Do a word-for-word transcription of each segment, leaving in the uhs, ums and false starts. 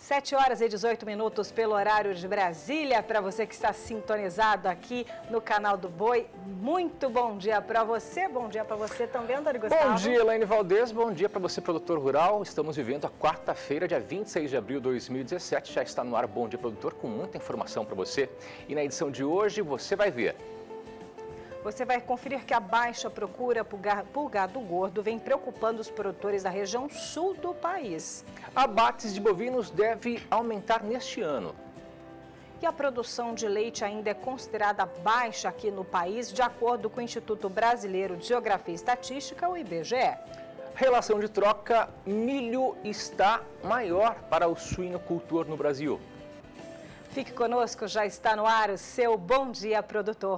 sete horas e dezoito minutos pelo horário de Brasília. Para você que está sintonizado aqui no canal do Boi, muito bom dia para você. Bom dia para você também, Antônio Gustavo. Bom dia, Elaine Valdez. Bom dia para você, produtor rural. Estamos vivendo a quarta-feira, dia vinte e seis de abril de dois mil e dezessete. Já está no ar Bom Dia Produtor, com muita informação para você. E na edição de hoje você vai ver. Você vai conferir que a baixa procura por gado gordo vem preocupando os produtores da região sul do país. Abates de bovinos deve aumentar neste ano. E a produção de leite ainda é considerada baixa aqui no país, de acordo com o Instituto Brasileiro de Geografia e Estatística, o I B G E. Relação de troca, milho está maior para o suinocultor no Brasil. Fique conosco, já está no ar o seu Bom Dia Produtor.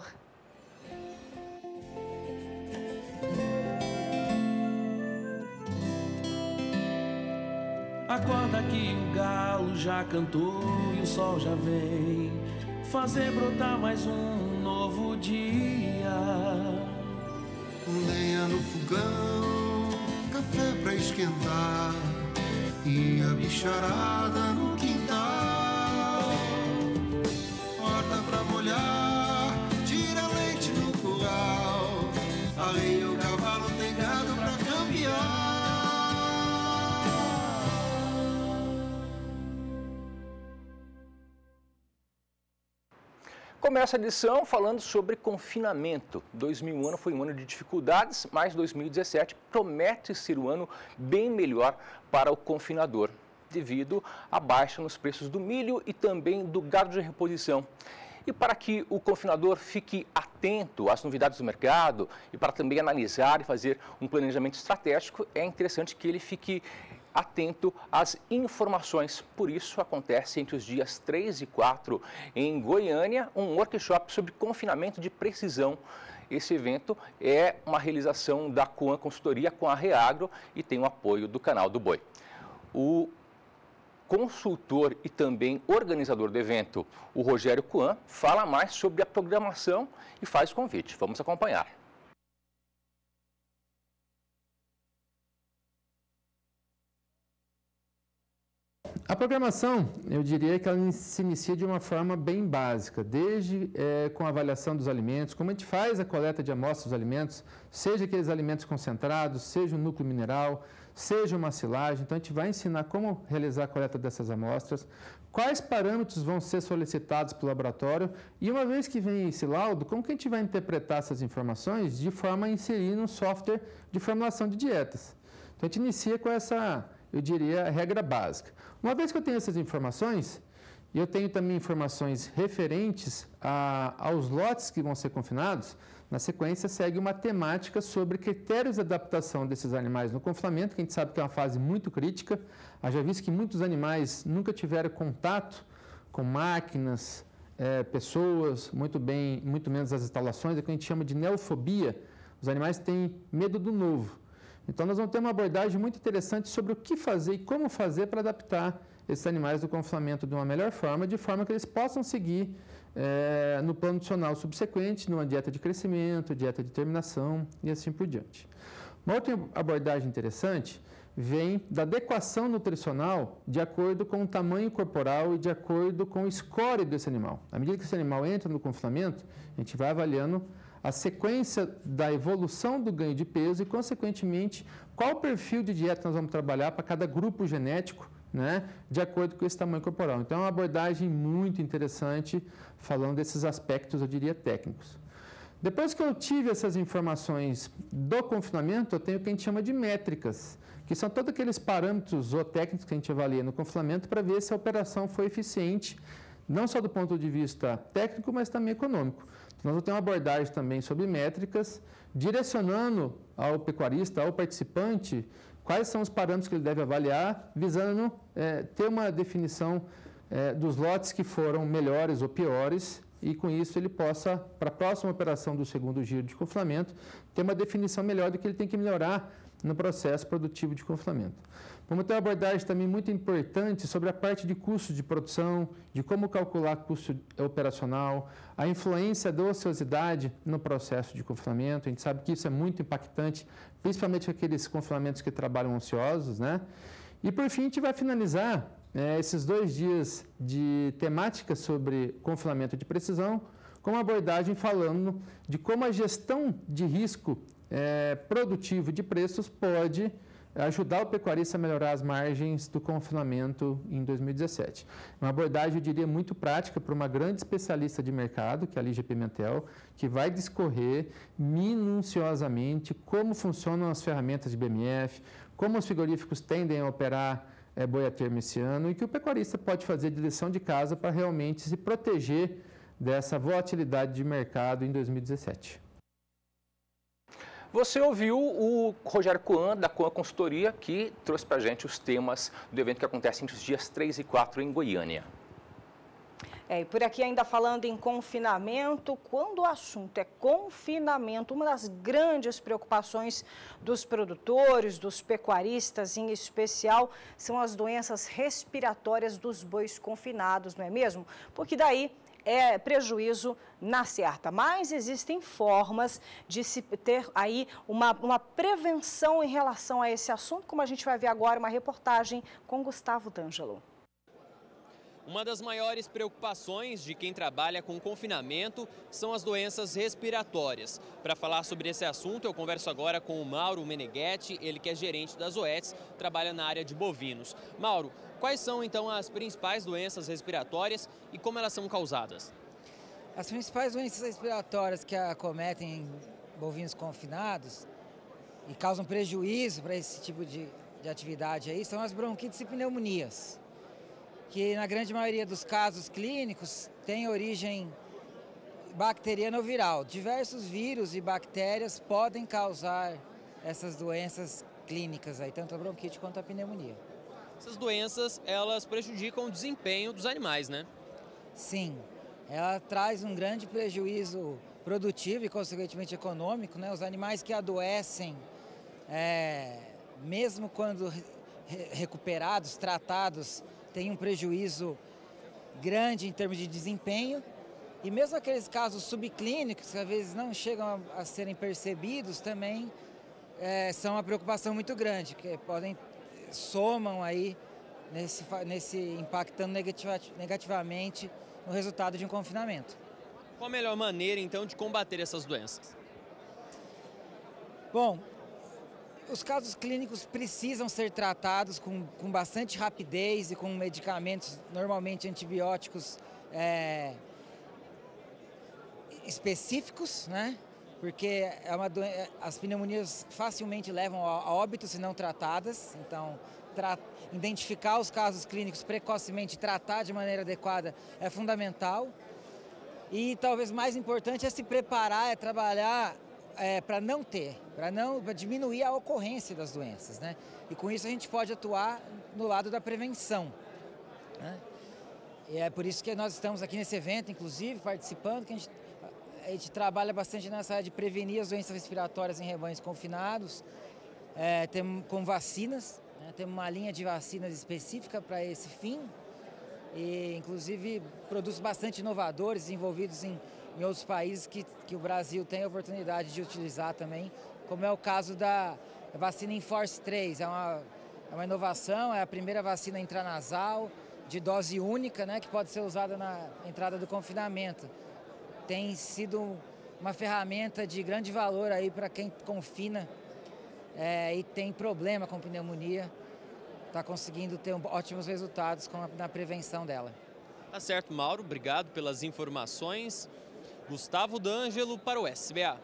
Acorda que o galo já cantou e o sol já vem fazer brotar mais um novo dia. Lenha no fogão, café pra esquentar e a bicharada no quintal. Horta pra molhar, tira leite no curral, arreia o cavalo, tem gado pra campear. Começa a edição falando sobre confinamento. dois mil e um ano foi um ano de dificuldades, mas dois mil e dezessete promete ser um ano bem melhor para o confinador, devido à baixa nos preços do milho e também do gado de reposição. E para que o confinador fique atento às novidades do mercado e para também analisar e fazer um planejamento estratégico, é interessante que ele fique atento às informações. Por isso, acontece entre os dias três e quatro em Goiânia, um workshop sobre confinamento de precisão. Esse evento é uma realização da Coan Consultoria com a Reagro e tem o apoio do canal do Boi. O consultor e também organizador do evento, o Rogério Coan, fala mais sobre a programação e faz o convite. Vamos acompanhar. A programação, eu diria que ela se inicia de uma forma bem básica, desde é, com a avaliação dos alimentos, como a gente faz a coleta de amostras dos alimentos, seja aqueles alimentos concentrados, seja o núcleo mineral, seja uma silagem. Então, a gente vai ensinar como realizar a coleta dessas amostras, quais parâmetros vão ser solicitados pelo laboratório e, uma vez que vem esse laudo, como que a gente vai interpretar essas informações de forma a inserir no software de formulação de dietas. Então, a gente inicia com essa, eu diria, regra básica. Uma vez que eu tenho essas informações, eu tenho também informações referentes a, aos lotes que vão ser confinados. Na sequência, segue uma temática sobre critérios de adaptação desses animais no confinamento, que a gente sabe que é uma fase muito crítica. Haja visto que muitos animais nunca tiveram contato com máquinas, é, pessoas, muito, bem, muito menos as instalações, é o que a gente chama de neofobia. Os animais têm medo do novo. Então, nós vamos ter uma abordagem muito interessante sobre o que fazer e como fazer para adaptar esses animais do confinamento de uma melhor forma, de forma que eles possam seguir é, no plano nutricional subsequente, numa dieta de crescimento, dieta de terminação e assim por diante. Uma outra abordagem interessante vem da adequação nutricional de acordo com o tamanho corporal e de acordo com o score desse animal. À medida que esse animal entra no confinamento, a gente vai avaliando a sequência da evolução do ganho de peso e, consequentemente, qual perfil de dieta nós vamos trabalhar para cada grupo genético, né, de acordo com esse tamanho corporal. Então, é uma abordagem muito interessante, falando desses aspectos, eu diria, técnicos. Depois que eu tive essas informações do confinamento, eu tenho o que a gente chama de métricas, que são todos aqueles parâmetros zootécnicos que a gente avalia no confinamento para ver se a operação foi eficiente, não só do ponto de vista técnico, mas também econômico. Nós vamos ter uma abordagem também sobre métricas, direcionando ao pecuarista, ao participante, quais são os parâmetros que ele deve avaliar, visando é, ter uma definição é, dos lotes que foram melhores ou piores, e com isso ele possa, para a próxima operação do segundo giro de confinamento, ter uma definição melhor do que ele tem que melhorar no processo produtivo de confinamento. Vamos ter uma abordagem também muito importante sobre a parte de custo de produção, de como calcular custo operacional, a influência da ociosidade no processo de confinamento. A gente sabe que isso é muito impactante, principalmente aqueles confinamentos que trabalham ociosos, né? E, por fim, a gente vai finalizar é, esses dois dias de temática sobre confinamento de precisão, com uma abordagem falando de como a gestão de risco é, produtivo de preços pode ajudar o pecuarista a melhorar as margens do confinamento em dois mil e dezessete. Uma abordagem, eu diria, muito prática para uma grande especialista de mercado, que é a Lígia Pimentel, que vai discorrer minuciosamente como funcionam as ferramentas de B M F, como os frigoríficos tendem a operar é, boi a termo esse ano e que o pecuarista pode fazer de lição de casa para realmente se proteger dessa volatilidade de mercado em dois mil e dezessete. Você ouviu o Rogério Coan, da Coan Consultoria, que trouxe para a gente os temas do evento que acontece entre os dias três e quatro em Goiânia. É, e por aqui ainda falando em confinamento, quando o assunto é confinamento, uma das grandes preocupações dos produtores, dos pecuaristas em especial, são as doenças respiratórias dos bois confinados, não é mesmo? Porque daí é prejuízo na certa, mas existem formas de se ter aí uma, uma prevenção em relação a esse assunto, como a gente vai ver agora uma reportagem com Gustavo D'Angelo. Uma das maiores preocupações de quem trabalha com confinamento são as doenças respiratórias. Para falar sobre esse assunto, eu converso agora com o Mauro Meneghetti, ele que é gerente da Zoetis, trabalha na área de bovinos. Mauro, quais são então as principais doenças respiratórias e como elas são causadas? As principais doenças respiratórias que acometem bovinos confinados e causam prejuízo para esse tipo de, de atividade aí são as bronquites e pneumonias, que na grande maioria dos casos clínicos tem origem bacteriana ou viral. Diversos vírus e bactérias podem causar essas doenças clínicas aí, tanto a bronquite quanto a pneumonia. Essas doenças, elas prejudicam o desempenho dos animais, né? Sim, ela traz um grande prejuízo produtivo e, consequentemente, econômico, né? Os animais que adoecem, é, mesmo quando re recuperados, tratados, têm um prejuízo grande em termos de desempenho. E mesmo aqueles casos subclínicos, que às vezes não chegam a, a serem percebidos, também é, são uma preocupação muito grande, que podem somam aí nesse, nesse impactando negativa, negativamente no resultado de um confinamento. Qual a melhor maneira, então, de combater essas doenças? Bom, os casos clínicos precisam ser tratados com, com bastante rapidez e com medicamentos, normalmente antibióticos é, específicos, né? Porque é uma doen- as pneumonias facilmente levam a, a óbito se não tratadas, então tra- identificar os casos clínicos precocemente e tratar de maneira adequada é fundamental. E talvez mais importante é se preparar, é trabalhar é, para não ter, para não pra diminuir a ocorrência das doenças, né? E com isso a gente pode atuar no lado da prevenção, né? E é por isso que nós estamos aqui nesse evento, inclusive, participando, que a gente, a gente trabalha bastante nessa área de prevenir as doenças respiratórias em rebanhos confinados, é, temos com vacinas, né? Temos uma linha de vacinas específica para esse fim, e inclusive produtos bastante inovadores, desenvolvidos em, em outros países que, que o Brasil tem a oportunidade de utilizar também, como é o caso da vacina Enforce três, é uma, é uma inovação, é a primeira vacina intranasal de dose única, né, que pode ser usada na entrada do confinamento. Tem sido uma ferramenta de grande valor aí para quem confina é, e tem problema com pneumonia, está conseguindo ter um, ótimos resultados com a, na prevenção dela. Tá certo, Mauro, obrigado pelas informações. Gustavo D'Angelo para o S B A.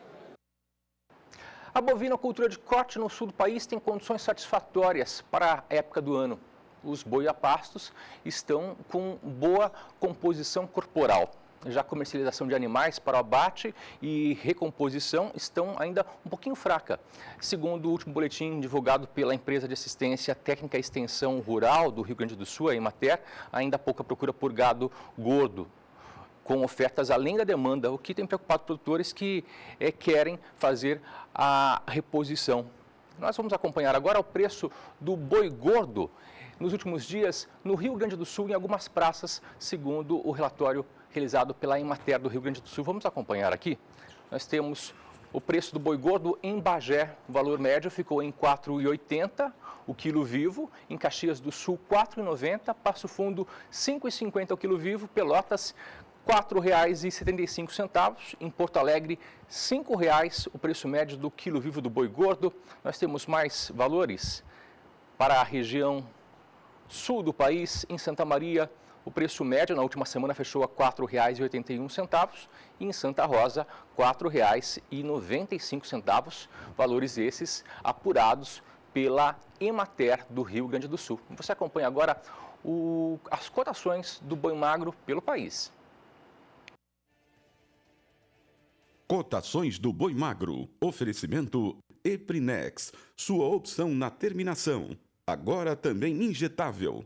A bovinocultura de corte no sul do país tem condições satisfatórias para a época do ano. Os boi a pastos estão com boa composição corporal. Já a comercialização de animais para o abate e recomposição estão ainda um pouquinho fraca. Segundo o último boletim divulgado pela empresa de assistência técnica e extensão rural do Rio Grande do Sul, a Emater, ainda há pouca procura por gado gordo, com ofertas além da demanda, o que tem preocupado produtores que é, querem fazer a reposição. Nós vamos acompanhar agora o preço do boi gordo nos últimos dias no Rio Grande do Sul, em algumas praças, segundo o relatório realizado pela Emater do Rio Grande do Sul. Vamos acompanhar aqui. Nós temos O preço do boi gordo em Bagé, o valor médio ficou em quatro reais e oitenta centavos o quilo vivo. Em Caxias do Sul, quatro reais e noventa centavos. Passo Fundo, cinco reais e cinquenta centavos o quilo vivo. Pelotas, quatro reais e setenta e cinco centavos. Em Porto Alegre, cinco reais o preço médio do quilo vivo do boi gordo. Nós temos mais valores para a região sul do país. Em Santa Maria, o preço médio na última semana fechou a quatro reais e oitenta e um centavos e em Santa Rosa, quatro reais e noventa e cinco centavos, valores esses apurados pela Emater do Rio Grande do Sul. Você acompanha agora o, as cotações do boi magro pelo país. Cotações do boi magro. Oferecimento Eprinex, sua opção na terminação. Agora também injetável.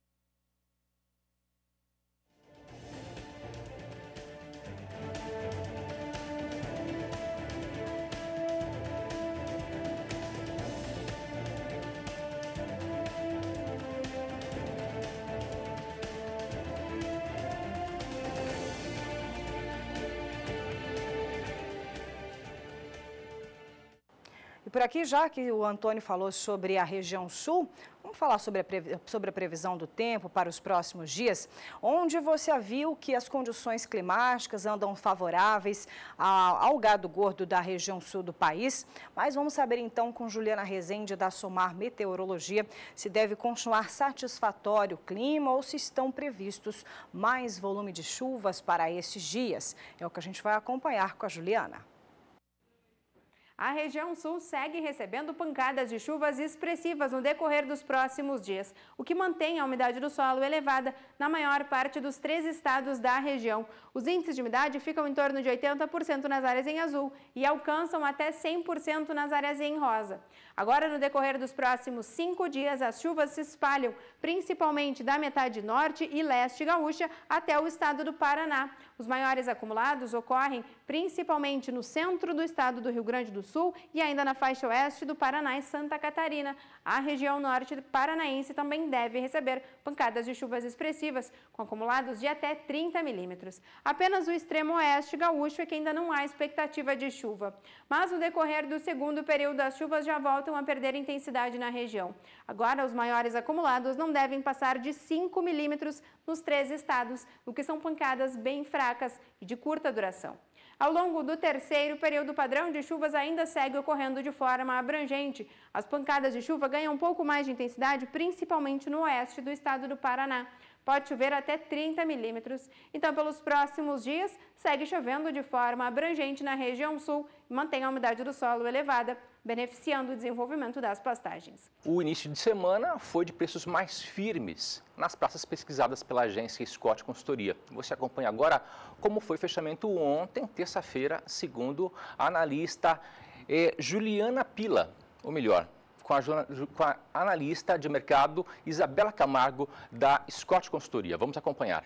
Por aqui, já que o Antônio falou sobre a região sul, vamos falar sobre a, sobre a previsão do tempo para os próximos dias, onde você viu que as condições climáticas andam favoráveis ao gado gordo da região sul do país. Mas vamos saber então com Juliana Rezende da Somar Meteorologia se deve continuar satisfatório o clima ou se estão previstos mais volume de chuvas para esses dias. É o que a gente vai acompanhar com a Juliana. A região sul segue recebendo pancadas de chuvas expressivas no decorrer dos próximos dias, o que mantém a umidade do solo elevada na maior parte dos três estados da região. Os índices de umidade ficam em torno de oitenta por cento nas áreas em azul e alcançam até cem por cento nas áreas em rosa. Agora, no decorrer dos próximos cinco dias, as chuvas se espalham, principalmente da metade norte e leste gaúcha até o estado do Paraná. Os maiores acumulados ocorrem principalmente no centro do estado do Rio Grande do Sul e ainda na faixa oeste do Paraná e Santa Catarina. A região norte paranaense também deve receber pancadas de chuvas expressivas, com acumulados de até trinta milímetros. Apenas o extremo oeste gaúcho é que ainda não há expectativa de chuva. Mas no decorrer do segundo período, as chuvas já voltam a perder intensidade na região. Agora, os maiores acumulados não devem passar de cinco milímetros nos três estados, o que são pancadas bem fracas e de curta duração. Ao longo do terceiro período, o padrão de chuvas ainda segue ocorrendo de forma abrangente. As pancadas de chuva ganham um pouco mais de intensidade, principalmente no oeste do estado do Paraná. Pode chover até trinta milímetros. Então, pelos próximos dias, segue chovendo de forma abrangente na região sul e mantém a umidade do solo elevada, beneficiando o desenvolvimento das pastagens. O início de semana foi de preços mais firmes nas praças pesquisadas pela agência Scott Consultoria. Você acompanha agora como foi o fechamento ontem, terça-feira, segundo a analista eh, Juliana Pila, ou melhor, com a, com a analista de mercado Isabela Camargo, da Scott Consultoria. Vamos acompanhar.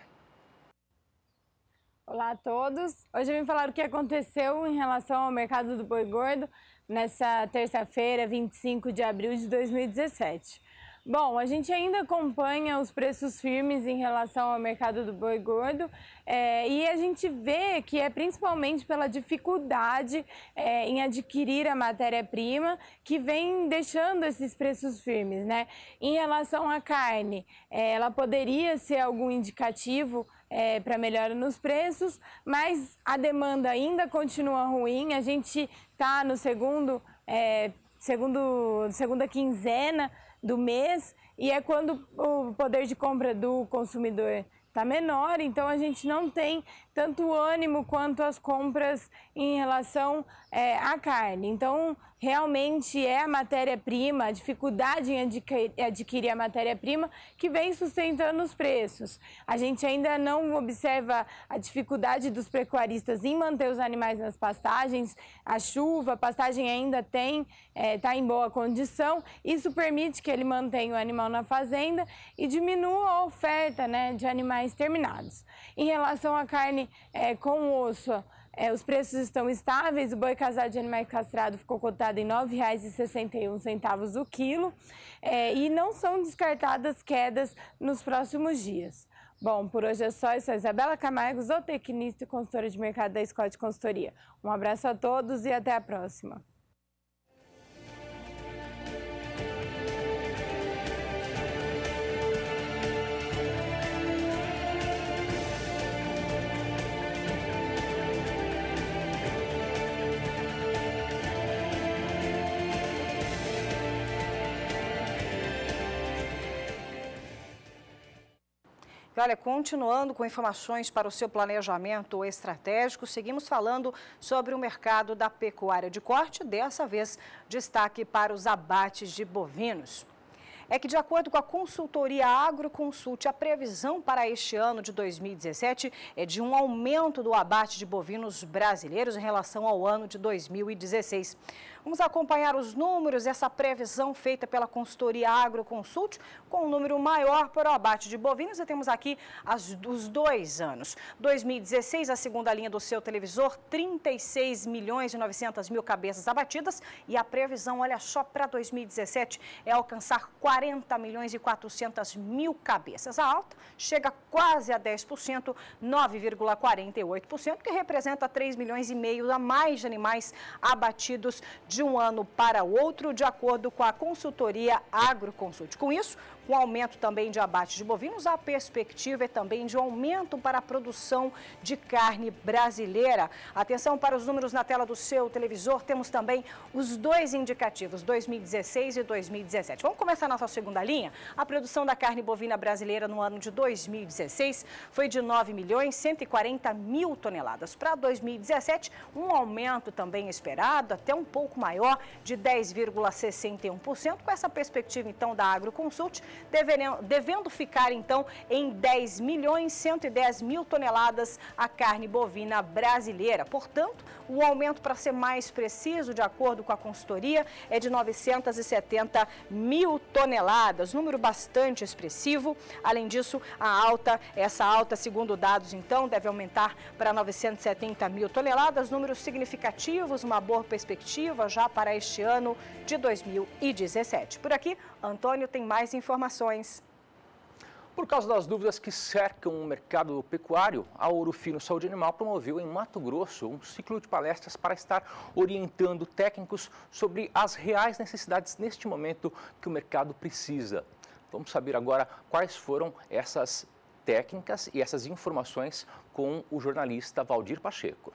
Olá a todos. Hoje eu vim falar o que aconteceu em relação ao mercado do boi gordo nessa terça-feira, vinte e cinco de abril de dois mil e dezessete. Bom, a gente ainda acompanha os preços firmes em relação ao mercado do boi gordo é, e a gente vê que é principalmente pela dificuldade é, em adquirir a matéria-prima que vem deixando esses preços firmes, né? Em relação à carne, é, ela poderia ser algum indicativo É, para melhora nos preços, mas a demanda ainda continua ruim. A gente está no segundo, é, segundo, segunda quinzena do mês e é quando o poder de compra do consumidor está menor, então a gente não tem tanto ânimo quanto as compras em relação é, à carne. Então, realmente é a matéria-prima, a dificuldade em adquirir a matéria-prima que vem sustentando os preços. A gente ainda não observa a dificuldade dos pecuaristas em manter os animais nas pastagens. A chuva, a pastagem ainda tem, está é, em boa condição. Isso permite que ele mantenha o animal na fazenda e diminua a oferta, né, de animais terminados. Em relação à carne é, com osso, É, os preços estão estáveis, o boi casado de animais castrados ficou cotado em nove reais e sessenta e um centavos o quilo, é, e não são descartadas quedas nos próximos dias. Bom, por hoje é só. Eu sou a Isabela Camargo, zootecnista e consultora de mercado da Scott Consultoria. Um abraço a todos e até a próxima. E olha, continuando com informações para o seu planejamento estratégico, seguimos falando sobre o mercado da pecuária de corte, dessa vez destaque para os abates de bovinos. É que, de acordo com a consultoria Agroconsult, a previsão para este ano de dois mil e dezessete é de um aumento do abate de bovinos brasileiros em relação ao ano de dois mil e dezesseis. Vamos acompanhar os números, essa previsão feita pela consultoria Agroconsult, com um número maior para o abate de bovinos. E temos aqui as, os dois anos. dois mil e dezesseis, a segunda linha do seu televisor, trinta e seis milhões e novecentas mil cabeças abatidas. E a previsão, olha só, para dois mil e dezessete é alcançar quarenta milhões e quatrocentas mil cabeças. A alta chega quase a dez por cento, nove vírgula quarenta e oito por cento, que representa três milhões e meio a mais de animais abatidos de um ano para o outro, de acordo com a consultoria Agroconsult. Com isso, com o aumento também de abate de bovinos, a perspectiva é também de um aumento para a produção de carne brasileira. Atenção para os números na tela do seu televisor, temos também os dois indicativos, dois mil e dezesseis e dois mil e dezessete. Vamos começar nossa segunda linha? A produção da carne bovina brasileira no ano de dois mil e dezesseis foi de nove milhões cento e quarenta mil toneladas. Para dois mil e dezessete, um aumento também esperado, até um pouco maior, de dez vírgula sessenta e um por cento, com essa perspectiva então da Agroconsult, devendo, devendo ficar então em dez milhões cento e dez mil toneladas a carne bovina brasileira. Portanto, o aumento, para ser mais preciso, de acordo com a consultoria, é de novecentas e setenta mil toneladas, número bastante expressivo. Além disso, a alta, essa alta, segundo dados, então, deve aumentar para novecentas e setenta mil toneladas, números significativos, uma boa perspectiva já para este ano de dois mil e dezessete. Por aqui, Antônio tem mais informações. Por causa das dúvidas que cercam o mercado pecuário, a Ouro Fino Saúde Animal promoveu em Mato Grosso um ciclo de palestras para estar orientando técnicos sobre as reais necessidades neste momento que o mercado precisa. Vamos saber agora quais foram essas técnicas e essas informações com o jornalista Valdir Pacheco.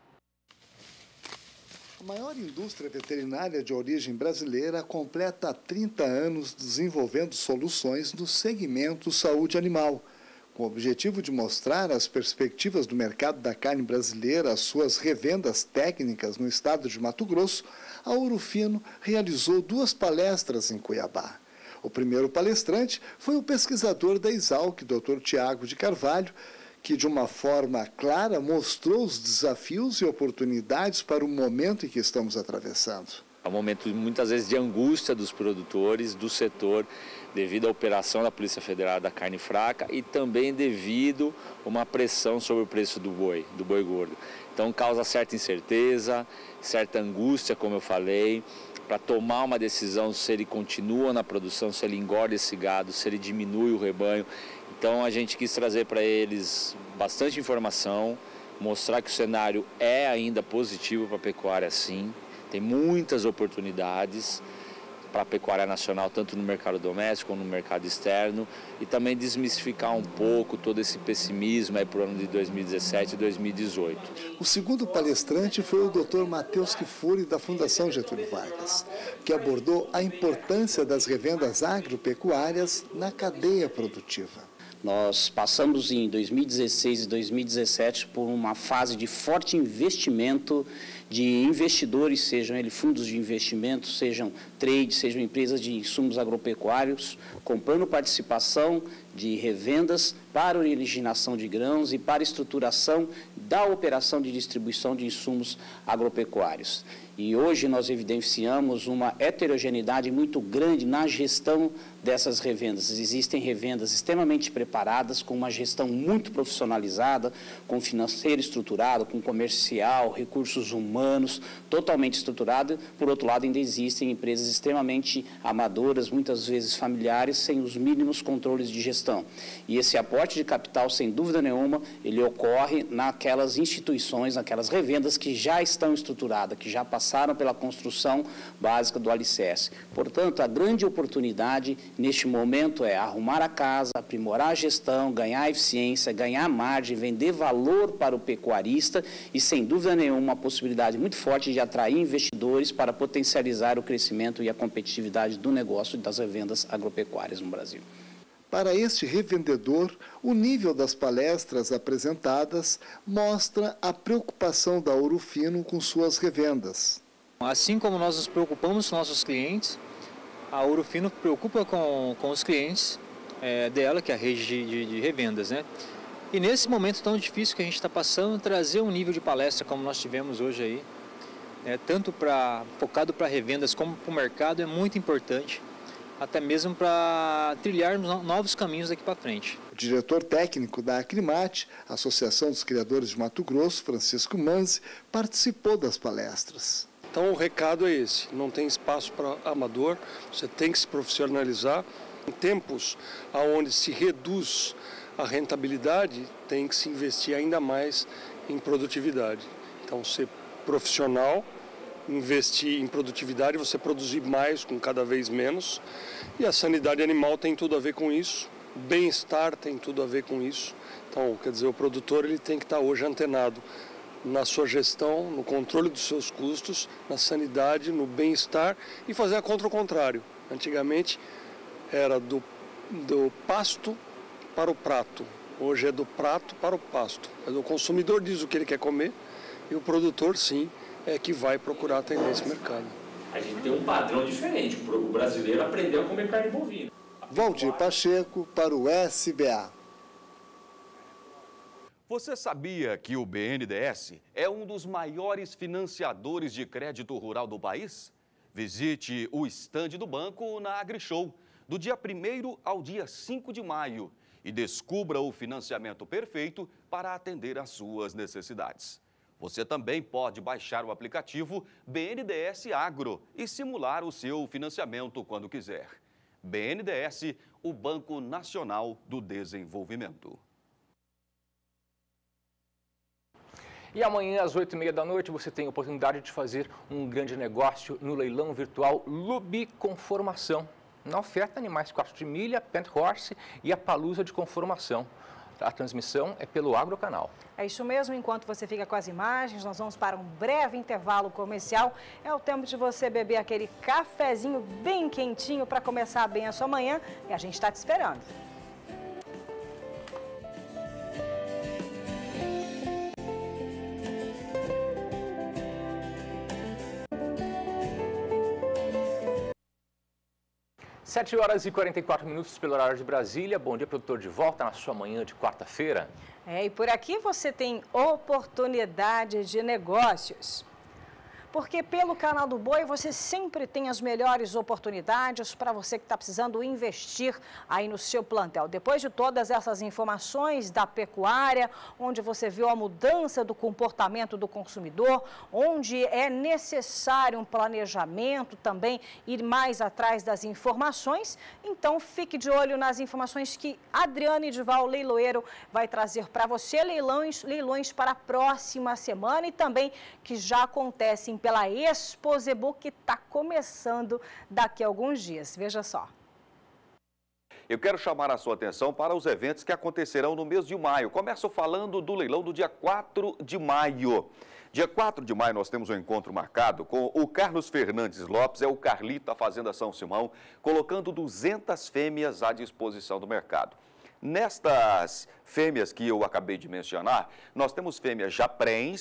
A maior indústria veterinária de origem brasileira completa trinta anos desenvolvendo soluções no segmento saúde animal. Com o objetivo de mostrar as perspectivas do mercado da carne brasileira, as suas revendas técnicas no estado de Mato Grosso, a Ouro Fino realizou duas palestras em Cuiabá. O primeiro palestrante foi o pesquisador da Exalc, doutor Tiago de Carvalho, que de uma forma clara mostrou os desafios e oportunidades para o momento em que estamos atravessando. É um momento muitas vezes de angústia dos produtores, do setor, devido à operação da Polícia Federal da carne fraca e também devido a uma pressão sobre o preço do boi, do boi gordo. Então causa certa incerteza, certa angústia, como eu falei, para tomar uma decisão se ele continua na produção, se ele engorda esse gado, se ele diminui o rebanho. Então a gente quis trazer para eles bastante informação, mostrar que o cenário é ainda positivo para a pecuária sim, tem muitas oportunidades para a pecuária nacional, tanto no mercado doméstico como no mercado externo, e também desmistificar um pouco todo esse pessimismo para o ano de dois mil e dezessete e dois mil e dezoito. O segundo palestrante foi o doutor Matheus Kifuri, da Fundação Getúlio Vargas, que abordou a importância das revendas agropecuárias na cadeia produtiva. Nós passamos em dois mil e dezesseis e dois mil e dezessete por uma fase de forte investimento de investidores, sejam eles fundos de investimento, sejam trades, sejam empresas de insumos agropecuários, comprando participação de revendas para originação de grãos e para estruturação da operação de distribuição de insumos agropecuários. E hoje nós evidenciamos uma heterogeneidade muito grande na gestão dessas revendas. Existem revendas extremamente preparadas, com uma gestão muito profissionalizada, com financeiro estruturado, com comercial, recursos humanos, totalmente estruturado. Por outro lado, ainda existem empresas extremamente amadoras, muitas vezes familiares, sem os mínimos controles de gestão. E esse aporte de capital, sem dúvida nenhuma, ele ocorre naquelas instituições, naquelas revendas que já estão estruturadas, que já passaram pela construção básica do alicerce. Portanto, a grande oportunidade neste momento é arrumar a casa, aprimorar a gestão, ganhar eficiência, ganhar margem, vender valor para o pecuarista e, sem dúvida nenhuma, uma possibilidade muito forte de atrair investidores para potencializar o crescimento e a competitividade do negócio das revendas agropecuárias no Brasil. Para este revendedor, o nível das palestras apresentadas mostra a preocupação da Ouro Fino com suas revendas. Assim como nós nos preocupamos com nossos clientes, a Ouro Fino preocupa com, com os clientes é, dela, que é a rede de, de, de revendas, né? E nesse momento tão difícil que a gente está passando, trazer um nível de palestra como nós tivemos hoje aí, né, tanto pra, focado para revendas como para o mercado, é muito importante, até mesmo para trilharmos novos caminhos daqui para frente. O diretor técnico da Acrimate, Associação dos Criadores de Mato Grosso, Francisco Manzi, participou das palestras. Então o recado é esse, não tem espaço para amador, você tem que se profissionalizar. Em tempos onde se reduz a rentabilidade, tem que se investir ainda mais em produtividade. Então ser profissional, investir em produtividade, você produzir mais com cada vez menos. E a sanidade animal tem tudo a ver com isso, bem-estar tem tudo a ver com isso. Então, quer dizer, o produtor ele tem que estar hoje antenado na sua gestão, no controle dos seus custos, na sanidade, no bem-estar e fazer a contra o contrário. Antigamente era do, do pasto para o prato, hoje é do prato para o pasto. O consumidor diz o que ele quer comer e o produtor, sim, é que vai procurar atender esse mercado. A gente tem um padrão diferente, o brasileiro aprendeu a comer carne bovina. Valdir Pacheco para o S B A. Você sabia que o B N D E S é um dos maiores financiadores de crédito rural do país? Visite o estande do banco na AgriShow, do dia primeiro ao dia cinco de maio, e descubra o financiamento perfeito para atender às suas necessidades. Você também pode baixar o aplicativo B N D E S Agro e simular o seu financiamento quando quiser. B N D E S, o Banco Nacional do Desenvolvimento. E amanhã, às oito e meia da noite, você tem a oportunidade de fazer um grande negócio no leilão virtual Lubi Conformação. Na oferta, animais quarto de milha, Pent Horse e a Palusa de Conformação. A transmissão é pelo Agrocanal. É isso mesmo, enquanto você fica com as imagens, nós vamos para um breve intervalo comercial. É o tempo de você beber aquele cafezinho bem quentinho para começar bem a sua manhã e a gente está te esperando. sete horas e quarenta e quatro minutos pelo horário de Brasília. Bom dia, produtor, de volta na sua manhã de quarta-feira. É, e por aqui você tem oportunidade de negócios. Porque pelo Canal do Boi você sempre tem as melhores oportunidades para você que está precisando investir aí no seu plantel. Depois de todas essas informações da pecuária, onde você viu a mudança do comportamento do consumidor, onde é necessário um planejamento também, ir mais atrás das informações, então fique de olho nas informações que Adriane Edival, leiloeiro, vai trazer para você, leilões, leilões para a próxima semana e também que já acontecem pela Expo Zebu, que está começando daqui a alguns dias. Veja só. Eu quero chamar a sua atenção para os eventos que acontecerão no mês de maio. Começo falando do leilão do dia quatro de maio. Dia quatro de maio nós temos um encontro marcado com o Carlos Fernandes Lopes, é o Carlito da Fazenda São Simão, colocando duzentas fêmeas à disposição do mercado. Nestas fêmeas que eu acabei de mencionar, nós temos fêmeas japrens,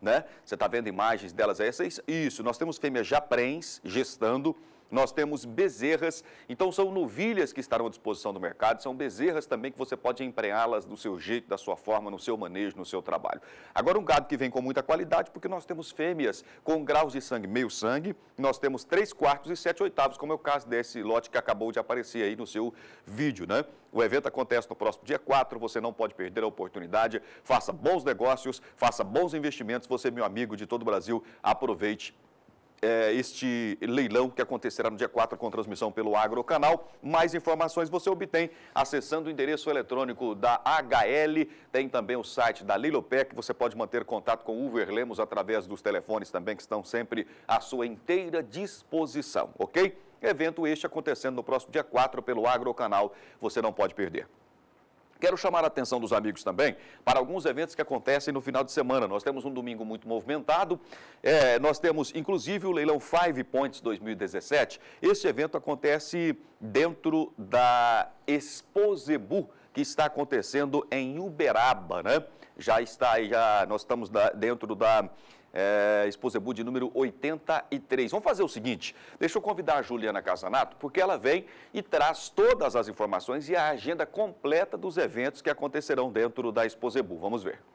né? Você está vendo imagens delas? Essas, isso, nós temos fêmeas japrens gestando, nós temos bezerras, então são novilhas que estarão à disposição do mercado, são bezerras também que você pode emprenhá-las do seu jeito, da sua forma, no seu manejo, no seu trabalho. Agora um gado que vem com muita qualidade, porque nós temos fêmeas com graus de sangue meio sangue, nós temos três quartos e sete oitavos, como é o caso desse lote que acabou de aparecer aí no seu vídeo, né? O evento acontece no próximo dia quatro, você não pode perder a oportunidade, faça bons negócios, faça bons investimentos, você, meu amigo de todo o Brasil, aproveite É, este leilão que acontecerá no dia quatro com transmissão pelo Agrocanal. Mais informações você obtém acessando o endereço eletrônico da H L, tem também o site da Leilopec, você pode manter contato com o Uver Lemos através dos telefones também que estão sempre à sua inteira disposição, ok? Evento este acontecendo no próximo dia quatro pelo Agrocanal, você não pode perder. Quero chamar a atenção dos amigos também para alguns eventos que acontecem no final de semana. Nós temos um domingo muito movimentado, é, nós temos inclusive o leilão Five Points dois mil e dezessete. Este evento acontece dentro da Exposebu, que está acontecendo em Uberaba, né? Já está aí, já, nós estamos da, dentro da É, Exposebu de número oitenta e três. Vamos fazer o seguinte, deixa eu convidar a Juliana Casanato, porque ela vem e traz todas as informações e a agenda completa dos eventos que acontecerão dentro da Exposebu. Vamos ver.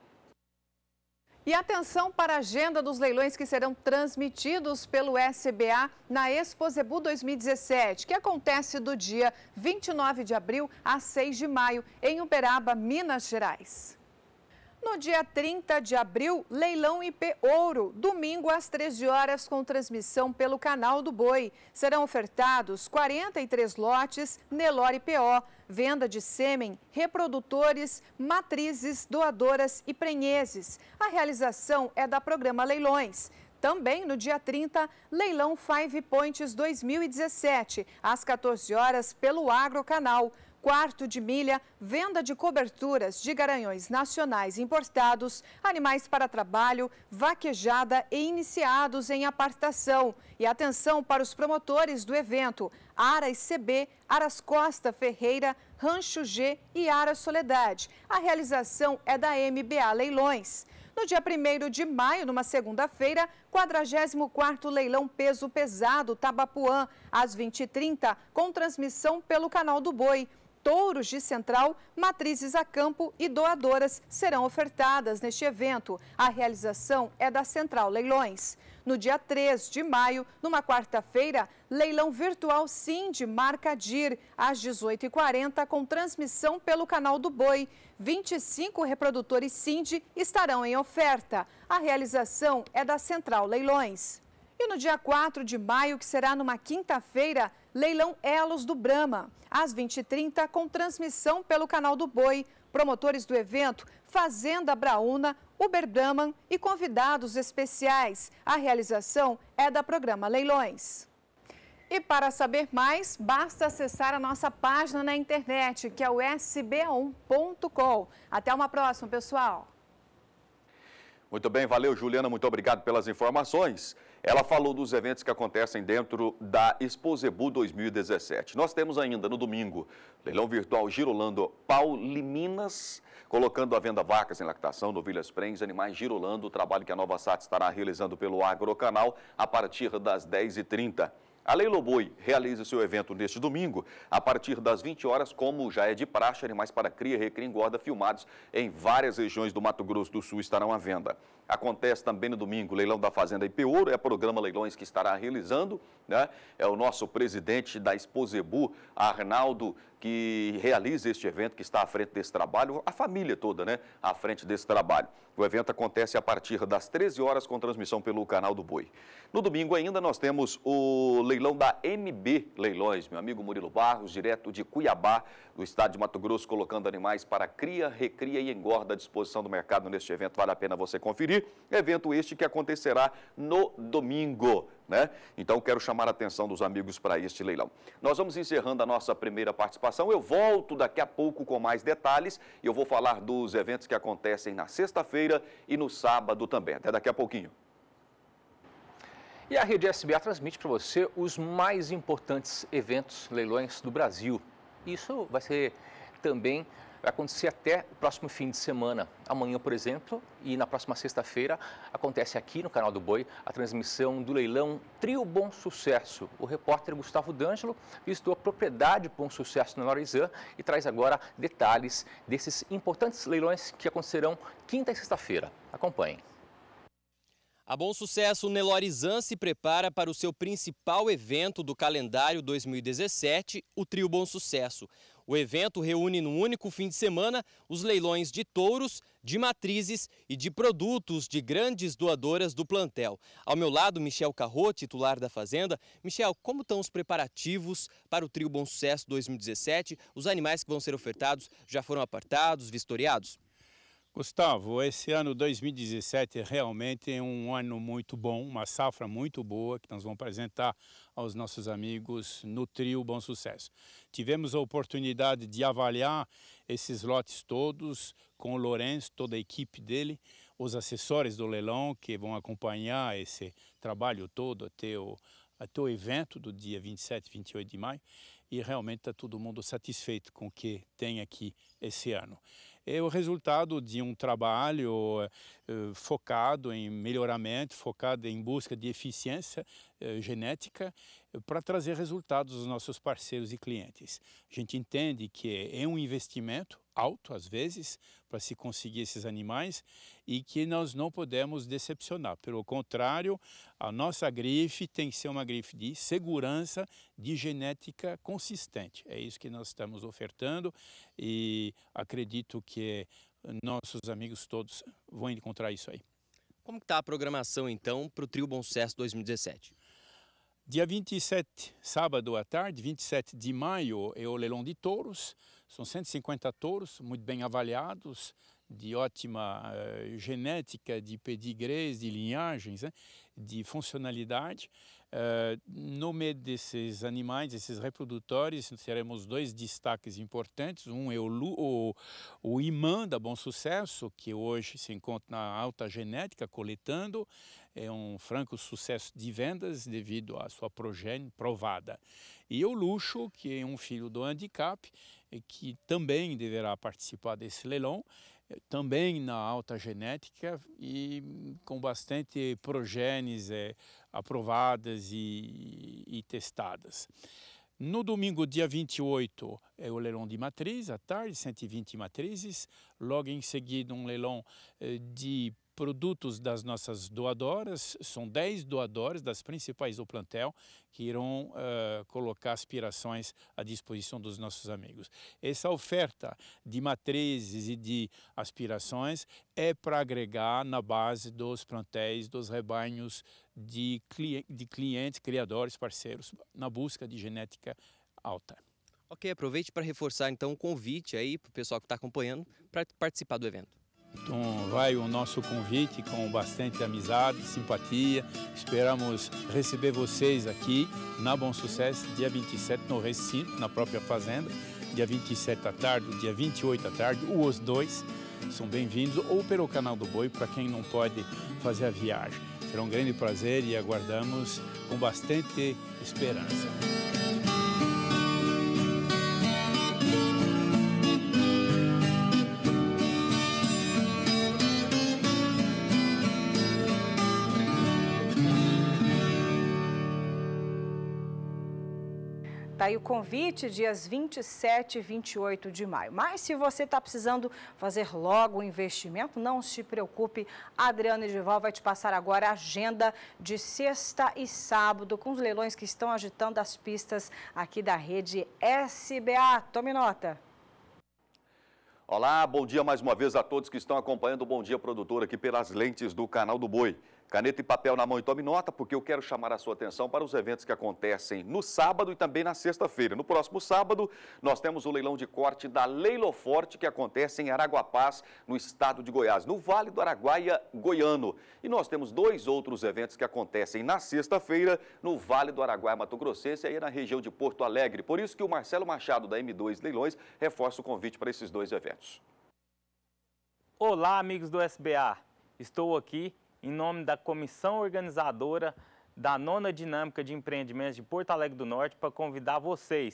E atenção para a agenda dos leilões que serão transmitidos pelo S B A na Exposebu dois mil e dezessete, que acontece do dia vinte e nove de abril a seis de maio, em Uberaba, Minas Gerais. No dia trinta de abril, leilão I P Ouro, domingo às treze horas com transmissão pelo Canal do Boi. Serão ofertados quarenta e três lotes Nelore I P O, venda de sêmen, reprodutores, matrizes, doadoras e prenheses. A realização é da Programa Leilões. Também no dia trinta, leilão Five Points dois mil e dezessete, às quatorze horas pelo Agrocanal. Quarto de milha, venda de coberturas de garanhões nacionais importados, animais para trabalho, vaquejada e iniciados em apartação. E atenção para os promotores do evento, Aras C B, Aras Costa Ferreira, Rancho G e Aras Soledade. A realização é da M B A Leilões. No dia primeiro de maio, numa segunda-feira, quadragésimo quarto leilão peso pesado Tabapuã, às vinte e trinta, com transmissão pelo Canal do Boi. Touros de Central, matrizes a campo e doadoras serão ofertadas neste evento. A realização é da Central Leilões. No dia três de maio, numa quarta-feira, leilão virtual Sind marca Dir, às dezoito e quarenta, com transmissão pelo Canal do Boi. vinte e cinco reprodutores Sind estarão em oferta. A realização é da Central Leilões. E no dia quatro de maio, que será numa quinta-feira, leilão Elos do Brahma, às vinte e trinta, com transmissão pelo Canal do Boi. Promotores do evento, Fazenda Braúna, Uber Brahman e convidados especiais. A realização é da Programa Leilões. E para saber mais, basta acessar a nossa página na internet, que é o S B um ponto com. Até uma próxima, pessoal. Muito bem, valeu, Juliana, muito obrigado pelas informações. Ela falou dos eventos que acontecem dentro da Exposebu dois mil e dezessete. Nós temos ainda no domingo, leilão virtual Girolando Pauliminas, colocando à venda vacas em lactação, novilhas prens, animais Girolando, o trabalho que a Nova Sat estará realizando pelo Agrocanal a partir das dez e trinta. A Leiloboi realiza seu evento neste domingo, a partir das vinte horas, como já é de praxe, animais para cria, recria e engorda filmados em várias regiões do Mato Grosso do Sul estarão à venda. Acontece também no domingo o leilão da Fazenda I P Ouro, é o programa Leilões que estará realizando, né? É o nosso presidente da Exposebu, Arnaldo, que realiza este evento, que está à frente desse trabalho, a família toda, né, à frente desse trabalho. O evento acontece a partir das treze horas com transmissão pelo Canal do Boi. No domingo ainda nós temos o leilão da M B Leilões, meu amigo Murilo Barros, direto de Cuiabá, do estado de Mato Grosso, colocando animais para cria, recria e engorda à disposição do mercado neste evento, vale a pena você conferir. Evento este que acontecerá no domingo, né? Então quero chamar a atenção dos amigos para este leilão. Nós vamos encerrando a nossa primeira participação, eu volto daqui a pouco com mais detalhes e eu vou falar dos eventos que acontecem na sexta-feira e no sábado também. Até daqui a pouquinho. E a Rede S B A transmite para você os mais importantes eventos, leilões do Brasil. Isso vai ser também vai acontecer até o próximo fim de semana. Amanhã, por exemplo, e na próxima sexta-feira, acontece aqui no Canal do Boi a transmissão do leilão Trio Bom Sucesso. O repórter Gustavo D'Angelo visitou a propriedade Bom Sucesso na Lorizã e traz agora detalhes desses importantes leilões que acontecerão quinta e sexta-feira. Acompanhem. A Bom Sucesso Nelorizã se prepara para o seu principal evento do calendário dois mil e dezessete, o Trio Bom Sucesso. O evento reúne num único fim de semana os leilões de touros, de matrizes e de produtos de grandes doadoras do plantel. Ao meu lado, Michel Carrot, titular da Fazenda. Michel, como estão os preparativos para o Trio Bom Sucesso dois mil e dezessete? Os animais que vão ser ofertados já foram apartados, vistoriados? Gustavo, esse ano dois mil e dezessete realmente é um ano muito bom, uma safra muito boa que nós vamos apresentar aos nossos amigos no Trio Bom Sucesso. Tivemos a oportunidade de avaliar esses lotes todos com o Lourenço, toda a equipe dele, os assessores do leilão que vão acompanhar esse trabalho todo até o, até o evento do dia vinte e sete e vinte e oito de maio, e realmente está todo mundo satisfeito com o que tem aqui esse ano. É o resultado de um trabalho uh, focado em melhoramento, focado em busca de eficiência uh, genética uh, para trazer resultados aos nossos parceiros e clientes. A gente entende que é um investimento alto, às vezes, para se conseguir esses animais e que nós não podemos decepcionar. Pelo contrário, a nossa grife tem que ser uma grife de segurança, de genética consistente. É isso que nós estamos ofertando e acredito que nossos amigos todos vão encontrar isso aí. Como está a programação, então, para o Trio Bom Sucesso dois mil e dezessete? Dia vinte e sete, sábado à tarde, vinte e sete de maio, é o leilão de touros. São cento e cinquenta touros, muito bem avaliados, de ótima uh, genética, de pedigrês, de linhagens, né? De funcionalidade. Uh, no meio desses animais, esses reprodutores, teremos dois destaques importantes. Um é o, o, o imã da Bom Sucesso, que hoje se encontra na alta genética, coletando. É um franco sucesso de vendas devido à sua progênie provada. E o Luxo, que é um filho do handicap, que também deverá participar desse leilão, também na alta genética e com bastante progênies é, aprovadas e, e testadas. No domingo, dia vinte e oito, é o leilão de matriz, à tarde, cento e vinte matrizes. Logo em seguida, um leilão eh, de produtos das nossas doadoras. São dez doadoras das principais do plantel que irão uh, colocar aspirações à disposição dos nossos amigos. Essa oferta de matrizes e de aspirações é para agregar na base dos plantéis, dos rebanhos de, cli de clientes, criadores, parceiros, na busca de genética alta. Ok, aproveite para reforçar então o convite aí para o pessoal que está acompanhando para participar do evento. Então vai o nosso convite com bastante amizade, simpatia. Esperamos receber vocês aqui na Bom Sucesso, dia vinte e sete no recinto, na própria fazenda. Dia vinte e sete à tarde, dia vinte e oito à tarde, os dois são bem-vindos, ou pelo Canal do Boi, para quem não pode fazer a viagem. Será um grande prazer e aguardamos com bastante esperança. Tá aí o convite, dias vinte e sete e vinte e oito de maio. Mas se você está precisando fazer logo o investimento, não se preocupe. A Adriana Edival vai te passar agora a agenda de sexta e sábado com os leilões que estão agitando as pistas aqui da rede S B A. Tome nota. Olá, bom dia mais uma vez a todos que estão acompanhando o Bom Dia Produtor aqui pelas lentes do Canal do Boi. Caneta e papel na mão e tome nota, porque eu quero chamar a sua atenção para os eventos que acontecem no sábado e também na sexta-feira. No próximo sábado, nós temos o leilão de corte da Leiloforte, que acontece em Araguapaz, no estado de Goiás, no Vale do Araguaia Goiano. E nós temos dois outros eventos que acontecem na sexta-feira, no Vale do Araguaia Mato Grossense, aí na região de Porto Alegre. Por isso que o Marcelo Machado, da M dois Leilões, reforça o convite para esses dois eventos. Olá, amigos do S B A. Estou aqui em nome da comissão organizadora da nona Dinâmica de Empreendimentos de Porto Alegre do Norte para convidar vocês,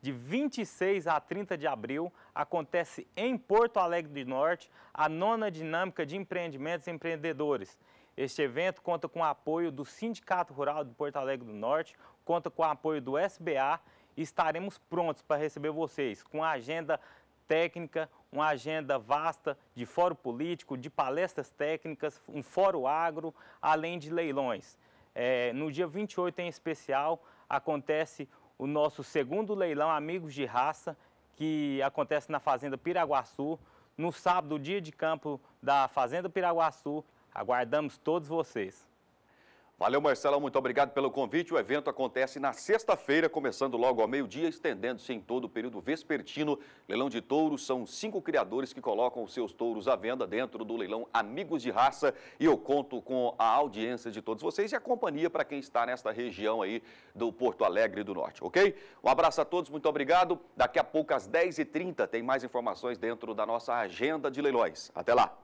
de vinte e seis a trinta de abril, acontece em Porto Alegre do Norte, a nona dinâmica de empreendimentos e empreendedores. Este evento conta com o apoio do Sindicato Rural de Porto Alegre do Norte, conta com o apoio do S B A e estaremos prontos para receber vocês com a agenda técnica, uma agenda vasta de fórum político, de palestras técnicas, um fórum agro, além de leilões. É, no dia vinte e oito, em especial, acontece o nosso segundo leilão Amigos de Raça, que acontece na Fazenda Piraguaçu. No sábado, dia de campo da Fazenda Piraguaçu, aguardamos todos vocês. Valeu, Marcelo, muito obrigado pelo convite. O evento acontece na sexta-feira, começando logo ao meio-dia, estendendo-se em todo o período vespertino. Leilão de touros, são cinco criadores que colocam os seus touros à venda dentro do leilão Amigos de Raça. E eu conto com a audiência de todos vocês e a companhia para quem está nesta região aí do Porto Alegre do Norte, ok? Um abraço a todos, muito obrigado. Daqui a pouco, às dez e trinta, tem mais informações dentro da nossa agenda de leilões. Até lá!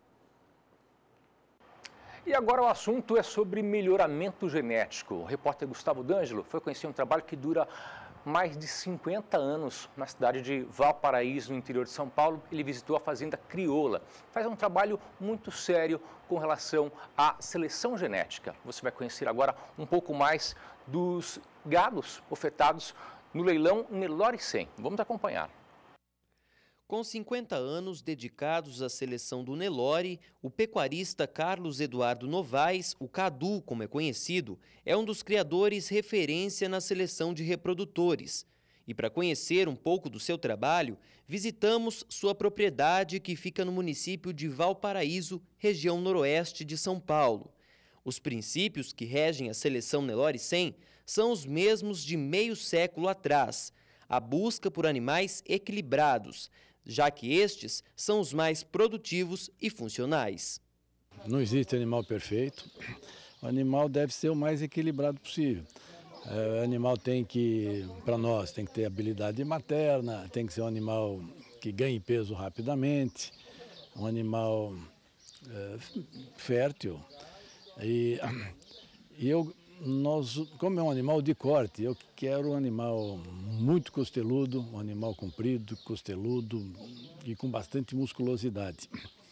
E agora o assunto é sobre melhoramento genético. O repórter Gustavo D'Angelo foi conhecer um trabalho que dura mais de cinquenta anos na cidade de Valparaíso, no interior de São Paulo. Ele visitou a fazenda Crioula. Faz um trabalho muito sério com relação à seleção genética. Você vai conhecer agora um pouco mais dos gados ofertados no leilão Nelore cem. Vamos acompanhar. Com cinquenta anos dedicados à seleção do Nelore, o pecuarista Carlos Eduardo Novaes, o Cadu, como é conhecido, é um dos criadores referência na seleção de reprodutores. E para conhecer um pouco do seu trabalho, visitamos sua propriedade que fica no município de Valparaíso, região noroeste de São Paulo. Os princípios que regem a seleção Nelore cem são os mesmos de meio século atrás. A busca por animais equilibrados, já que estes são os mais produtivos e funcionais. Não existe animal perfeito, o animal deve ser o mais equilibrado possível. O animal tem que, para nós, tem que ter habilidade materna, tem que ser um animal que ganhe peso rapidamente, um animal é, fértil. E, e eu, nós, como é um animal de corte, eu quero um animal muito costeludo, um animal comprido, costeludo e com bastante musculosidade.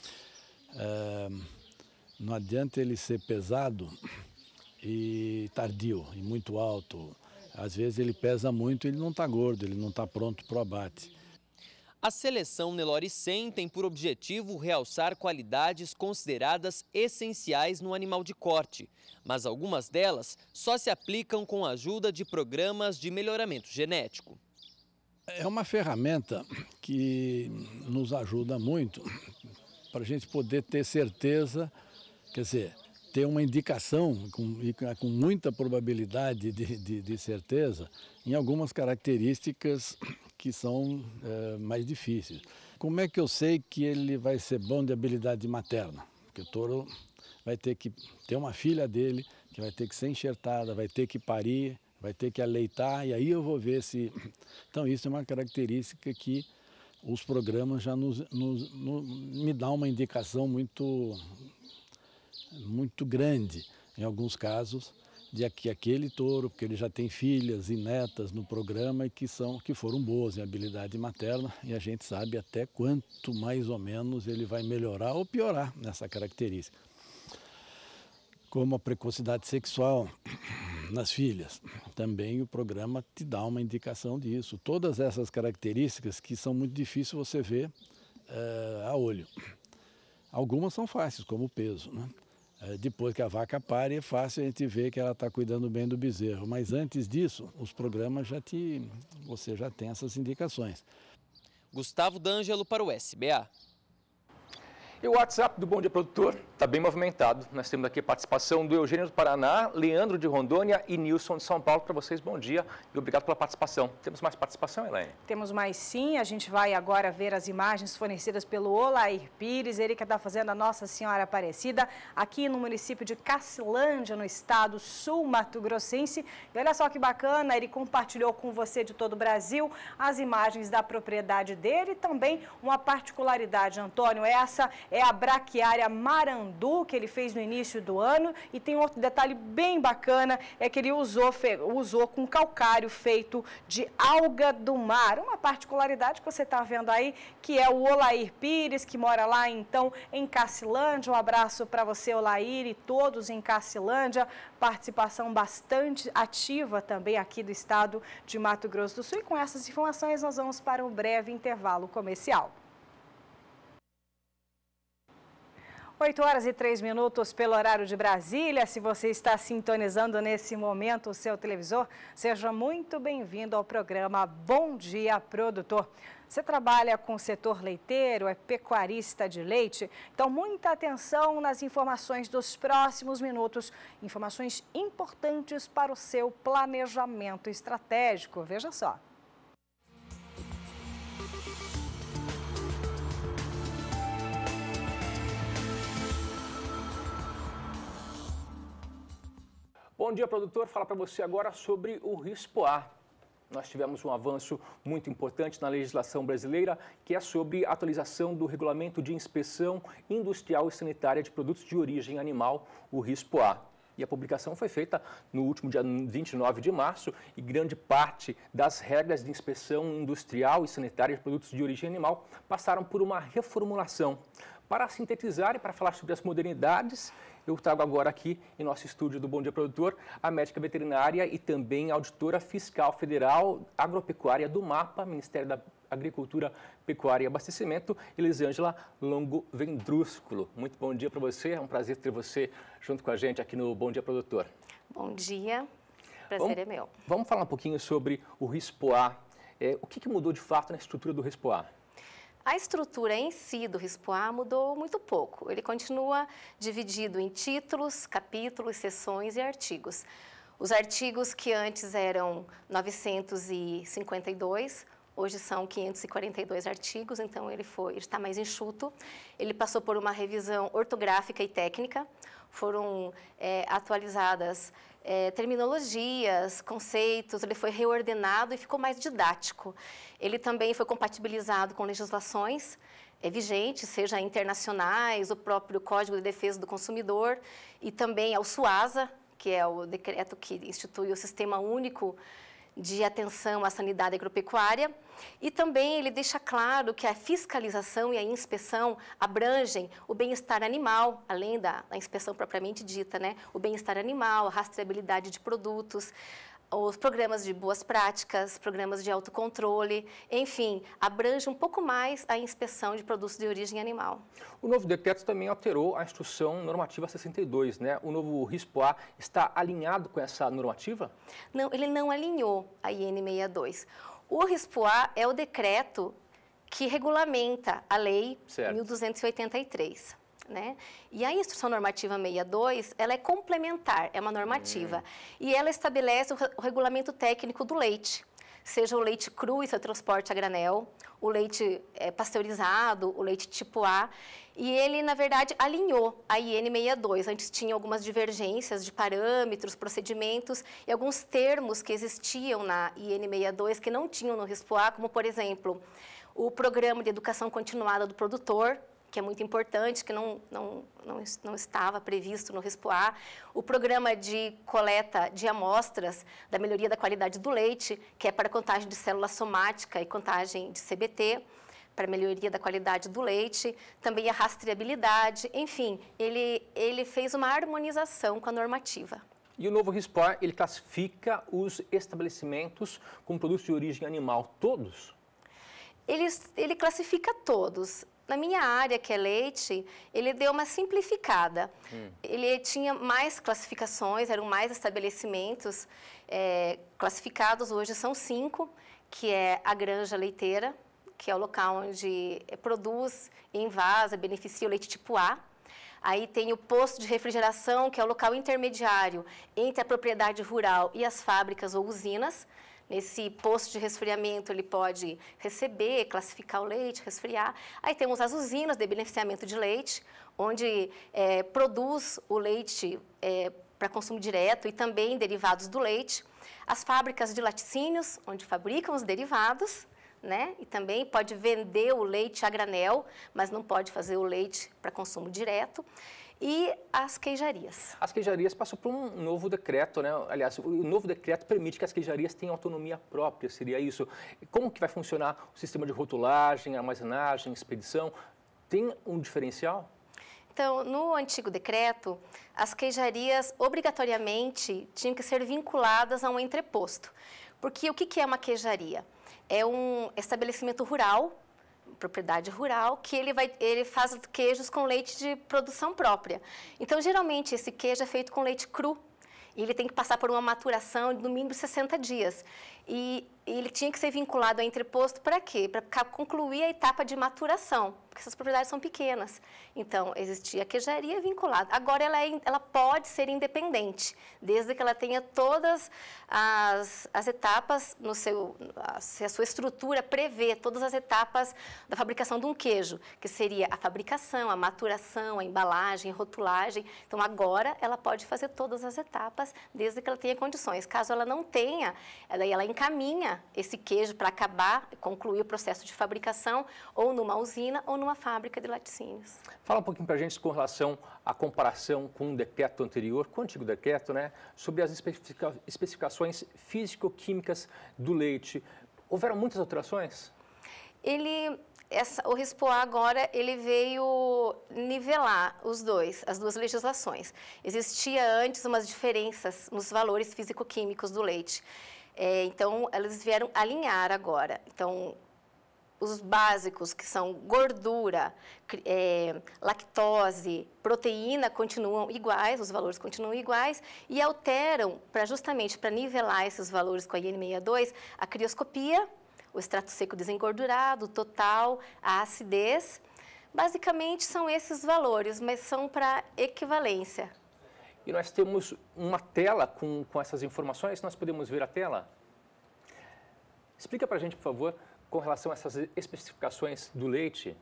É, não adianta ele ser pesado e tardio, e muito alto. Às vezes ele pesa muito e ele não está gordo, ele não está pronto para o abate. A seleção Nelore cem tem por objetivo realçar qualidades consideradas essenciais no animal de corte, mas algumas delas só se aplicam com a ajuda de programas de melhoramento genético. É uma ferramenta que nos ajuda muito para a gente poder ter certeza, quer dizer, ter uma indicação com, com muita probabilidade de, de, de certeza em algumas características que são é, mais difíceis. Como é que eu sei que ele vai ser bom de habilidade materna? Porque o touro vai ter que ter uma filha dele, que vai ter que ser enxertada, vai ter que parir, vai ter que aleitar, e aí eu vou ver se... Então isso é uma característica que os programas já nos, nos, nos, me dão uma indicação muito, muito grande, em alguns casos, de que aquele touro, porque ele já tem filhas e netas no programa e que, são, que foram boas em habilidade materna, e a gente sabe até quanto mais ou menos ele vai melhorar ou piorar nessa característica. Como a precocidade sexual nas filhas, também o programa te dá uma indicação disso. Todas essas características que são muito difíceis você ver é, a olho. Algumas são fáceis, como o peso, né? Depois que a vaca pare, é fácil a gente ver que ela está cuidando bem do bezerro. Mas antes disso, os programas já te... você já tem essas indicações. Gustavo D'Angelo para o S B A. E o WhatsApp do Bom Dia Produtor está bem movimentado. Nós temos aqui a participação do Eugênio do Paraná, Leandro de Rondônia e Nilson de São Paulo. Para vocês, bom dia e obrigado pela participação. Temos mais participação, Elaine? Temos mais sim. A gente vai agora ver as imagens fornecidas pelo Olair Pires, ele que está fazendo a Nossa Senhora Aparecida, aqui no município de Cacilândia, no estado sul-mato-grossense. E olha só que bacana, ele compartilhou com você de todo o Brasil as imagens da propriedade dele e também uma particularidade, Antônio, essa é a braquiária Marandá Carandu, que ele fez no início do ano. E tem outro detalhe bem bacana, é que ele usou, usou com calcário feito de alga do mar. Uma particularidade que você está vendo aí, que é o Olair Pires, que mora lá, então, em Cacilândia. Um abraço para você, Olair, e todos em Cacilândia. Participação bastante ativa também aqui do estado de Mato Grosso do Sul. E com essas informações, nós vamos para um breve intervalo comercial. oito horas e três minutos pelo horário de Brasília. Se você está sintonizando nesse momento o seu televisor, seja muito bem-vindo ao programa Bom Dia Produtor. Você trabalha com o setor leiteiro, é pecuarista de leite? Então, muita atenção nas informações dos próximos minutos. Informações importantes para o seu planejamento estratégico. Veja só. Bom dia, produtor. Fala para você agora sobre o RISPOA. Nós tivemos um avanço muito importante na legislação brasileira, que é sobre a atualização do Regulamento de Inspeção Industrial e Sanitária de Produtos de Origem Animal, o RISPOA. E a publicação foi feita no último dia vinte e nove de março e grande parte das regras de inspeção industrial e sanitária de produtos de origem animal passaram por uma reformulação. Para sintetizar e para falar sobre as modernidades, eu trago agora aqui em nosso estúdio do Bom Dia Produtor a médica veterinária e também auditora fiscal federal agropecuária do MAPA, Ministério da Agricultura, Pecuária e Abastecimento, Elisângela Longo Vendrúsculo. Muito bom dia para você, é um prazer ter você junto com a gente aqui no Bom Dia Produtor. Bom dia, prazer vamos, é meu. Vamos falar um pouquinho sobre o RISPOA. É, o que, que mudou de fato na estrutura do RISPOA? A estrutura em si do RISPOA mudou muito pouco. Ele continua dividido em títulos, capítulos, seções e artigos. Os artigos que antes eram novecentos e cinquenta e dois, hoje são quinhentos e quarenta e dois artigos, então ele foi, ele está mais enxuto. Ele passou por uma revisão ortográfica e técnica, foram é, atualizadas É, terminologias, conceitos, ele foi reordenado e ficou mais didático. Ele também foi compatibilizado com legislações é, vigentes, seja internacionais, o próprio Código de Defesa do Consumidor e também ao SUASA, que é o decreto que institui o Sistema Único de Atenção à Sanidade Agropecuária. E também ele deixa claro que a fiscalização e a inspeção abrangem o bem-estar animal, além da, da inspeção propriamente dita, né? O bem-estar animal, a rastreabilidade de produtos, os programas de boas práticas, programas de autocontrole, enfim, abrange um pouco mais a inspeção de produtos de origem animal. O novo decreto também alterou a Instrução Normativa sessenta e dois, né? O novo RISPOA está alinhado com essa normativa? Não, ele não alinhou a I N sessenta e dois. O RISPOA é o decreto que regulamenta a Lei certo. mil duzentos e oitenta e três. Né? E a Instrução Normativa sessenta e dois, ela é complementar, é uma normativa, hum. e ela estabelece o, o regulamento técnico do leite, seja o leite cru e seu transporte a granel, o leite é, pasteurizado, o leite tipo A, e ele, na verdade, alinhou a I N sessenta e dois. Antes tinha algumas divergências de parâmetros, procedimentos e alguns termos que existiam na I N sessenta e dois que não tinham no RISPOA, como, por exemplo, o Programa de Educação Continuada do Produtor, que é muito importante, que não, não, não, não estava previsto no RISPOA, o programa de coleta de amostras da melhoria da qualidade do leite, que é para contagem de célula somática e contagem de C B T, para melhoria da qualidade do leite, também a rastreabilidade, enfim, ele, ele fez uma harmonização com a normativa. E o novo RISPOA, ele classifica os estabelecimentos com produtos de origem animal, todos? Ele, ele classifica todos. Na minha área, que é leite, ele deu uma simplificada. Hum. Ele tinha mais classificações, eram mais estabelecimentos é, classificados, hoje são cinco, que é a granja leiteira, que é o local onde produz, envasa, beneficia o leite tipo A. Aí tem o posto de refrigeração, que é o local intermediário entre a propriedade rural e as fábricas ou usinas. Nesse posto de resfriamento, ele pode receber, classificar o leite, resfriar. Aí temos as usinas de beneficiamento de leite, onde é, produz o leite é, para consumo direto e também derivados do leite. As fábricas de laticínios, onde fabricam os derivados, né? E também pode vender o leite a granel, mas não pode fazer o leite para consumo direto. e as queijarias. As queijarias passam por um novo decreto, né? Aliás, o novo decreto permite que as queijarias tenham autonomia própria, seria isso. Como que vai funcionar o sistema de rotulagem, armazenagem, expedição? Tem um diferencial? Então, no antigo decreto, as queijarias obrigatoriamente tinham que ser vinculadas a um entreposto. Porque o que é uma queijaria? É um estabelecimento rural, propriedade rural, que ele, vai, ele faz queijos com leite de produção própria. Então, geralmente, esse queijo é feito com leite cru. E ele tem que passar por uma maturação de no mínimo sessenta dias. E ele tinha que ser vinculado ao entreposto para quê? Para concluir a etapa de maturação, porque essas propriedades são pequenas. Então, existia a queijaria vinculada. Agora, ela, é, ela pode ser independente, desde que ela tenha todas as, as etapas, no seu, a, se a sua estrutura prevê todas as etapas da fabricação de um queijo, que seria a fabricação, a maturação, a embalagem, a rotulagem. Então, agora, ela pode fazer todas as etapas, desde que ela tenha condições. Caso ela não tenha, daí ela encaminha esse queijo para acabar, concluir o processo de fabricação, ou numa usina ou numa fábrica de laticínios. Fala um pouquinho para a gente com relação à comparação com o decreto anterior, com o antigo decreto, né, sobre as especifica especificações físico-químicas do leite. Houveram muitas alterações? Ele... Essa, o RISPOA agora ele veio nivelar os dois, as duas legislações. Existia antes umas diferenças nos valores físico-químicos do leite. É, então, eles vieram alinhar agora. Então, os básicos, que são gordura, é, lactose, proteína, continuam iguais, os valores continuam iguais, e alteram, pra, justamente para nivelar esses valores com a I N sessenta e dois, a crioscopia, o extrato seco desengordurado, o total, a acidez. Basicamente, são esses valores, mas são para equivalência. E nós temos uma tela com, com essas informações, nós podemos ver a tela? Explica para a gente, por favor, com relação a essas especificações do leite.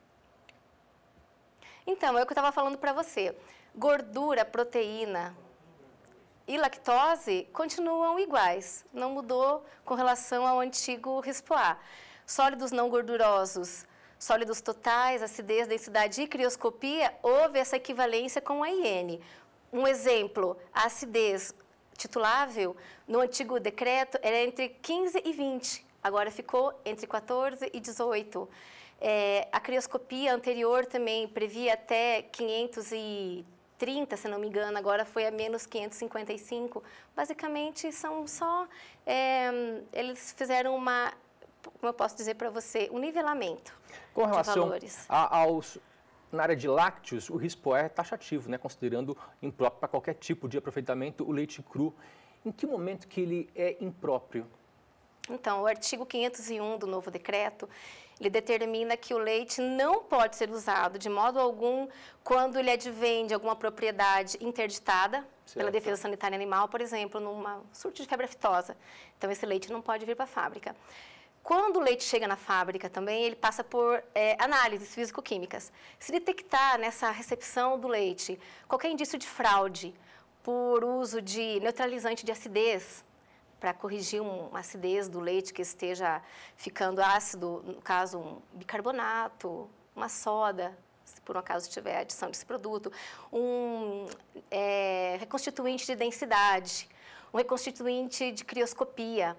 Então, é o que eu estava falando para você. Gordura, proteína e lactose continuam iguais, não mudou com relação ao antigo RISPOA. Sólidos não gordurosos, sólidos totais, acidez, densidade e crioscopia, houve essa equivalência com a I N. Um exemplo, a acidez titulável, no antigo decreto, era entre quinze e vinte, agora ficou entre quatorze e dezoito. É, a crioscopia anterior também previa até quinhentos e trinta, se não me engano, agora foi a menos quinhentos e cinquenta e cinco. Basicamente, são só... É, eles fizeram uma, como eu posso dizer para você, um nivelamento com relação de valores. A, aos, na área de lácteos, o RISPOA é taxativo, né, considerando impróprio para qualquer tipo de aproveitamento o leite cru. Em que momento que ele é impróprio? Então, o artigo quinhentos e um do novo decreto, ele determina que o leite não pode ser usado de modo algum quando ele advém de alguma propriedade interditada certo. Pela Defesa Sanitária Animal, por exemplo, numa surto de febre aftosa. Então, esse leite não pode vir para a fábrica. Quando o leite chega na fábrica também, ele passa por é, análises físico-químicas. Se detectar nessa recepção do leite qualquer indício de fraude por uso de neutralizante de acidez, para corrigir uma acidez do leite que esteja ficando ácido, no caso, um bicarbonato, uma soda, se por um acaso tiver adição desse produto, um é, reconstituinte de densidade, um reconstituinte de crioscopia,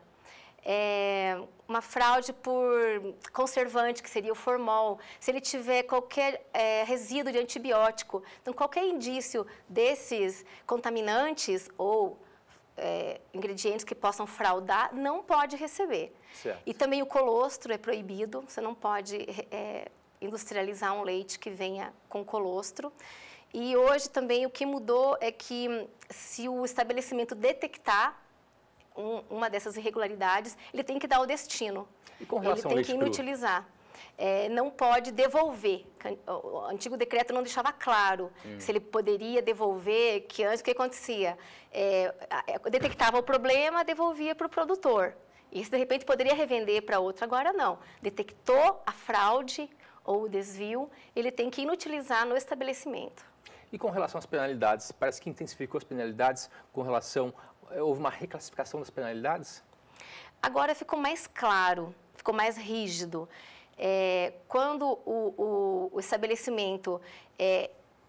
é, uma fraude por conservante, que seria o formol, se ele tiver qualquer é, resíduo de antibiótico. Então, qualquer indício desses contaminantes ou É, ingredientes que possam fraudar, não pode receber. Certo. E também o colostro é proibido, você não pode é, industrializar um leite que venha com colostro. E hoje também o que mudou é que se o estabelecimento detectar um, uma dessas irregularidades, ele tem que dar o destino. E com relação ele tem ao que leite inutilizar. É, não pode devolver. O antigo decreto não deixava claro hum. se ele poderia devolver, que antes o que acontecia? É, detectava o problema, devolvia para o produtor. Isso, de repente, poderia revender para outro, agora não. Detectou a fraude ou o desvio, ele tem que inutilizar no estabelecimento. E com relação às penalidades, parece que intensificou as penalidades com relação... Houve uma reclassificação das penalidades? Agora ficou mais claro, ficou mais rígido. É, quando o, o, o estabelecimento é,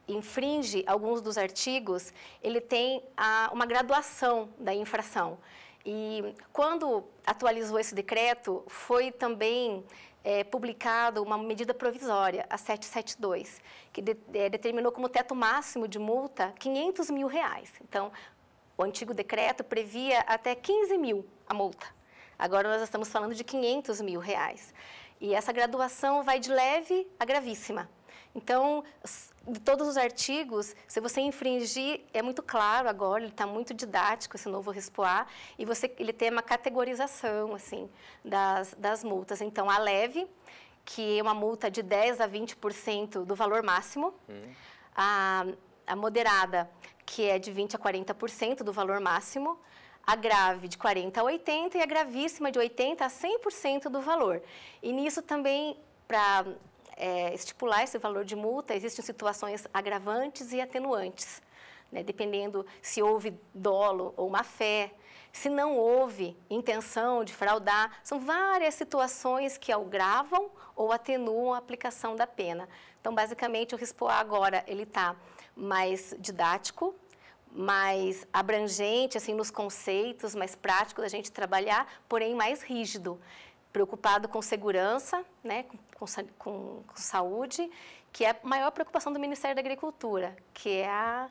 infringe alguns dos artigos, ele tem a, uma graduação da infração. E quando atualizou esse decreto, foi também é, publicado uma medida provisória, a setecentos e setenta e dois, que de, é, determinou como teto máximo de multa quinhentos mil reais. Então, o antigo decreto previa até quinze mil a multa. Agora nós estamos falando de quinhentos mil reais. E essa graduação vai de leve a gravíssima. Então, de todos os artigos, se você infringir, é muito claro agora, ele está muito didático, esse novo RISPOA, e você, ele tem uma categorização, assim, das, das multas. Então, a leve, que é uma multa de dez a vinte por cento do valor máximo, hum. a, a moderada, que é de vinte a quarenta por cento do valor máximo, a grave de quarenta a oitenta por cento e a gravíssima de oitenta a cem por cento do valor. E nisso também, para é, estipular esse valor de multa, existem situações agravantes e atenuantes, né, dependendo se houve dolo ou má-fé, se não houve intenção de fraudar. São várias situações que agravam ou atenuam a aplicação da pena. Então, basicamente, o RISPOA agora ele está mais didático, mais abrangente, assim, nos conceitos, mais prático da gente trabalhar, porém mais rígido, preocupado com segurança, né, com, com, com saúde, que é a maior preocupação do Ministério da Agricultura, que é a,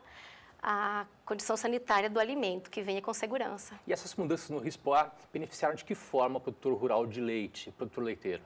a condição sanitária do alimento, que venha com segurança. E essas mudanças no RISPOA beneficiaram de que forma o produtor rural de leite, o produtor leiteiro?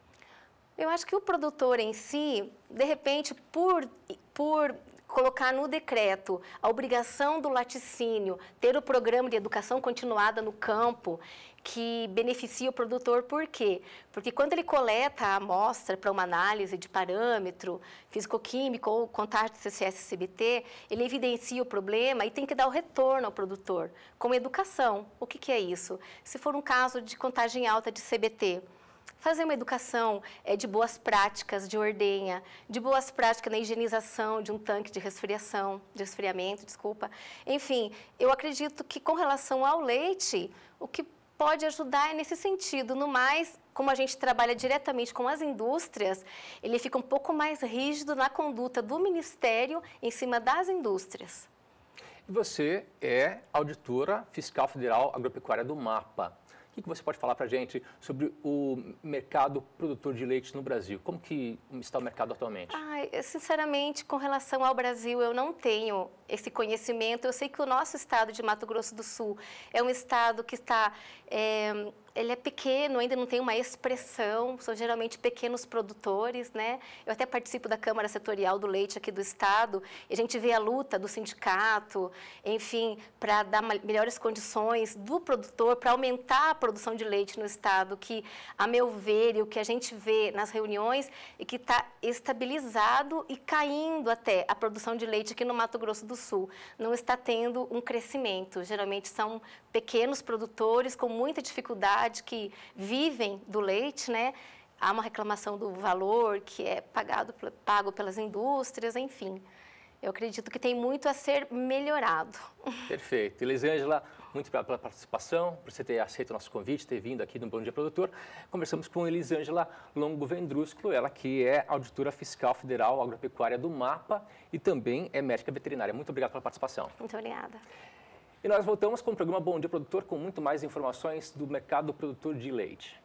Eu acho que o produtor em si, de repente, por, por colocar no decreto a obrigação do laticínio ter o programa de educação continuada no campo, que beneficia o produtor, por quê? Porque quando ele coleta a amostra para uma análise de parâmetro físico-químico ou contato C C S C B T, ele evidencia o problema e tem que dar o retorno ao produtor, com educação. O que, que é isso? Se for um caso de contagem alta de C B T, fazer uma educação é, de boas práticas de ordenha, de boas práticas na higienização de um tanque de resfriação, de resfriamento, desculpa. Enfim, eu acredito que com relação ao leite, o que pode ajudar é nesse sentido. No mais, como a gente trabalha diretamente com as indústrias, ele fica um pouco mais rígido na conduta do Ministério em cima das indústrias. E você é auditora fiscal federal agropecuária do MAPA. O que você pode falar para a gente sobre o mercado produtor de leite no Brasil? Como que está o mercado atualmente? Ai, sinceramente, com relação ao Brasil, eu não tenho esse conhecimento. Eu sei que o nosso estado de Mato Grosso do Sul é um estado que está... É, ele é pequeno, ainda não tem uma expressão, são geralmente pequenos produtores, né? Eu até participo da Câmara Setorial do Leite aqui do estado, e a gente vê a luta do sindicato, enfim, para dar melhores condições do produtor, para aumentar a produção de leite no estado, que, a meu ver, e o que a gente vê nas reuniões, é que está estabilizado e caindo até a produção de leite aqui no Mato Grosso do Sul. Não está tendo um crescimento, geralmente são pequenos produtores com muita dificuldade, que vivem do leite, né? Há uma reclamação do valor que é pagado, pago pelas indústrias, enfim. Eu acredito que tem muito a ser melhorado. Perfeito. Elisângela, muito obrigado pela participação, por você ter aceito o nosso convite, ter vindo aqui no Bom Dia Produtor. Conversamos com Elisângela Longo Vendrúsculo, ela que é auditora fiscal federal agropecuária do MAPA e também é médica veterinária. Muito obrigado pela participação. Muito obrigada. E nós voltamos com o programa Bom Dia Produtor com muito mais informações do mercado produtor de leite.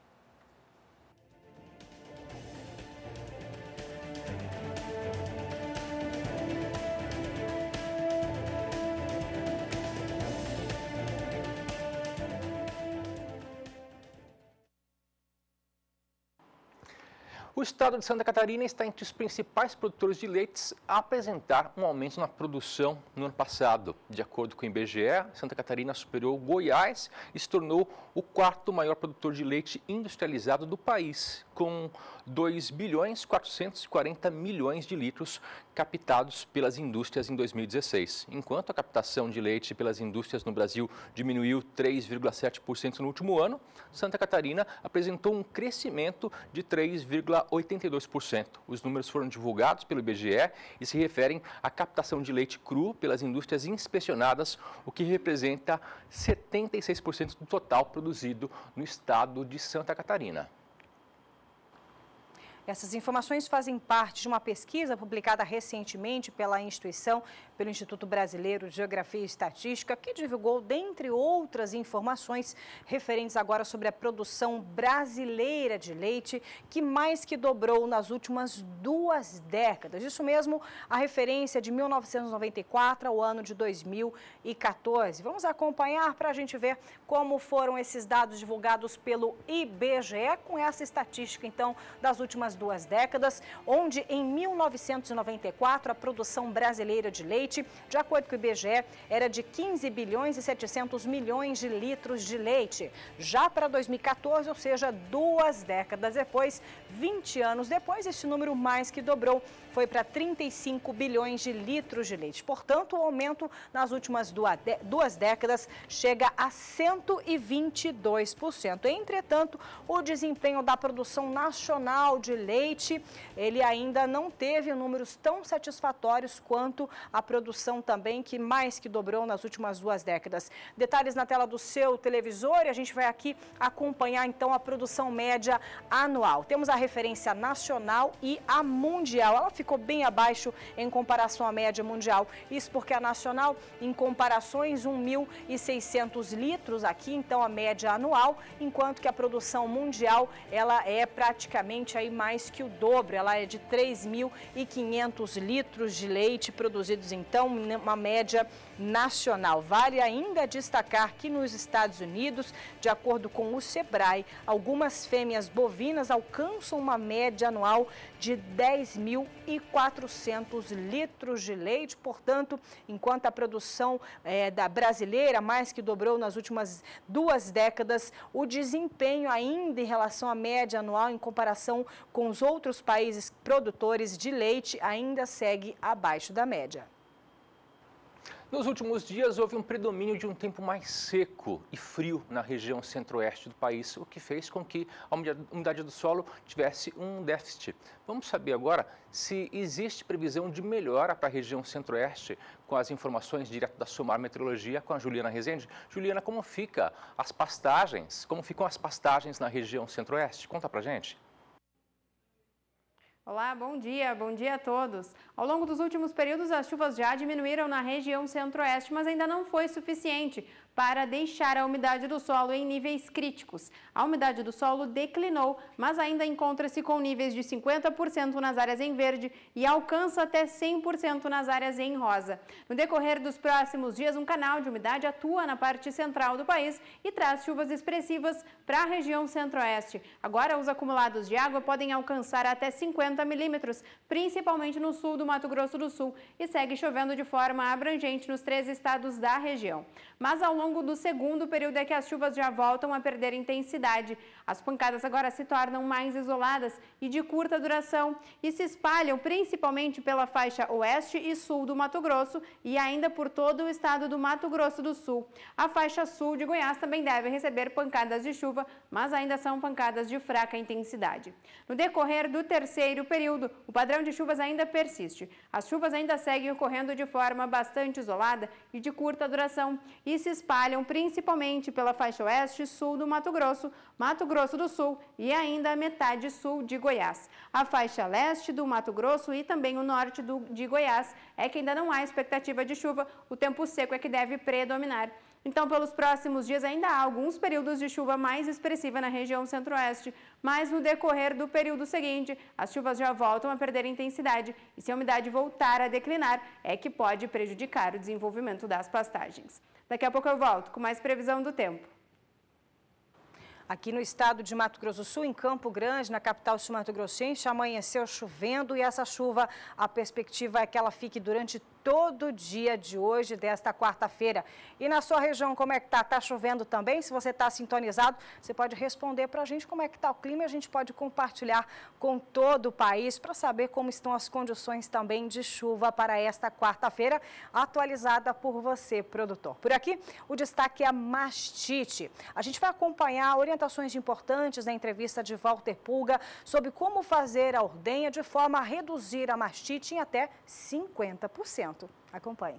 O estado de Santa Catarina está entre os principais produtores de leites a apresentar um aumento na produção no ano passado. De acordo com o I B G E, Santa Catarina superou Goiás e se tornou o quarto maior produtor de leite industrializado do país, com dois bilhões quatrocentos e quarenta milhões de litros captados pelas indústrias em dois mil e dezesseis. Enquanto a captação de leite pelas indústrias no Brasil diminuiu três vírgula sete por cento no último ano, Santa Catarina apresentou um crescimento de três vírgula oitenta e dois por cento. Os números foram divulgados pelo I B G E e se referem à captação de leite cru pelas indústrias inspecionadas, o que representa setenta e seis por cento do total produzido no estado de Santa Catarina. Essas informações fazem parte de uma pesquisa publicada recentemente pela instituição, pelo Instituto Brasileiro de Geografia e Estatística, que divulgou, dentre outras informações, referentes agora sobre a produção brasileira de leite, que mais que dobrou nas últimas duas décadas. Isso mesmo, a referência de mil novecentos e noventa e quatro ao ano de dois mil e quatorze. Vamos acompanhar para a gente ver como foram esses dados divulgados pelo I B G E, com essa estatística, então, das últimas duas décadas, onde em mil novecentos e noventa e quatro a produção brasileira de leite, de acordo com o I B G E, era de quinze bilhões e setecentos milhões de litros de leite. Já para dois mil e quatorze, ou seja, duas décadas depois, vinte anos depois, esse número mais que dobrou, foi para trinta e cinco bilhões de litros de leite. Portanto, o aumento nas últimas duas décadas chega a cento e vinte e dois por cento. Entretanto, o desempenho da produção nacional de leite, ele ainda não teve números tão satisfatórios quanto a produção também, que mais que dobrou nas últimas duas décadas. Detalhes na tela do seu televisor e a gente vai aqui acompanhar então a produção média anual. Temos a referência nacional e a mundial. Ela ficou bem abaixo em comparação à média mundial. Isso porque a nacional, em comparações, um mil e seiscentos litros aqui, então a média anual, enquanto que a produção mundial, ela é praticamente aí mais que o dobro. Ela é de três mil e quinhentos litros de leite produzidos, então, uma média nacional. Vale ainda destacar que nos Estados Unidos, de acordo com o Sebrae, algumas fêmeas bovinas alcançam uma média anual de dez mil e quatrocentos litros de leite. Portanto, enquanto a produção é, da brasileira mais que dobrou nas últimas duas décadas, o desempenho ainda em relação à média anual em comparação com os outros países produtores de leite ainda segue abaixo da média. Nos últimos dias, houve um predomínio de um tempo mais seco e frio na região centro-oeste do país, o que fez com que a umidade do solo tivesse um déficit. Vamos saber agora se existe previsão de melhora para a região centro-oeste, com as informações direto da Somar Meteorologia com a Juliana Rezende. Juliana, como fica as pastagens, como ficam as pastagens na região centro-oeste? Conta pra gente. Olá, bom dia, bom dia a todos. Ao longo dos últimos períodos, as chuvas já diminuíram na região centro-oeste, mas ainda não foi suficiente para deixar a umidade do solo em níveis críticos. A umidade do solo declinou, mas ainda encontra-se com níveis de cinquenta por cento nas áreas em verde e alcança até cem por cento nas áreas em rosa. No decorrer dos próximos dias, um canal de umidade atua na parte central do país e traz chuvas expressivas para a região centro-oeste. Agora, os acumulados de água podem alcançar até cinquenta milímetros, principalmente no sul do Mato Grosso do Sul, e segue chovendo de forma abrangente nos três estados da região. Mas ao longo do segundo período é que as chuvas já voltam a perder intensidade. As pancadas agora se tornam mais isoladas e de curta duração e se espalham principalmente pela faixa oeste e sul do Mato Grosso e ainda por todo o estado do Mato Grosso do Sul. A faixa sul de Goiás também deve receber pancadas de chuva, mas ainda são pancadas de fraca intensidade. No decorrer do terceiro período, o padrão de chuvas ainda persiste. As chuvas ainda seguem ocorrendo de forma bastante isolada e de curta duração e se espalham principalmente pela faixa oeste e sul do Mato Grosso, Mato Grosso do Sul e ainda a metade sul de Goiás. A faixa leste do Mato Grosso e também o norte do, de Goiás é que ainda não há expectativa de chuva, o tempo seco é que deve predominar. Então, pelos próximos dias ainda há alguns períodos de chuva mais expressiva na região centro-oeste, mas no decorrer do período seguinte, as chuvas já voltam a perder intensidade e se a umidade voltar a declinar, é que pode prejudicar o desenvolvimento das pastagens. Daqui a pouco eu volto com mais previsão do tempo. Aqui no estado de Mato Grosso do Sul, em Campo Grande, na capital sul-mato-grossense, amanheceu chovendo e essa chuva, a perspectiva é que ela fique durante todo o dia de hoje, desta quarta-feira. E na sua região, como é que tá? Tá chovendo também? Se você está sintonizado, você pode responder para a gente como é que está o clima e a gente pode compartilhar com todo o país para saber como estão as condições também de chuva para esta quarta-feira, atualizada por você, produtor. Por aqui, o destaque é a mastite. A gente vai acompanhar orientações importantes na entrevista de Walter Pulga sobre como fazer a ordenha de forma a reduzir a mastite em até cinquenta por cento. Acompanhe.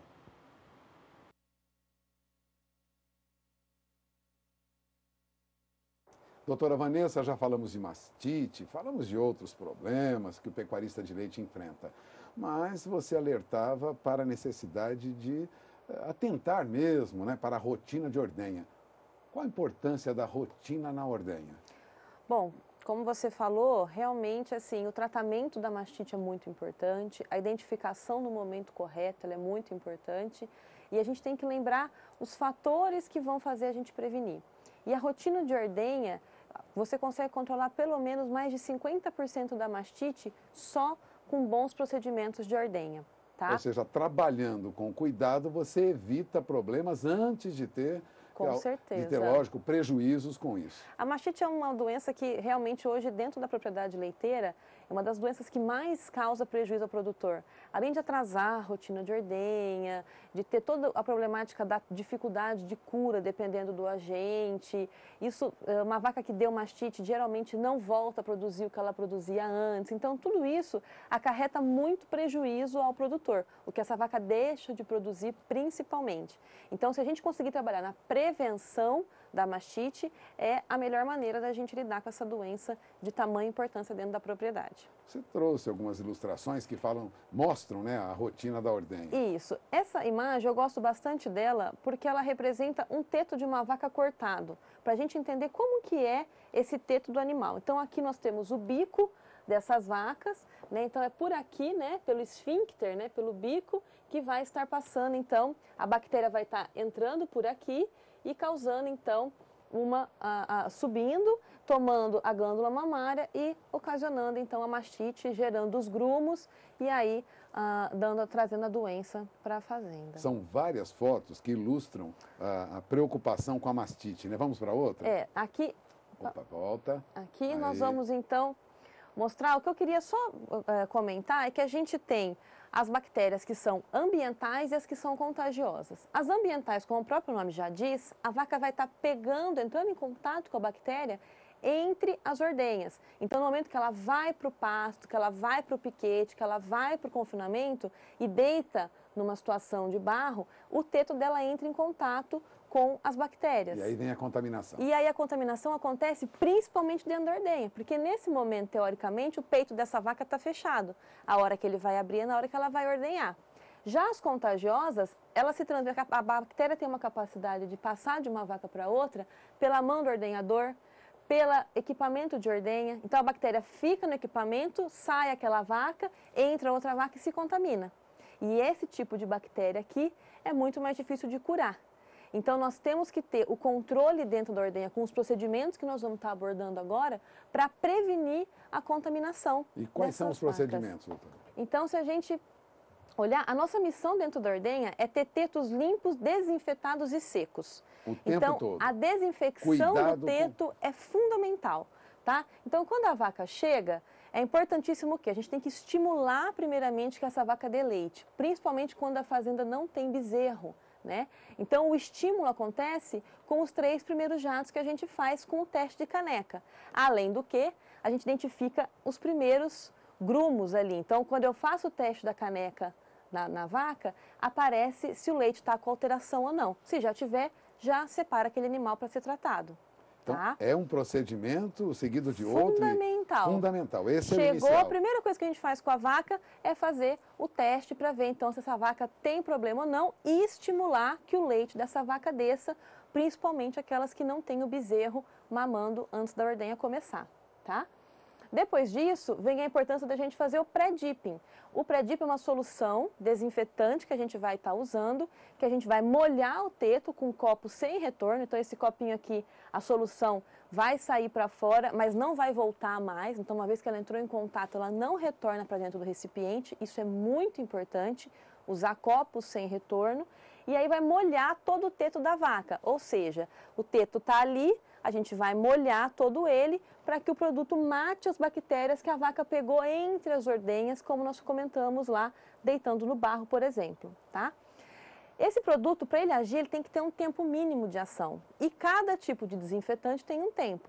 Doutora Vanessa, já falamos de mastite, falamos de outros problemas que o pecuarista de leite enfrenta, mas você alertava para a necessidade de atentar mesmo, né, para a rotina de ordenha. Qual a importância da rotina na ordenha? Bom, como você falou, realmente assim, o tratamento da mastite é muito importante, a identificação no momento correto ela é muito importante e a gente tem que lembrar os fatores que vão fazer a gente prevenir. E a rotina de ordenha, você consegue controlar pelo menos mais de cinquenta por cento da mastite só com bons procedimentos de ordenha, tá? Ou seja, trabalhando com cuidado, você evita problemas antes de ter, com certeza. de ter, lógico, prejuízos com isso. A mastite é uma doença que realmente hoje, dentro da propriedade leiteira, é uma das doenças que mais causa prejuízo ao produtor. Além de atrasar a rotina de ordenha, de ter toda a problemática da dificuldade de cura, dependendo do agente. Isso, uma vaca que deu mastite geralmente não volta a produzir o que ela produzia antes. Então, tudo isso acarreta muito prejuízo ao produtor, o que essa vaca deixa de produzir principalmente. Então, se a gente conseguir trabalhar na prevenção da mastite, é a melhor maneira da gente lidar com essa doença de tamanha importância dentro da propriedade. Você trouxe algumas ilustrações que falam, mostram, né, a rotina da ordenha. Isso. Essa imagem eu gosto bastante dela porque ela representa um teto de uma vaca cortado, para a gente entender como que é esse teto do animal. Então aqui nós temos o bico dessas vacas, né? Então é por aqui, né, pelo esfíncter, né, pelo bico, que vai estar passando, então, a bactéria vai estar entrando por aqui e causando, então, uma, a, a, subindo, tomando a glândula mamária e ocasionando, então, a mastite, gerando os grumos e aí a, dando, trazendo a doença para a fazenda. São várias fotos que ilustram a, a preocupação com a mastite, né? Vamos para outra? É, aqui... Opa, volta. Aqui aí. Nós vamos, então, mostrar. O que eu queria só uh, comentar é que a gente tem as bactérias que são ambientais e as que são contagiosas. As ambientais, como o próprio nome já diz, a vaca vai estar pegando, entrando em contato com a bactéria entre as ordenhas. Então, no momento que ela vai para o pasto, que ela vai para o piquete, que ela vai para o confinamento e deita numa situação de barro, o teto dela entra em contato com as bactérias. E aí vem a contaminação. E aí a contaminação acontece principalmente dentro da ordenha, porque nesse momento, teoricamente, o peito dessa vaca está fechado. A hora que ele vai abrir é na hora que ela vai ordenhar. Já as contagiosas, ela se transmite, a bactéria tem uma capacidade de passar de uma vaca para outra pela mão do ordenhador, pelo equipamento de ordenha. Então a bactéria fica no equipamento, sai aquela vaca, entra outra vaca e se contamina. E esse tipo de bactéria aqui é muito mais difícil de curar. Então, nós temos que ter o controle dentro da ordenha com os procedimentos que nós vamos estar abordando agora para prevenir a contaminação. E quais são os procedimentos, doutora? Então, se a gente olhar, a nossa missão dentro da ordenha é ter tetos limpos, desinfetados e secos. O tempo então, todo. a desinfecção Cuidado do teto com... é fundamental, tá? Então, quando a vaca chega, é importantíssimo o quê? A gente tem que estimular primeiramente que essa vaca dê leite, principalmente quando a fazenda não tem bezerro. Né? Então, o estímulo acontece com os três primeiros jatos que a gente faz com o teste de caneca. Além do que, a gente identifica os primeiros grumos ali. Então, quando eu faço o teste da caneca na, na vaca, aparece se o leite está com alteração ou não. Se já tiver, já separa aquele animal para ser tratado. Então, tá? É um procedimento seguido de outro. Fundamental. Fundamental. Esse é o Chegou, inicial. a primeira coisa que a gente faz com a vaca é fazer o teste para ver, então, se essa vaca tem problema ou não e estimular que o leite dessa vaca desça, principalmente aquelas que não têm o bezerro mamando antes da ordenha começar, tá? Depois disso, vem a importância da gente fazer o pré-dipping. O pré-dipping é uma solução desinfetante que a gente vai estar usando, que a gente vai molhar o teto com um copo sem retorno. Então, esse copinho aqui, a solução vai sair para fora, mas não vai voltar mais. Então, uma vez que ela entrou em contato, ela não retorna para dentro do recipiente. Isso é muito importante, usar copos sem retorno. E aí vai molhar todo o teto da vaca, ou seja, o teto está ali, a gente vai molhar todo ele para que o produto mate as bactérias que a vaca pegou entre as ordenhas, como nós comentamos lá, deitando no barro, por exemplo, tá? Esse produto, para ele agir, ele tem que ter um tempo mínimo de ação. E cada tipo de desinfetante tem um tempo.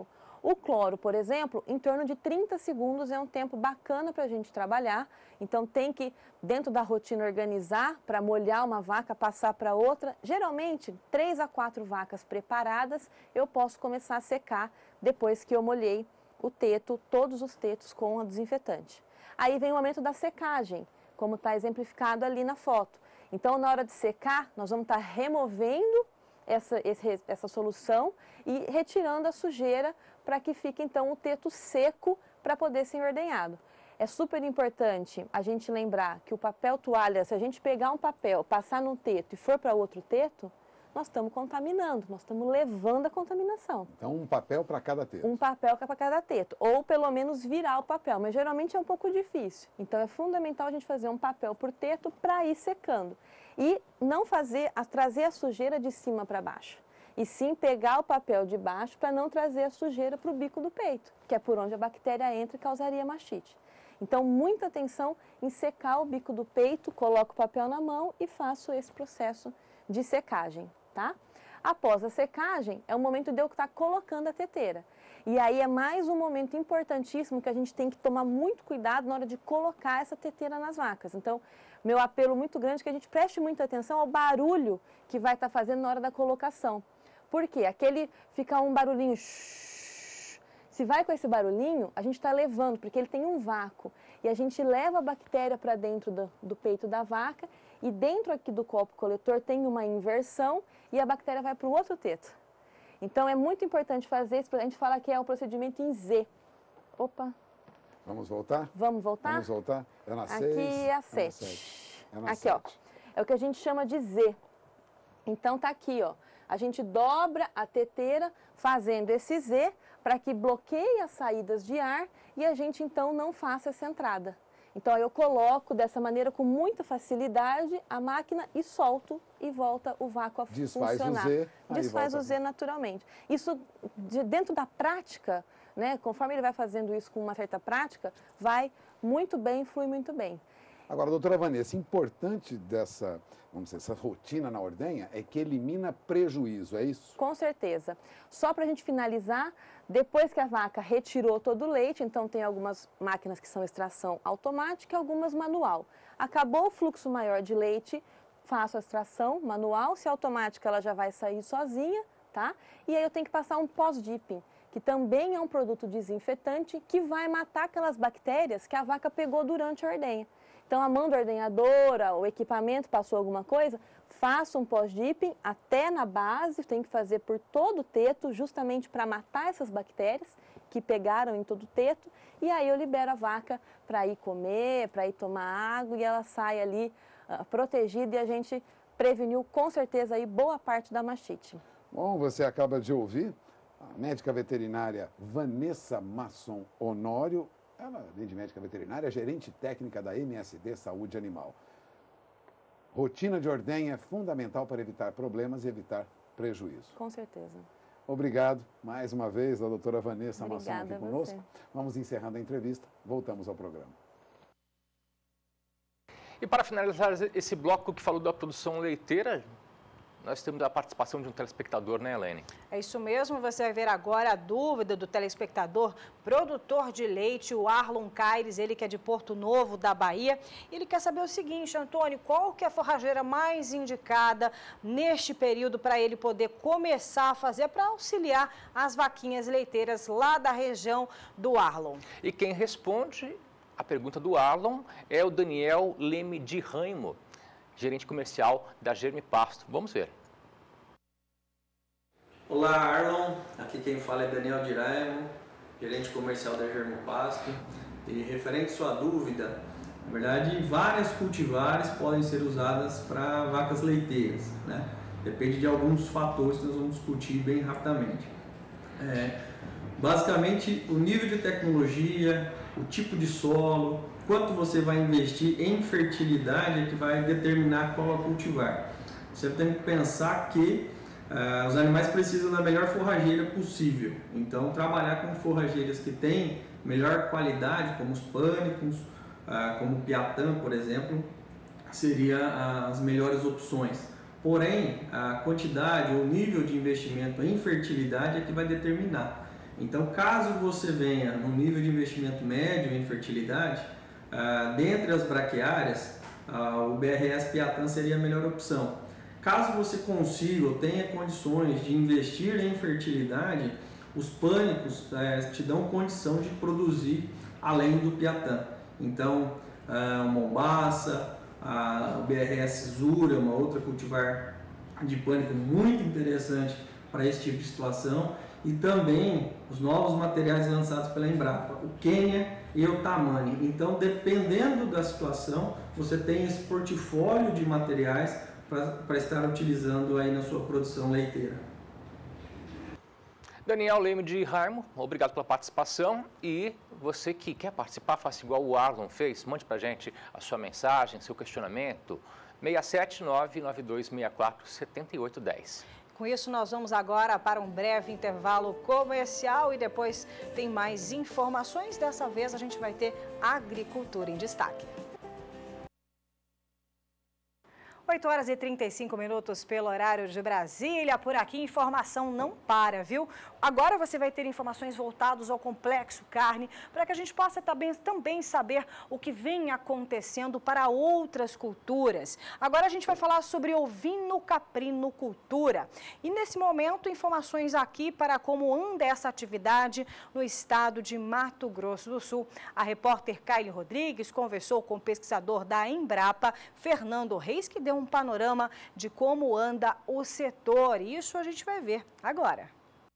O cloro, por exemplo, em torno de trinta segundos é um tempo bacana para a gente trabalhar. Então tem que, dentro da rotina, organizar para molhar uma vaca, passar para outra. Geralmente, três a quatro vacas preparadas, eu posso começar a secar depois que eu molhei o teto, todos os tetos com o desinfetante. Aí vem o momento da secagem, como está exemplificado ali na foto. Então, na hora de secar, nós vamos estar removendo essa, esse, essa solução e retirando a sujeira para que fique, então, o teto seco para poder ser ordenhado. É super importante a gente lembrar que o papel toalha, se a gente pegar um papel, passar num teto e for para outro teto, nós estamos contaminando, nós estamos levando a contaminação. Então, um papel para cada teto. Um papel para cada teto, ou pelo menos virar o papel, mas geralmente é um pouco difícil. Então, é fundamental a gente fazer um papel por teto para ir secando. E não fazer, a, trazer a sujeira de cima para baixo. E sim pegar o papel de baixo para não trazer a sujeira para o bico do peito, que é por onde a bactéria entra e causaria mastite. Então, muita atenção em secar o bico do peito, coloco o papel na mão e faço esse processo de secagem, tá? Após a secagem, é o momento de eu estar colocando a teteira. E aí é mais um momento importantíssimo que a gente tem que tomar muito cuidado na hora de colocar essa teteira nas vacas. Então, meu apelo muito grande é que a gente preste muita atenção ao barulho que vai estar fazendo na hora da colocação. Por quê? Aquele fica um barulhinho... Se vai com esse barulhinho, a gente está levando, porque ele tem um vácuo. E a gente leva a bactéria para dentro do, do peito da vaca e dentro aqui do copo coletor tem uma inversão e a bactéria vai para o outro teto. Então, é muito importante fazer isso, a gente fala que é o procedimento em Z. Opa! Vamos voltar? Vamos voltar? Vamos voltar? É na Aqui seis? é a sete. É na aqui, sete. Ó. É o que a gente chama de Z. Então, tá aqui, ó. A gente dobra a teteira fazendo esse Z para que bloqueie as saídas de ar e a gente, então, não faça essa entrada. Então, eu coloco dessa maneira com muita facilidade a máquina e solto e volta o vácuo a Desfaz funcionar. O Z, Desfaz o Z naturalmente. Isso, de, dentro da prática, né, conforme ele vai fazendo isso com uma certa prática, vai muito bem, flui muito bem. Agora, doutora Vanessa, importante dessa, vamos dizer, essa rotina na ordenha é que elimina prejuízo, é isso? Com certeza. Só para a gente finalizar, depois que a vaca retirou todo o leite, então tem algumas máquinas que são extração automática e algumas manual. Acabou o fluxo maior de leite, faço a extração manual, se automática ela já vai sair sozinha, tá? E aí eu tenho que passar um pós-dipping, que também é um produto desinfetante que vai matar aquelas bactérias que a vaca pegou durante a ordenha. Então, a mão da ordenhadora, o equipamento passou alguma coisa, faça um pós-dipping até na base, tem que fazer por todo o teto, justamente para matar essas bactérias que pegaram em todo o teto, e aí eu libero a vaca para ir comer, para ir tomar água, e ela sai ali uh, protegida, e a gente preveniu com certeza aí boa parte da mastite. Bom, você acaba de ouvir a médica veterinária Vanessa Masson Honório. Ela, além de médica veterinária, é gerente técnica da M S D Saúde Animal. Rotina de ordenha é fundamental para evitar problemas e evitar prejuízo. Com certeza. Obrigado mais uma vez a doutora Vanessa Masson aqui conosco. Você. Vamos encerrando a entrevista. Voltamos ao programa. E para finalizar esse bloco que falou da produção leiteira, nós temos a participação de um telespectador, né, Helene? É isso mesmo, você vai ver agora a dúvida do telespectador, produtor de leite, o Arlon Caires, ele que é de Porto Novo, da Bahia. Ele quer saber o seguinte, Antônio, qual que é a forrageira mais indicada neste período para ele poder começar a fazer para auxiliar as vaquinhas leiteiras lá da região do Arlon? E quem responde a pergunta do Arlon é o Daniel Leme de Raimo, gerente comercial da Germe Pasto. Vamos ver. Olá, Arlon. Aqui quem fala é Daniel de Raimo, gerente comercial da Germe Pasto. E referente à sua dúvida, na verdade, várias cultivares podem ser usadas para vacas leiteiras, né? Depende de alguns fatores que nós vamos discutir bem rapidamente. É, basicamente, o nível de tecnologia, o tipo de solo, quanto você vai investir em fertilidade é que vai determinar qual a cultivar. Você tem que pensar que uh, os animais precisam da melhor forrageira possível. Então, trabalhar com forrageiras que têm melhor qualidade, como os pânicos, uh, como o Piatã, por exemplo, seria uh, as melhores opções. Porém, a quantidade ou nível de investimento em fertilidade é que vai determinar. Então, caso você venha no nível de investimento médio em fertilidade, ah, dentre as braquiárias, ah, o B R S Piatã seria a melhor opção. Caso você consiga ou tenha condições de investir em fertilidade, os pânicos eh, te dão condição de produzir além do Piatã. Então, ah, o Mombaça, ah, o B R S Zura, uma outra cultivar de pânico muito interessante para esse tipo de situação, e também os novos materiais lançados pela Embrapa, o Quênia e o Tamani. Então, dependendo da situação, você tem esse portfólio de materiais para estar utilizando aí na sua produção leiteira. Daniel Leme de Raimo, obrigado pela participação, e você que quer participar, faça igual o Arlon fez, mande para a gente a sua mensagem, seu questionamento, seis sete nove nove dois seis quatro sete oito um zero. Com isso, nós vamos agora para um breve intervalo comercial e depois tem mais informações. Dessa vez a gente vai ter agricultura em destaque. oito horas e trinta e cinco minutos pelo horário de Brasília. Por aqui, informação não para, viu? Agora você vai ter informações voltadas ao complexo carne, para que a gente possa também, também saber o que vem acontecendo para outras culturas. Agora a gente vai falar sobre ovino-caprinocultura. E nesse momento, informações aqui para como anda essa atividade no estado de Mato Grosso do Sul. A repórter Kaile Rodrigues conversou com o pesquisador da Embrapa, Fernando Reis, que deu um panorama de como anda o setor. E isso a gente vai ver agora.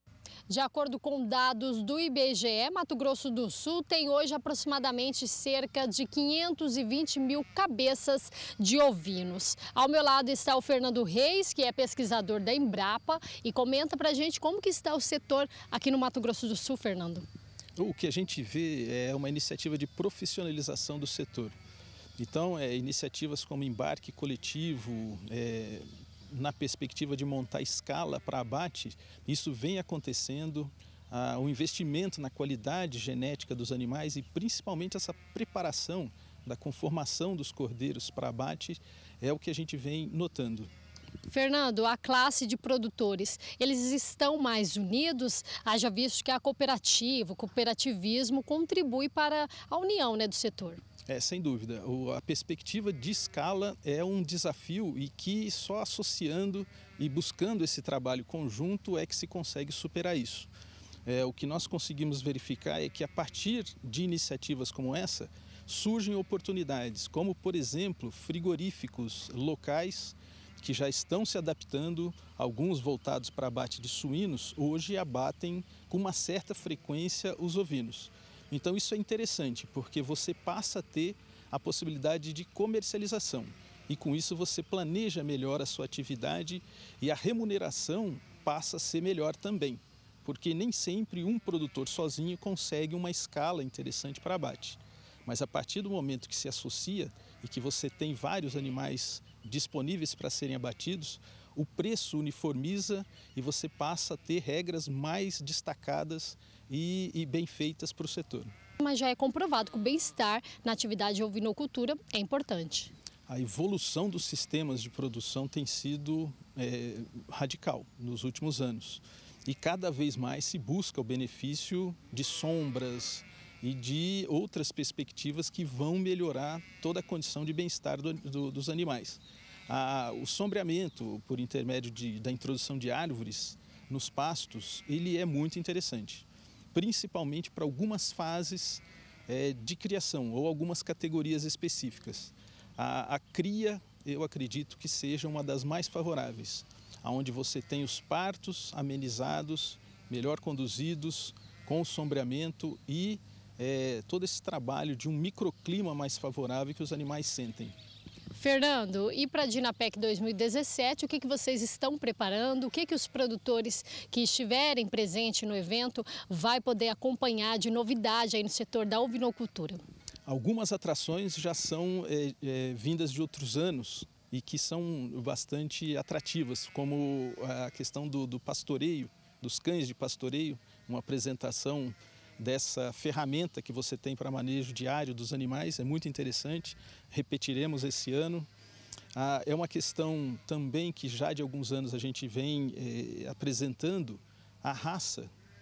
De acordo com dados do I B G E, Mato Grosso do Sul tem hoje aproximadamente cerca de quinhentos e vinte mil cabeças de ovinos. Ao meu lado está o Fernando Reis, que é pesquisador da Embrapa, e comenta pra gente como que está o setor aqui no Mato Grosso do Sul, Fernando. O que a gente vê é uma iniciativa de profissionalização do setor. Então, é, iniciativas como embarque coletivo, é, na perspectiva de montar escala para abate, isso vem acontecendo, ah, o investimento na qualidade genética dos animais e principalmente essa preparação da conformação dos cordeiros para abate é o que a gente vem notando. Fernando, a classe de produtores, eles estão mais unidos? Haja visto que a cooperativa, o cooperativismo contribui para a união, né, do setor. É, sem dúvida. O, a perspectiva de escala é um desafio e que só associando e buscando esse trabalho conjunto é que se consegue superar isso. É, o que nós conseguimos verificar é que a partir de iniciativas como essa, surgem oportunidades, como por exemplo, frigoríficos locais que já estão se adaptando, alguns voltados para abate de suínos, hoje abatem com uma certa frequência os ovinos. Então isso é interessante, porque você passa a ter a possibilidade de comercialização e com isso você planeja melhor a sua atividade e a remuneração passa a ser melhor também, porque nem sempre um produtor sozinho consegue uma escala interessante para abate. Mas a partir do momento que se associa e que você tem vários animais disponíveis para serem abatidos, o preço uniformiza e você passa a ter regras mais destacadas e, e bem feitas para o setor. Mas já é comprovado que o bem-estar na atividade de ovinocultura é importante. A evolução dos sistemas de produção tem sido é, radical nos últimos anos e cada vez mais se busca o benefício de sombras e de outras perspectivas que vão melhorar toda a condição de bem-estar do, do, dos animais. Ah, o sombreamento por intermédio de, da introdução de árvores nos pastos, ele é muito interessante, principalmente para algumas fases é, de criação ou algumas categorias específicas. A, a cria, eu acredito que seja uma das mais favoráveis, onde você tem os partos amenizados, melhor conduzidos, com sombreamento e é, todo esse trabalho de um microclima mais favorável que os animais sentem. Fernando, e para a Dinapec dois mil e dezessete, o que, que vocês estão preparando? O que, que os produtores que estiverem presentes no evento vai poder acompanhar de novidade aí no setor da ovinocultura? Algumas atrações já são é, é, vindas de outros anos e que são bastante atrativas, como a questão do, do pastoreio, dos cães de pastoreio, uma apresentação dessa ferramenta que você tem para manejo diário dos animais, é muito interessante, repetiremos esse ano. Ah, é uma questão também que já de alguns anos a gente vem eh, apresentando a raça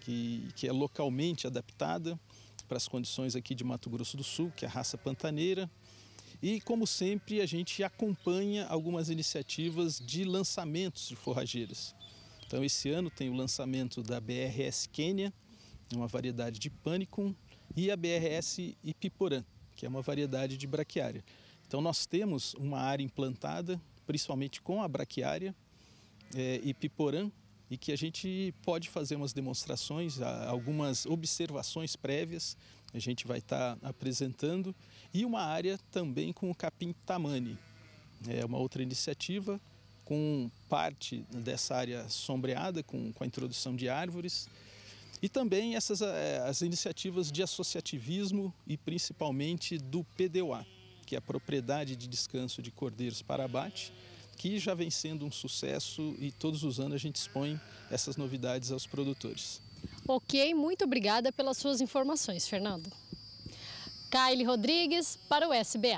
que, que é localmente adaptada para as condições aqui de Mato Grosso do Sul, que é a raça pantaneira. E, como sempre, a gente acompanha algumas iniciativas de lançamentos de forrageiras. Então, esse ano tem o lançamento da B R S Quênia, uma variedade de Panicum, e a B R S Ipiporã, que é uma variedade de braquiária. Então, nós temos uma área implantada, principalmente com a braquiária é, Ipiporã, e que a gente pode fazer umas demonstrações, algumas observações prévias, a gente vai estar apresentando, e uma área também com o capim tamani. É uma outra iniciativa com parte dessa área sombreada, com, com a introdução de árvores, e também essas as iniciativas de associativismo e principalmente do P D O A, que é a Propriedade de Descanso de Cordeiros para Abate, que já vem sendo um sucesso e todos os anos a gente expõe essas novidades aos produtores. Ok, muito obrigada pelas suas informações, Fernando. Kaile Rodrigues para o S B A.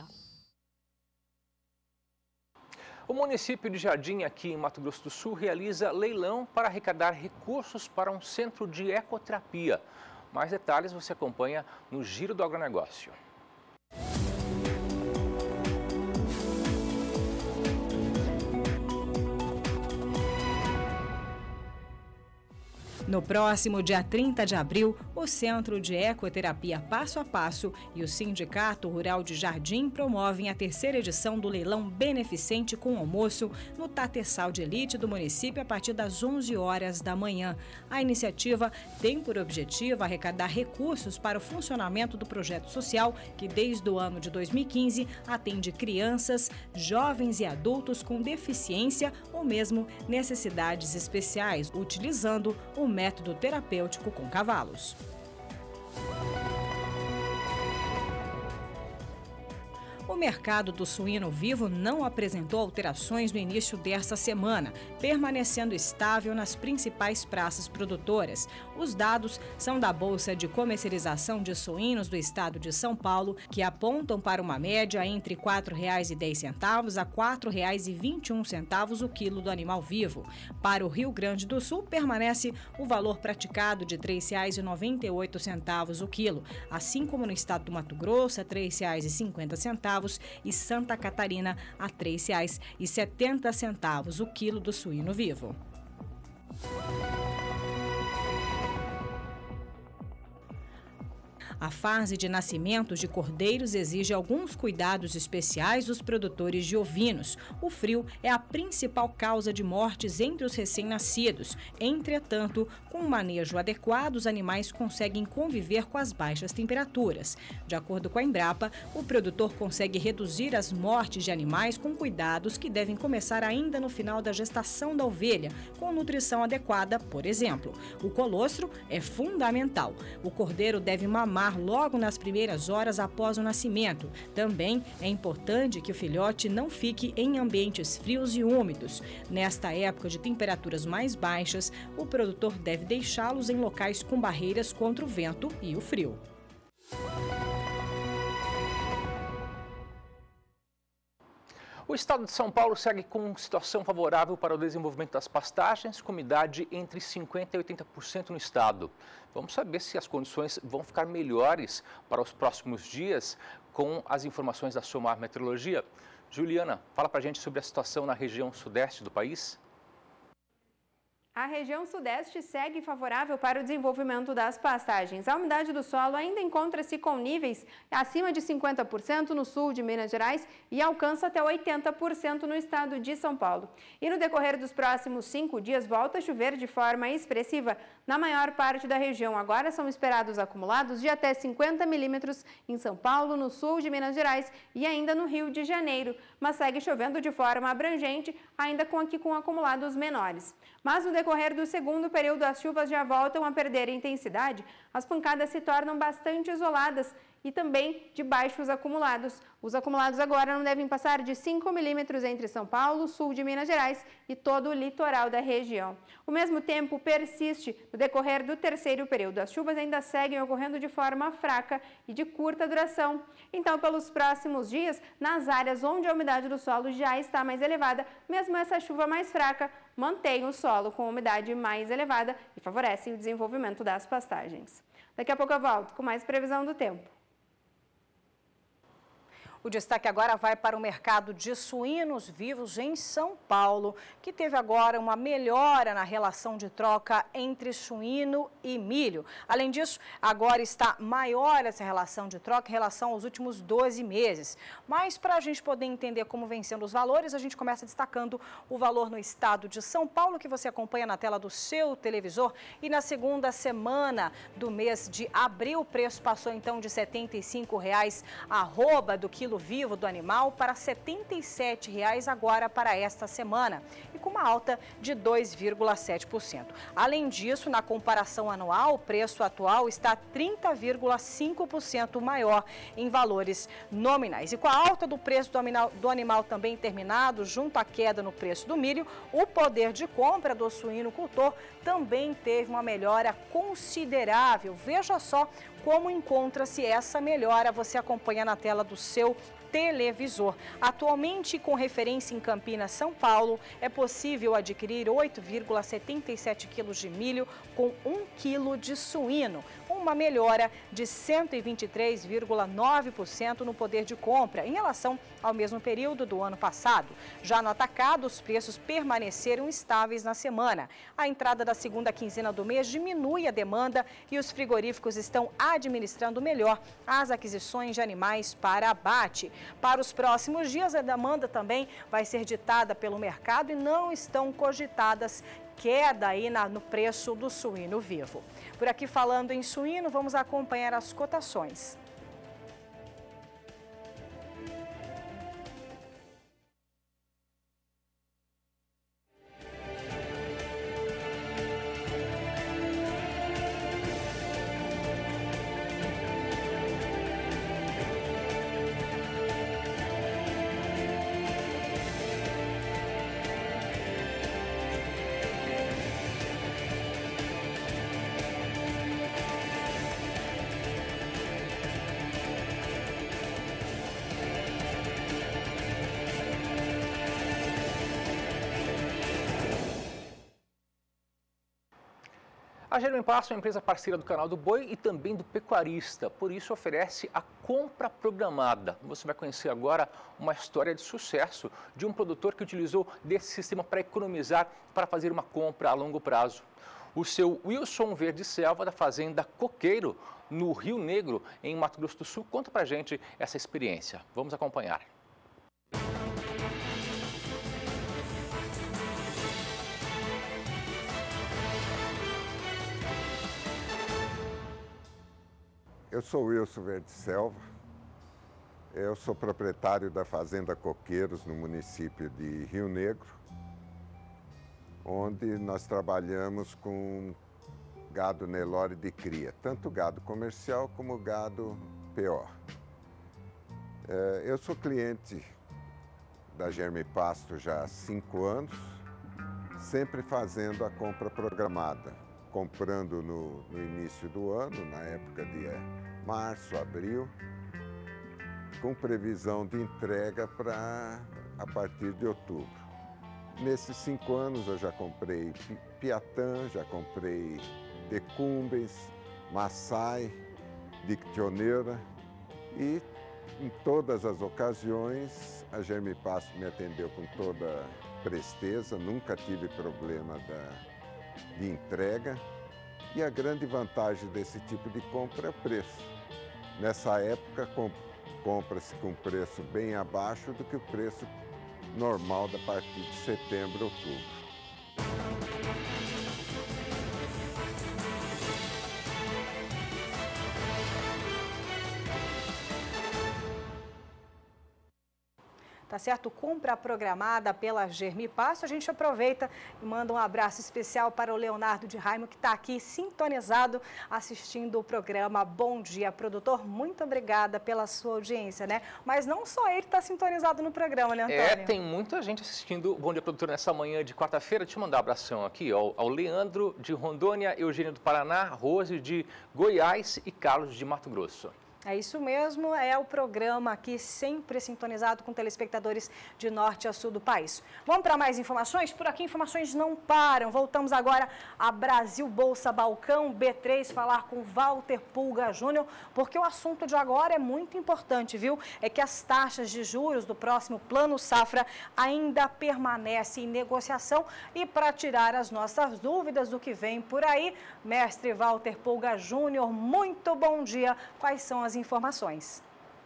O município de Jardim, aqui em Mato Grosso do Sul, realiza leilão para arrecadar recursos para um centro de ecoterapia. Mais detalhes você acompanha no Giro do Agronegócio. No próximo dia trinta de abril, o Centro de Ecoterapia Passo a Passo e o Sindicato Rural de Jardim promovem a terceira edição do leilão beneficente com almoço no Tatersal de Elite do município a partir das onze horas da manhã. A iniciativa tem por objetivo arrecadar recursos para o funcionamento do projeto social que desde o ano de dois mil e quinze atende crianças, jovens e adultos com deficiência ou mesmo necessidades especiais, utilizando o método terapêutico com cavalos. O mercado do suíno vivo não apresentou alterações no início desta semana, permanecendo estável nas principais praças produtoras. Os dados são da Bolsa de Comercialização de Suínos do Estado de São Paulo, que apontam para uma média entre quatro reais e dez centavos a quatro reais e vinte e um centavos o quilo do animal vivo. Para o Rio Grande do Sul, permanece o valor praticado de três reais e noventa e oito centavos o quilo, assim como no estado do Mato Grosso, a três reais e cinquenta centavos e Santa Catarina a três reais e setenta centavos o quilo do suíno vivo. A fase de nascimentos de cordeiros exige alguns cuidados especiais dos produtores de ovinos. O frio é a principal causa de mortes entre os recém-nascidos. Entretanto, com um manejo adequado, os animais conseguem conviver com as baixas temperaturas. De acordo com a Embrapa, o produtor consegue reduzir as mortes de animais com cuidados que devem começar ainda no final da gestação da ovelha, com nutrição adequada, por exemplo. O colostro é fundamental. O cordeiro deve mamar logo nas primeiras horas após o nascimento. Também é importante que o filhote não fique em ambientes frios e úmidos. Nesta época de temperaturas mais baixas, o produtor deve deixá-los em locais com barreiras contra o vento e o frio. O estado de São Paulo segue com situação favorável para o desenvolvimento das pastagens, com umidade entre cinquenta por cento e oitenta por cento no estado. Vamos saber se as condições vão ficar melhores para os próximos dias com as informações da Somar Meteorologia. Juliana, fala para a gente sobre a situação na região sudeste do país. A região sudeste segue favorável para o desenvolvimento das pastagens. A umidade do solo ainda encontra-se com níveis acima de cinquenta por cento no sul de Minas Gerais e alcança até oitenta por cento no estado de São Paulo. E no decorrer dos próximos cinco dias volta a chover de forma expressiva na maior parte da região. Agora são esperados acumulados de até cinquenta milímetros em São Paulo, no sul de Minas Gerais e ainda no Rio de Janeiro. Mas segue chovendo de forma abrangente, ainda com aqui com acumulados menores. Mas no decorrer do segundo período, as chuvas já voltam a perder intensidade, as pancadas se tornam bastante isoladas e também de baixos acumulados. Os acumulados agora não devem passar de cinco milímetros entre São Paulo, sul de Minas Gerais e todo o litoral da região. O mesmo tempo persiste no decorrer do terceiro período. As chuvas ainda seguem ocorrendo de forma fraca e de curta duração. Então, pelos próximos dias, nas áreas onde a umidade do solo já está mais elevada, mesmo essa chuva mais fraca mantém o solo com umidade mais elevada e favorece o desenvolvimento das pastagens. Daqui a pouco eu volto com mais previsão do tempo. O destaque agora vai para o mercado de suínos vivos em São Paulo, que teve agora uma melhora na relação de troca entre suíno e milho. Além disso, agora está maior essa relação de troca em relação aos últimos doze meses. Mas para a gente poder entender como vem sendo os valores, a gente começa destacando o valor no estado de São Paulo, que você acompanha na tela do seu televisor. E na segunda semana do mês de abril, o preço passou então de setenta e cinco reais a arroba do quilo vivo do animal para setenta e sete reais agora para esta semana e com uma alta de dois vírgula sete por cento. Além disso, na comparação anual, o preço atual está trinta vírgula cinco por cento maior em valores nominais. E com a alta do preço do animal, do animal também terminado, junto à queda no preço do milho, o poder de compra do suinocultor também teve uma melhora considerável. Veja só como encontra-se essa melhora, você acompanha na tela do seu televisor. Atualmente, com referência em Campinas, São Paulo, é possível adquirir oito vírgula setenta e sete quilos de milho com um quilo de suíno, uma melhora de cento e vinte e três vírgula nove por cento no poder de compra em relação ao mesmo período do ano passado. Já no atacado, os preços permaneceram estáveis na semana. A entrada da segunda quinzena do mês diminui a demanda e os frigoríficos estão administrando melhor as aquisições de animais para abate. Para os próximos dias, a demanda também vai ser ditada pelo mercado e não estão cogitadas queda aí na, no preço do suíno vivo. Por aqui, falando em suíno, vamos acompanhar as cotações. A Jeremy Pasto é uma empresa parceira do Canal do Boi e também do Pecuarista, por isso oferece a compra programada. Você vai conhecer agora uma história de sucesso de um produtor que utilizou desse sistema para economizar, para fazer uma compra a longo prazo. O seu Wilson Verde Selva, da Fazenda Coqueiro, no Rio Negro, em Mato Grosso do Sul, conta pra gente essa experiência. Vamos acompanhar. Eu sou Wilson Verde Selva, eu sou proprietário da Fazenda Coqueiros, no município de Rio Negro, onde nós trabalhamos com gado Nelore de cria, tanto gado comercial como gado P O. Eu sou cliente da Jeremy Pasto já há cinco anos, sempre fazendo a compra programada, comprando no, no início do ano, na época de março, abril, com previsão de entrega para a partir de outubro. Nesses cinco anos eu já comprei Piatã, já comprei Decumbens, Maasai, Dictioneira e em todas as ocasiões a Jeremy Pasto me atendeu com toda presteza, nunca tive problema da de entrega, e a grande vantagem desse tipo de compra é o preço. Nessa época, compra-se com preço bem abaixo do que o preço normal da partir de setembro, outubro. Tá tá certo? Compra programada pela Germipasto. A gente aproveita e manda um abraço especial para o Leonardo de Raimo, que está aqui sintonizado assistindo o programa Bom Dia Produtor. Muito obrigada pela sua audiência, né? Mas não só ele está sintonizado no programa, né, Antônio? É, tem muita gente assistindo o Bom Dia Produtor nessa manhã de quarta-feira. Deixa eu mandar um abração aqui ó, ao Leandro de Rondônia, Eugênio do Paraná, Rose de Goiás e Carlos de Mato Grosso. É isso mesmo, é o programa aqui sempre sintonizado com telespectadores de norte a sul do país. Vamos para mais informações? Por aqui informações não param. Voltamos agora a Brasil Bolsa Balcão B três, falar com Walter Pulga Júnior, porque o assunto de agora é muito importante, viu? É que as taxas de juros do próximo Plano Safra ainda permanecem em negociação. E para tirar as nossas dúvidas do que vem por aí, mestre Walter Pulga Júnior, muito bom dia. Quais são as informações?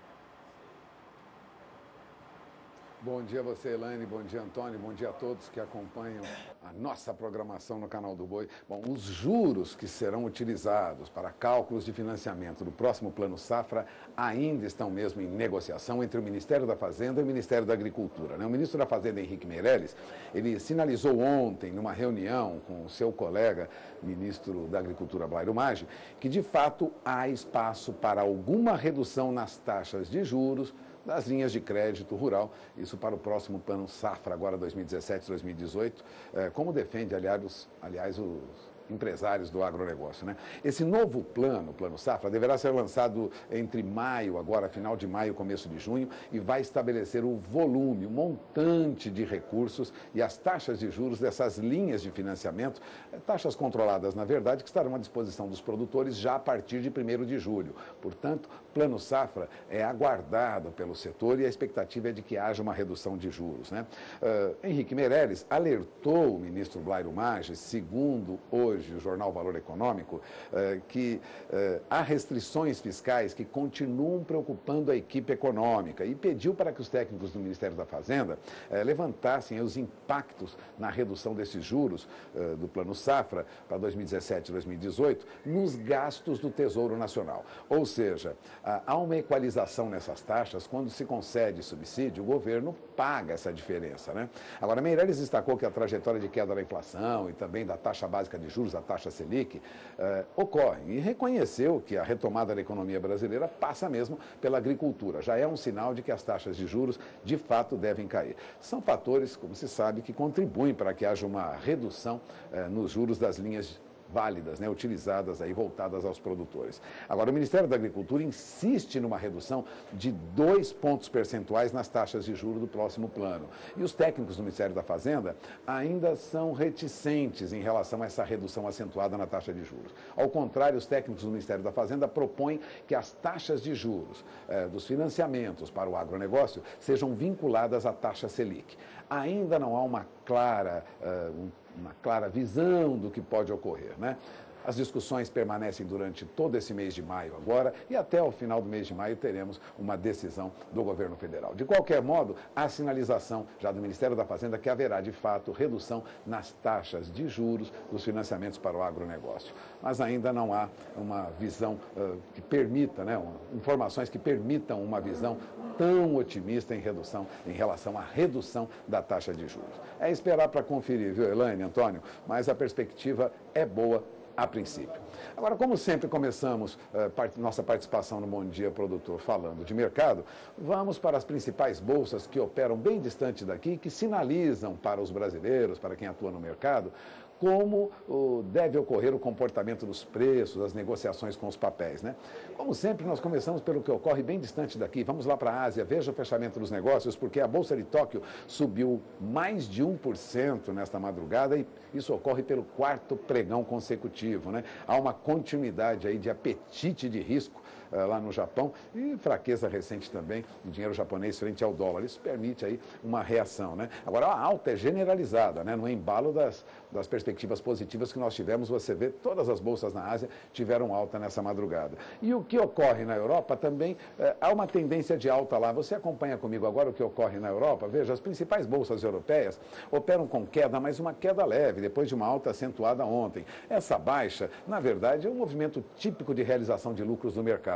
Bom dia a você, Elaine, bom dia, Antônio, bom dia a todos que acompanham a nossa programação no Canal do Boi. Bom, os juros que serão utilizados para cálculos de financiamento do próximo Plano Safra ainda estão mesmo em negociação entre o Ministério da Fazenda e o Ministério da Agricultura, né? O ministro da Fazenda, Henrique Meirelles, ele sinalizou ontem, numa reunião com o seu colega, ministro da Agricultura, Blairo Maggi, que de fato há espaço para alguma redução nas taxas de juros das linhas de crédito rural, isso para o próximo Plano Safra, agora dois mil e dezessete, dois mil e dezoito, como defende, aliás, os, aliás, os empresários do agronegócio, né? Esse novo plano, o Plano Safra, deverá ser lançado entre maio, agora final de maio, começo de junho, e vai estabelecer o volume, o montante de recursos e as taxas de juros dessas linhas de financiamento, taxas controladas, na verdade, que estarão à disposição dos produtores já a partir de primeiro de julho. Portanto, Plano Safra é aguardado pelo setor e a expectativa é de que haja uma redução de juros, né? Uh, Henrique Meirelles alertou o ministro Blairo Maggi, segundo hoje o jornal Valor Econômico, uh, que uh, há restrições fiscais que continuam preocupando a equipe econômica e pediu para que os técnicos do Ministério da Fazenda uh, levantassem os impactos na redução desses juros uh, do Plano Safra para dois mil e dezessete e dois mil e dezoito nos gastos do Tesouro Nacional. Ou seja, há uma equalização nessas taxas. Quando se concede subsídio, o governo paga essa diferença, né? Agora, Meirelles destacou que a trajetória de queda da inflação e também da taxa básica de juros, a taxa Selic, eh, ocorre e reconheceu que a retomada da economia brasileira passa mesmo pela agricultura. Já é um sinal de que as taxas de juros, de fato, devem cair. São fatores, como se sabe, que contribuem para que haja uma redução eh, nos juros das linhas válidas, né, utilizadas aí, voltadas aos produtores. Agora, o Ministério da Agricultura insiste numa redução de dois pontos percentuais nas taxas de juros do próximo plano. E os técnicos do Ministério da Fazenda ainda são reticentes em relação a essa redução acentuada na taxa de juros. Ao contrário, os técnicos do Ministério da Fazenda propõem que as taxas de juros eh, dos financiamentos para o agronegócio sejam vinculadas à taxa Selic. Ainda não há uma clara, uh, um uma clara visão do que pode ocorrer, né? As discussões permanecem durante todo esse mês de maio agora e até o final do mês de maio teremos uma decisão do governo federal. De qualquer modo, há sinalização já do Ministério da Fazenda que haverá, de fato, redução nas taxas de juros dos financiamentos para o agronegócio. Mas ainda não há uma visão uh, que permita, né, uma, informações que permitam uma visão tão otimista em redução, em relação à redução da taxa de juros. É esperar para conferir, viu, Elaine, Antônio? Mas a perspectiva é boa a princípio. Agora, como sempre começamos uh, part nossa participação no Bom Dia Produtor falando de mercado, vamos para as principais bolsas que operam bem distante daqui, que sinalizam para os brasileiros, para quem atua no mercado, como oh, deve ocorrer o comportamento dos preços, as negociações com os papéis, né? Como sempre, nós começamos pelo que ocorre bem distante daqui. Vamos lá para a Ásia, veja o fechamento dos negócios, porque a Bolsa de Tóquio subiu mais de um por cento nesta madrugada e isso ocorre pelo quarto pregão consecutivo, né? Há uma continuidade aí de apetite de risco uh, lá no Japão e fraqueza recente também do dinheiro japonês frente ao dólar. Isso permite aí uma reação, né? Agora, a alta é generalizada, né? No embalo das, das perspectivas positivas que nós tivemos, você vê, todas as bolsas na Ásia tiveram alta nessa madrugada. E o que ocorre na Europa também, eh, há uma tendência de alta lá. Você acompanha comigo agora o que ocorre na Europa? Veja, as principais bolsas europeias operam com queda, mas uma queda leve, depois de uma alta acentuada ontem. Essa baixa, na verdade, é um movimento típico de realização de lucros do mercado.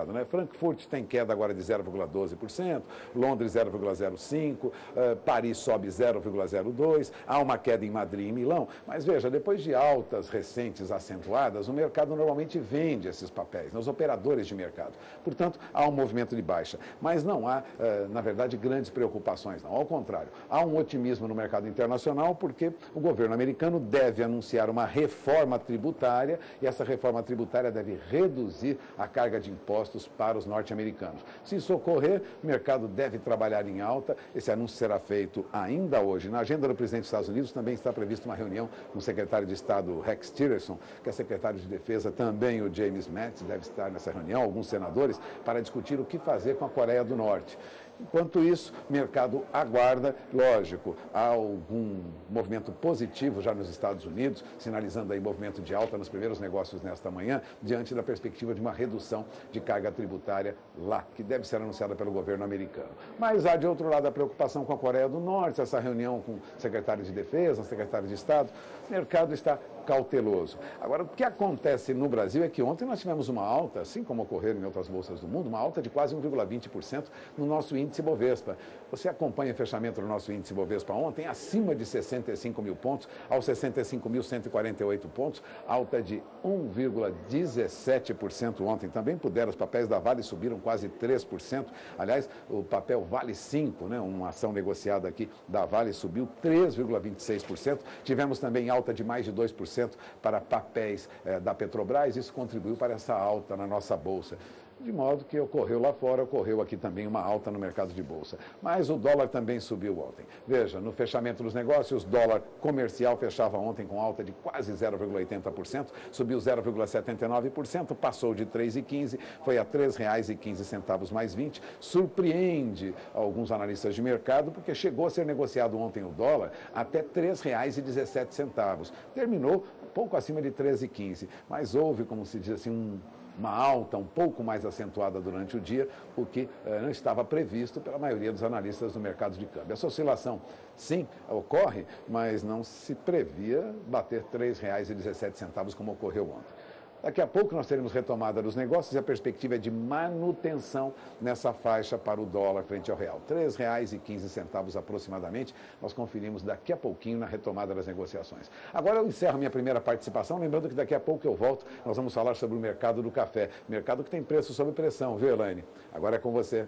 mercado, né? Frankfurt tem queda agora de zero vírgula doze por cento, Londres zero vírgula zero cinco por cento, uh, Paris sobe zero vírgula zero dois por cento, há uma queda em Madrid e Milão, mas veja, depois de altas recentes acentuadas, o mercado normalmente vende esses papéis, nos operadores de mercado. Portanto, há um movimento de baixa, mas não há, uh, na verdade, grandes preocupações, não. Ao contrário, há um otimismo no mercado internacional porque o governo americano deve anunciar uma reforma tributária e essa reforma tributária deve reduzir a carga de impostos para os norte-americanos. Se isso ocorrer, o mercado deve trabalhar em alta. Esse anúncio será feito ainda hoje. Na agenda do presidente dos Estados Unidos também está prevista uma reunião com o secretário de Estado Rex Tillerson, que é secretário de Defesa, também o James Mattis deve estar nessa reunião, alguns senadores, para discutir o que fazer com a Coreia do Norte. Enquanto isso, o mercado aguarda, lógico, há algum movimento positivo já nos Estados Unidos, sinalizando aí movimento de alta nos primeiros negócios nesta manhã, diante da perspectiva de uma redução de carga tributária lá, que deve ser anunciada pelo governo americano. Mas há, de outro lado, a preocupação com a Coreia do Norte, essa reunião com o secretário de Defesa, o secretário de Estado, o mercado está cauteloso. Agora, o que acontece no Brasil é que ontem nós tivemos uma alta, assim como ocorreram em outras bolsas do mundo, uma alta de quase um vírgula vinte por cento no nosso índice Bovespa. Você acompanha o fechamento do nosso índice Bovespa ontem, acima de sessenta e cinco mil pontos, aos sessenta e cinco mil cento e quarenta e oito pontos, alta de um vírgula dezessete por cento ontem. Também puderam, os papéis da Vale subiram quase três por cento. Aliás, o papel Vale cinco, né, uma ação negociada aqui da Vale, subiu três vírgula vinte e seis por cento. Tivemos também alta de mais de dois por cento para papéis eh, da Petrobras, isso contribuiu para essa alta na nossa bolsa. De modo que ocorreu lá fora, ocorreu aqui também uma alta no mercado de bolsa. Mas o dólar também subiu ontem. Veja, no fechamento dos negócios, o dólar comercial fechava ontem com alta de quase zero vírgula oitenta por cento, subiu zero vírgula setenta e nove por cento, passou de três reais e quinze centavos, foi a três reais e quinze centavos mais vinte. Surpreende alguns analistas de mercado, porque chegou a ser negociado ontem o dólar até três reais e dezessete centavos. Terminou um pouco acima de três reais e quinze centavos, mas houve, como se diz assim, um... uma alta um pouco mais acentuada durante o dia, o que eh, não estava previsto pela maioria dos analistas do mercado de câmbio. Essa oscilação, sim, ocorre, mas não se previa bater três reais e dezessete centavos como ocorreu ontem. Daqui a pouco nós teremos retomada dos negócios e a perspectiva é de manutenção nessa faixa para o dólar frente ao real. três reais e quinze centavos aproximadamente, nós conferimos daqui a pouquinho na retomada das negociações. Agora eu encerro minha primeira participação, lembrando que daqui a pouco eu volto, nós vamos falar sobre o mercado do café. Mercado que tem preço sob pressão, viu, Elaine? Agora é com você.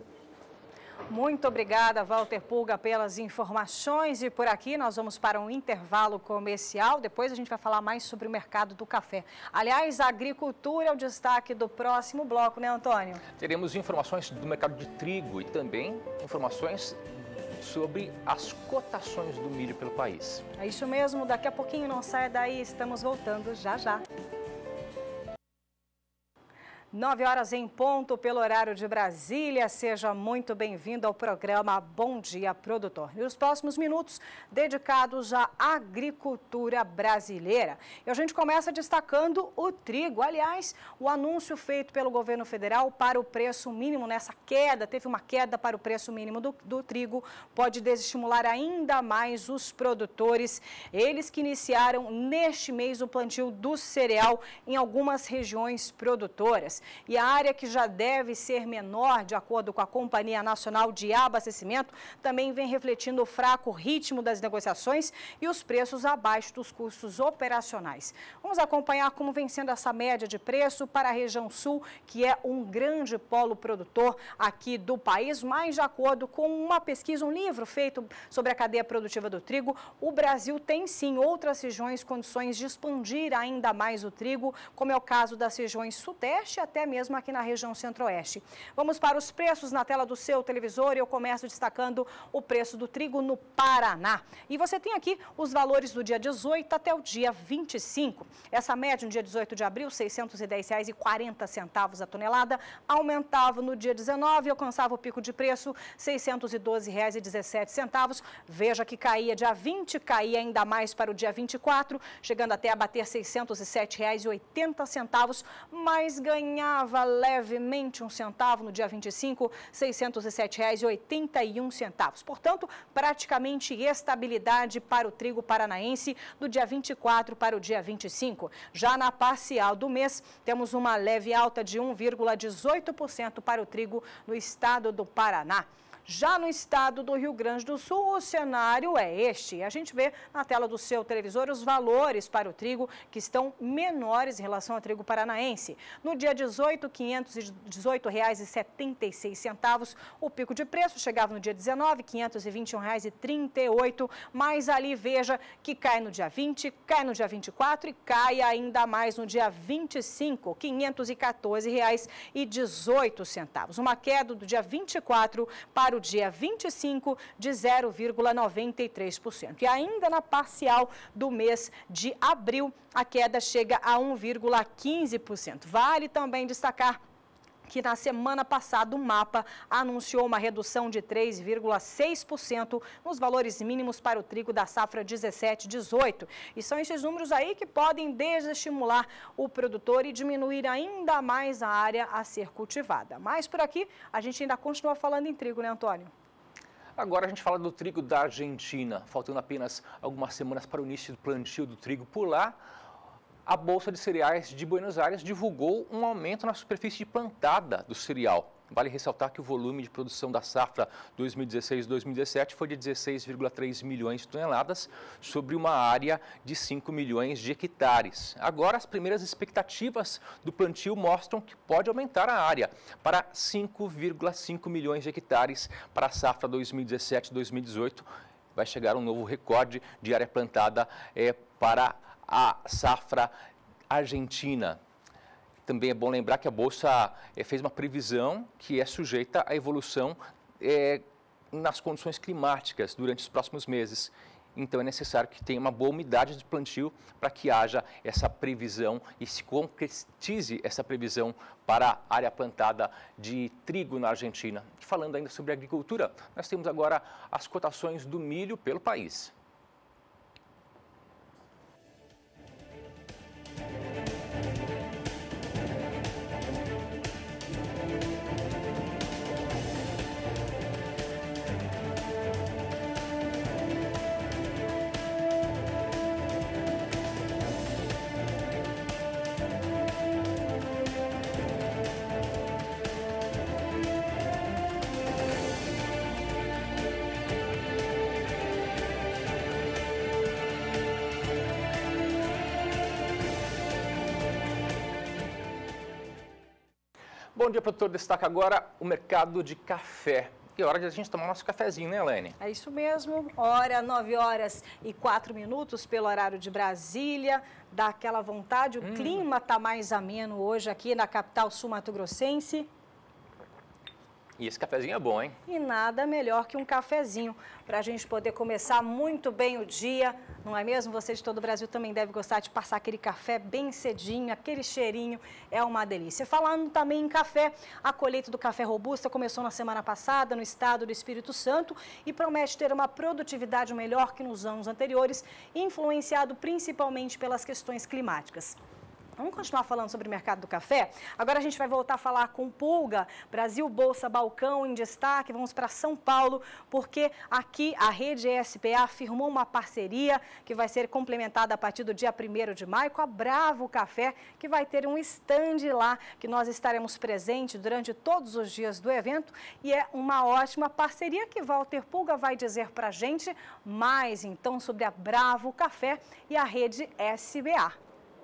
Muito obrigada, Walter Pulga, pelas informações. E por aqui nós vamos para um intervalo comercial. Depois a gente vai falar mais sobre o mercado do café. Aliás, a agricultura é o destaque do próximo bloco, né, Antônio? Teremos informações do mercado de trigo e também informações sobre as cotações do milho pelo país. É isso mesmo. Daqui a pouquinho, não saia daí. Estamos voltando já já. Nove horas em ponto pelo horário de Brasília. Seja muito bem-vindo ao programa Bom Dia Produtor. E os próximos minutos dedicados à agricultura brasileira. E a gente começa destacando o trigo. Aliás, o anúncio feito pelo governo federal para o preço mínimo nessa queda, teve uma queda para o preço mínimo do, do trigo, pode desestimular ainda mais os produtores. Eles que iniciaram neste mês o plantio do cereal em algumas regiões produtoras. E a área que já deve ser menor, de acordo com a Companhia Nacional de Abastecimento, também vem refletindo o fraco ritmo das negociações e os preços abaixo dos custos operacionais. Vamos acompanhar como vem sendo essa média de preço para a região sul, que é um grande polo produtor aqui do país, mas de acordo com uma pesquisa, um livro feito sobre a cadeia produtiva do trigo, o Brasil tem sim outras regiões condições de expandir ainda mais o trigo, como é o caso das regiões sudeste até mesmo aqui na região centro-oeste. Vamos para os preços na tela do seu televisor e eu começo destacando o preço do trigo no Paraná. E você tem aqui os valores do dia dezoito até o dia vinte e cinco. Essa média no dia dezoito de abril, seiscentos e dez reais e quarenta centavos a tonelada, aumentava no dia dezenove e alcançava o pico de preço seiscentos e doze reais e dezessete centavos. Veja que caía dia vinte, caía ainda mais para o dia vinte e quatro, chegando até a bater seiscentos e sete reais e oitenta centavos, mas ganhava ganhava levemente um centavo no dia vinte e cinco, seiscentos e sete reais e oitenta e um centavos. Portanto, praticamente estabilidade para o trigo paranaense do dia vinte e quatro para o dia vinte e cinco. Já na parcial do mês, temos uma leve alta de um vírgula dezoito por cento para o trigo no estado do Paraná. Já no estado do Rio Grande do Sul, o cenário é este. A gente vê na tela do seu televisor os valores para o trigo que estão menores em relação ao trigo paranaense. No dia dezoito, quinhentos e dezoito reais e setenta e seis centavos. O pico de preço chegava no dia dezenove, quinhentos e vinte e um reais e trinta e oito. Mas ali veja que cai no dia vinte, cai no dia vinte e quatro e cai ainda mais no dia vinte e cinco, quinhentos e quatorze reais e dezoito centavos. Uma queda do dia vinte e quatro para o dia vinte e cinco de zero vírgula noventa e três por cento. E ainda na parcial do mês de abril, a queda chega a um vírgula quinze por cento. Vale também destacar que na semana passada o MAPA anunciou uma redução de três vírgula seis por cento nos valores mínimos para o trigo da safra dezessete dezoito. E são esses números aí que podem desestimular o produtor e diminuir ainda mais a área a ser cultivada. Mas por aqui a gente ainda continua falando em trigo, né, Antônio? Agora a gente fala do trigo da Argentina, faltando apenas algumas semanas para o início do plantio do trigo por lá. A Bolsa de Cereais de Buenos Aires divulgou um aumento na superfície plantada do cereal. Vale ressaltar que o volume de produção da safra dois mil e dezesseis dois mil e dezessete foi de dezesseis vírgula três milhões de toneladas, sobre uma área de cinco milhões de hectares. Agora, as primeiras expectativas do plantio mostram que pode aumentar a área para cinco vírgula cinco milhões de hectares para a safra dois mil e dezessete dois mil e dezoito. Vai chegar um novo recorde de área plantada é, para a safra argentina. Também é bom lembrar que a Bolsa é, fez uma previsão que é sujeita à evolução é, nas condições climáticas durante os próximos meses. Então é necessário que tenha uma boa umidade de plantio para que haja essa previsão e se concretize essa previsão para a área plantada de trigo na Argentina. E falando ainda sobre agricultura, nós temos agora as cotações do milho pelo país. Bom dia, produtor. Destaca agora o mercado de café. E é hora de a gente tomar nosso cafezinho, né, Elaine? É isso mesmo. Hora, nove horas e quatro minutos pelo horário de Brasília. Dá aquela vontade. O hum. clima está mais ameno hoje aqui na capital sul-mato-grossense. E esse cafezinho é bom, hein? E nada melhor que um cafezinho para a gente poder começar muito bem o dia, não é mesmo? Você de todo o Brasil também deve gostar de passar aquele café bem cedinho, aquele cheirinho, é uma delícia. Falando também em café, a colheita do café robusta começou na semana passada no estado do Espírito Santo e promete ter uma produtividade melhor que nos anos anteriores, influenciado principalmente pelas questões climáticas. Vamos continuar falando sobre o mercado do café? Agora a gente vai voltar a falar com Pulga, Brasil Bolsa Balcão em destaque. Vamos para São Paulo, porque aqui a rede S P A firmou uma parceria que vai ser complementada a partir do dia primeiro de maio com a Bravo Café, que vai ter um stand lá, que nós estaremos presentes durante todos os dias do evento. E é uma ótima parceria que Walter Pulga vai dizer para a gente mais, então, sobre a Bravo Café e a rede S B A.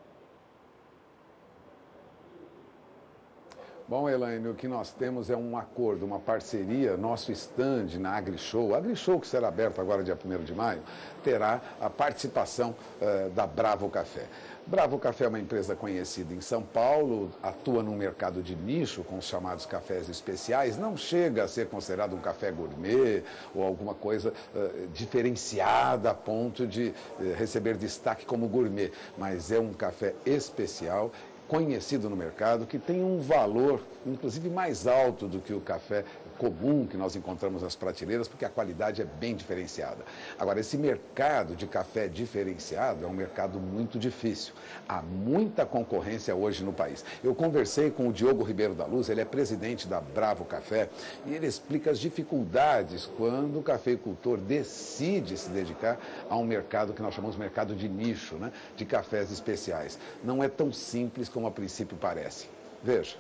Bom, Elaine, o que nós temos é um acordo, uma parceria, nosso stand na AgriShow. O AgriShow, que será aberto agora dia primeiro de maio, terá a participação uh, da Bravo Café. Bravo Café é uma empresa conhecida em São Paulo, atua num mercado de nicho com os chamados cafés especiais, não chega a ser considerado um café gourmet ou alguma coisa uh, diferenciada a ponto de uh, receber destaque como gourmet, mas é um café especial, conhecido no mercado, que tem um valor, inclusive, mais alto do que o café comum que nós encontramos nas prateleiras, porque a qualidade é bem diferenciada. Agora, esse mercado de café diferenciado é um mercado muito difícil. Há muita concorrência hoje no país. Eu conversei com o Diogo Ribeiro da Luz, ele é presidente da Bravo Café, e ele explica as dificuldades quando o cafeicultor decide se dedicar a um mercado que nós chamamos de mercado de nicho, né, de cafés especiais. Não é tão simples como a princípio parece. Veja.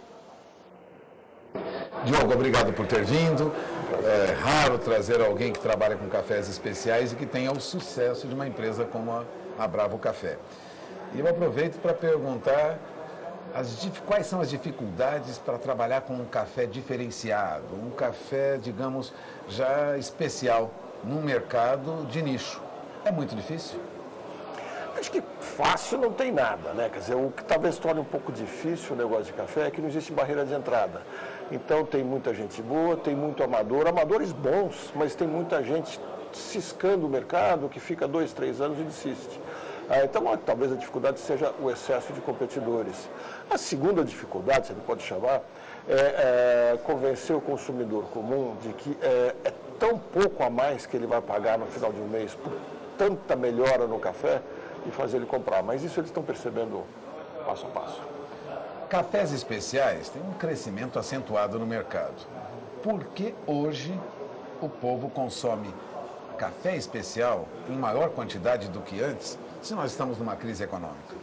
Diogo, obrigado por ter vindo. É raro trazer alguém que trabalha com cafés especiais e que tenha o sucesso de uma empresa como a, a Bravo Café. E eu aproveito para perguntar as, quais são as dificuldades para trabalhar com um café diferenciado, um café, digamos, já especial, num mercado de nicho. É muito difícil? Acho que fácil não tem nada, né? Quer dizer, o que talvez torne um pouco difícil o negócio de café é que não existe barreira de entrada. Então tem muita gente boa, tem muito amador, amadores bons, mas tem muita gente ciscando o mercado que fica dois, três anos e desiste. Ah, então talvez a dificuldade seja o excesso de competidores. A segunda dificuldade, você pode chamar, é, é convencer o consumidor comum de que é, é tão pouco a mais que ele vai pagar no final de um mês por tanta melhora no café e fazer ele comprar. Mas isso eles estão percebendo passo a passo. Cafés especiais têm um crescimento acentuado no mercado. Por que hoje o povo consome café especial em maior quantidade do que antes, se nós estamos numa crise econômica?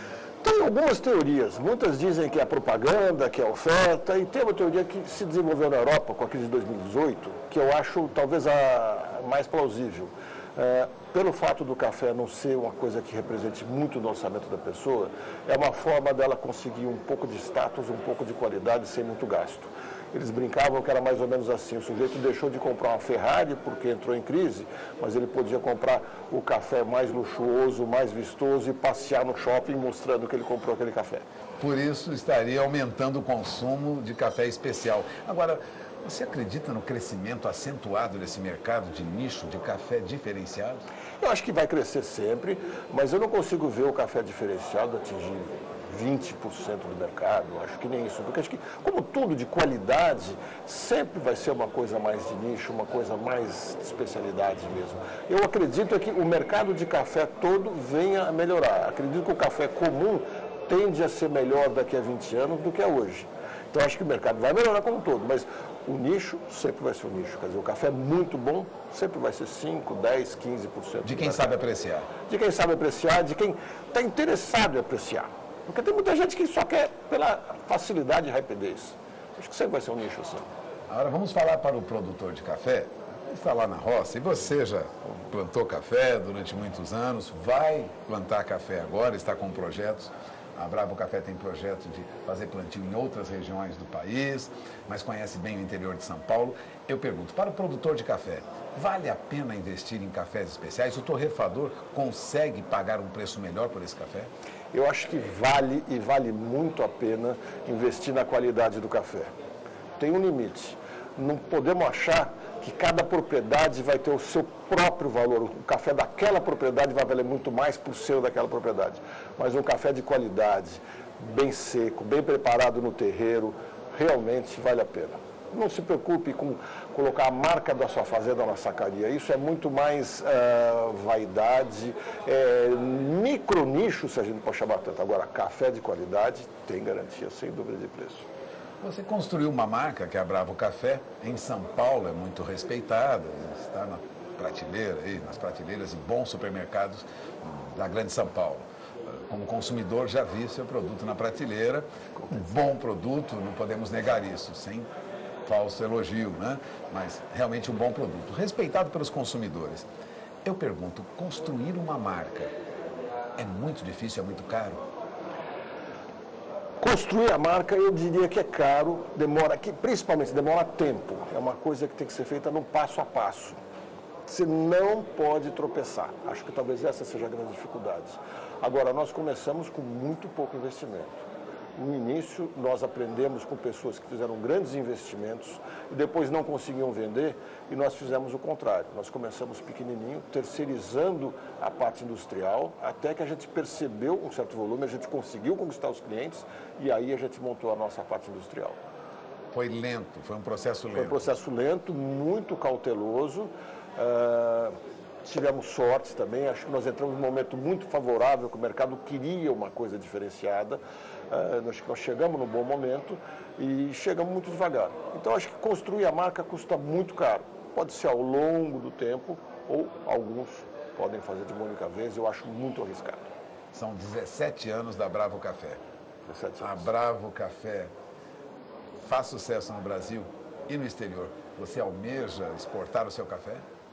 Tem algumas teorias. Muitas dizem que é a propaganda, que é a oferta, e tem uma teoria que se desenvolveu na Europa com a crise de dois mil e dezoito, que eu acho talvez a mais plausível. É, pelo fato do café não ser uma coisa que represente muito no orçamento da pessoa, é uma forma dela conseguir um pouco de status, um pouco de qualidade sem muito gasto. Eles brincavam que era mais ou menos assim, o sujeito deixou de comprar uma Ferrari porque entrou em crise, mas ele podia comprar o café mais luxuoso, mais vistoso e passear no shopping mostrando que ele comprou aquele café. Por isso estaria aumentando o consumo de café especial. Agora, você acredita no crescimento acentuado desse mercado de nicho de café diferenciado? Eu acho que vai crescer sempre, mas eu não consigo ver o café diferenciado atingir vinte por cento do mercado, acho que nem isso, porque acho que, como tudo de qualidade, sempre vai ser uma coisa mais de nicho, uma coisa mais de especialidade mesmo. Eu acredito que o mercado de café todo venha a melhorar. Acredito que o café comum tende a ser melhor daqui a vinte anos do que é hoje. Então, acho que o mercado vai melhorar como um todo, mas o nicho sempre vai ser o nicho. Quer dizer, o café muito bom sempre vai ser cinco, dez, quinze por cento. De quem sabe apreciar. De quem sabe apreciar, de quem está interessado em apreciar. Porque tem muita gente que só quer pela facilidade e rapidez. Acho que sempre vai ser um nicho assim. Agora vamos falar para o produtor de café. Ele está lá na roça e você já plantou café durante muitos anos, vai plantar café agora, está com projetos. A Bravo Café tem projeto de fazer plantio em outras regiões do país, mas conhece bem o interior de São Paulo. Eu pergunto, para o produtor de café, vale a pena investir em cafés especiais? O torrefador consegue pagar um preço melhor por esse café? Eu acho que vale e vale muito a pena investir na qualidade do café. Tem um limite. Não podemos achar que cada propriedade vai ter o seu próprio valor. O café daquela propriedade vai valer muito mais por ser daquela propriedade. Mas um café de qualidade, bem seco, bem preparado no terreiro, realmente vale a pena. Não se preocupe com colocar a marca da sua fazenda na sacaria. Isso é muito mais uh, vaidade, é, micro nicho, se a gente pode chamar tanto. Agora, café de qualidade tem garantia, sem dúvida de preço. Você construiu uma marca, que é a Bravo Café, em São Paulo, é muito respeitada, está na prateleira, aí, nas prateleiras de bons supermercados da grande São Paulo. Como consumidor, já vi seu produto na prateleira, um bom produto, não podemos negar isso, sem falso elogio, né? Mas realmente um bom produto, respeitado pelos consumidores. Eu pergunto, construir uma marca é muito difícil, é muito caro? Construir a marca, eu diria que é caro, demora, que, principalmente demora tempo. É uma coisa que tem que ser feita no passo a passo. Você não pode tropeçar. Acho que talvez essa seja a grande dificuldade. Agora, nós começamos com muito pouco investimento. No início, nós aprendemos com pessoas que fizeram grandes investimentos e depois não conseguiam vender, e nós fizemos o contrário. Nós começamos pequenininho, terceirizando a parte industrial, até que a gente percebeu um certo volume, a gente conseguiu conquistar os clientes e aí a gente montou a nossa parte industrial. Foi lento, foi um processo lento. Foi um processo lento, muito cauteloso. Uh, tivemos sortes também, acho que nós entramos num momento muito favorável, que o mercado queria uma coisa diferenciada. Uh, nós, nós chegamos num bom momento e chegamos muito devagar. Então, acho que construir a marca custa muito caro. Pode ser ao longo do tempo, ou alguns podem fazer de uma única vez, eu acho muito arriscado. São dezessete anos da Bravo Café. dezessete anos. A Bravo Café faz sucesso no Brasil e no exterior. Você almeja exportar o seu café?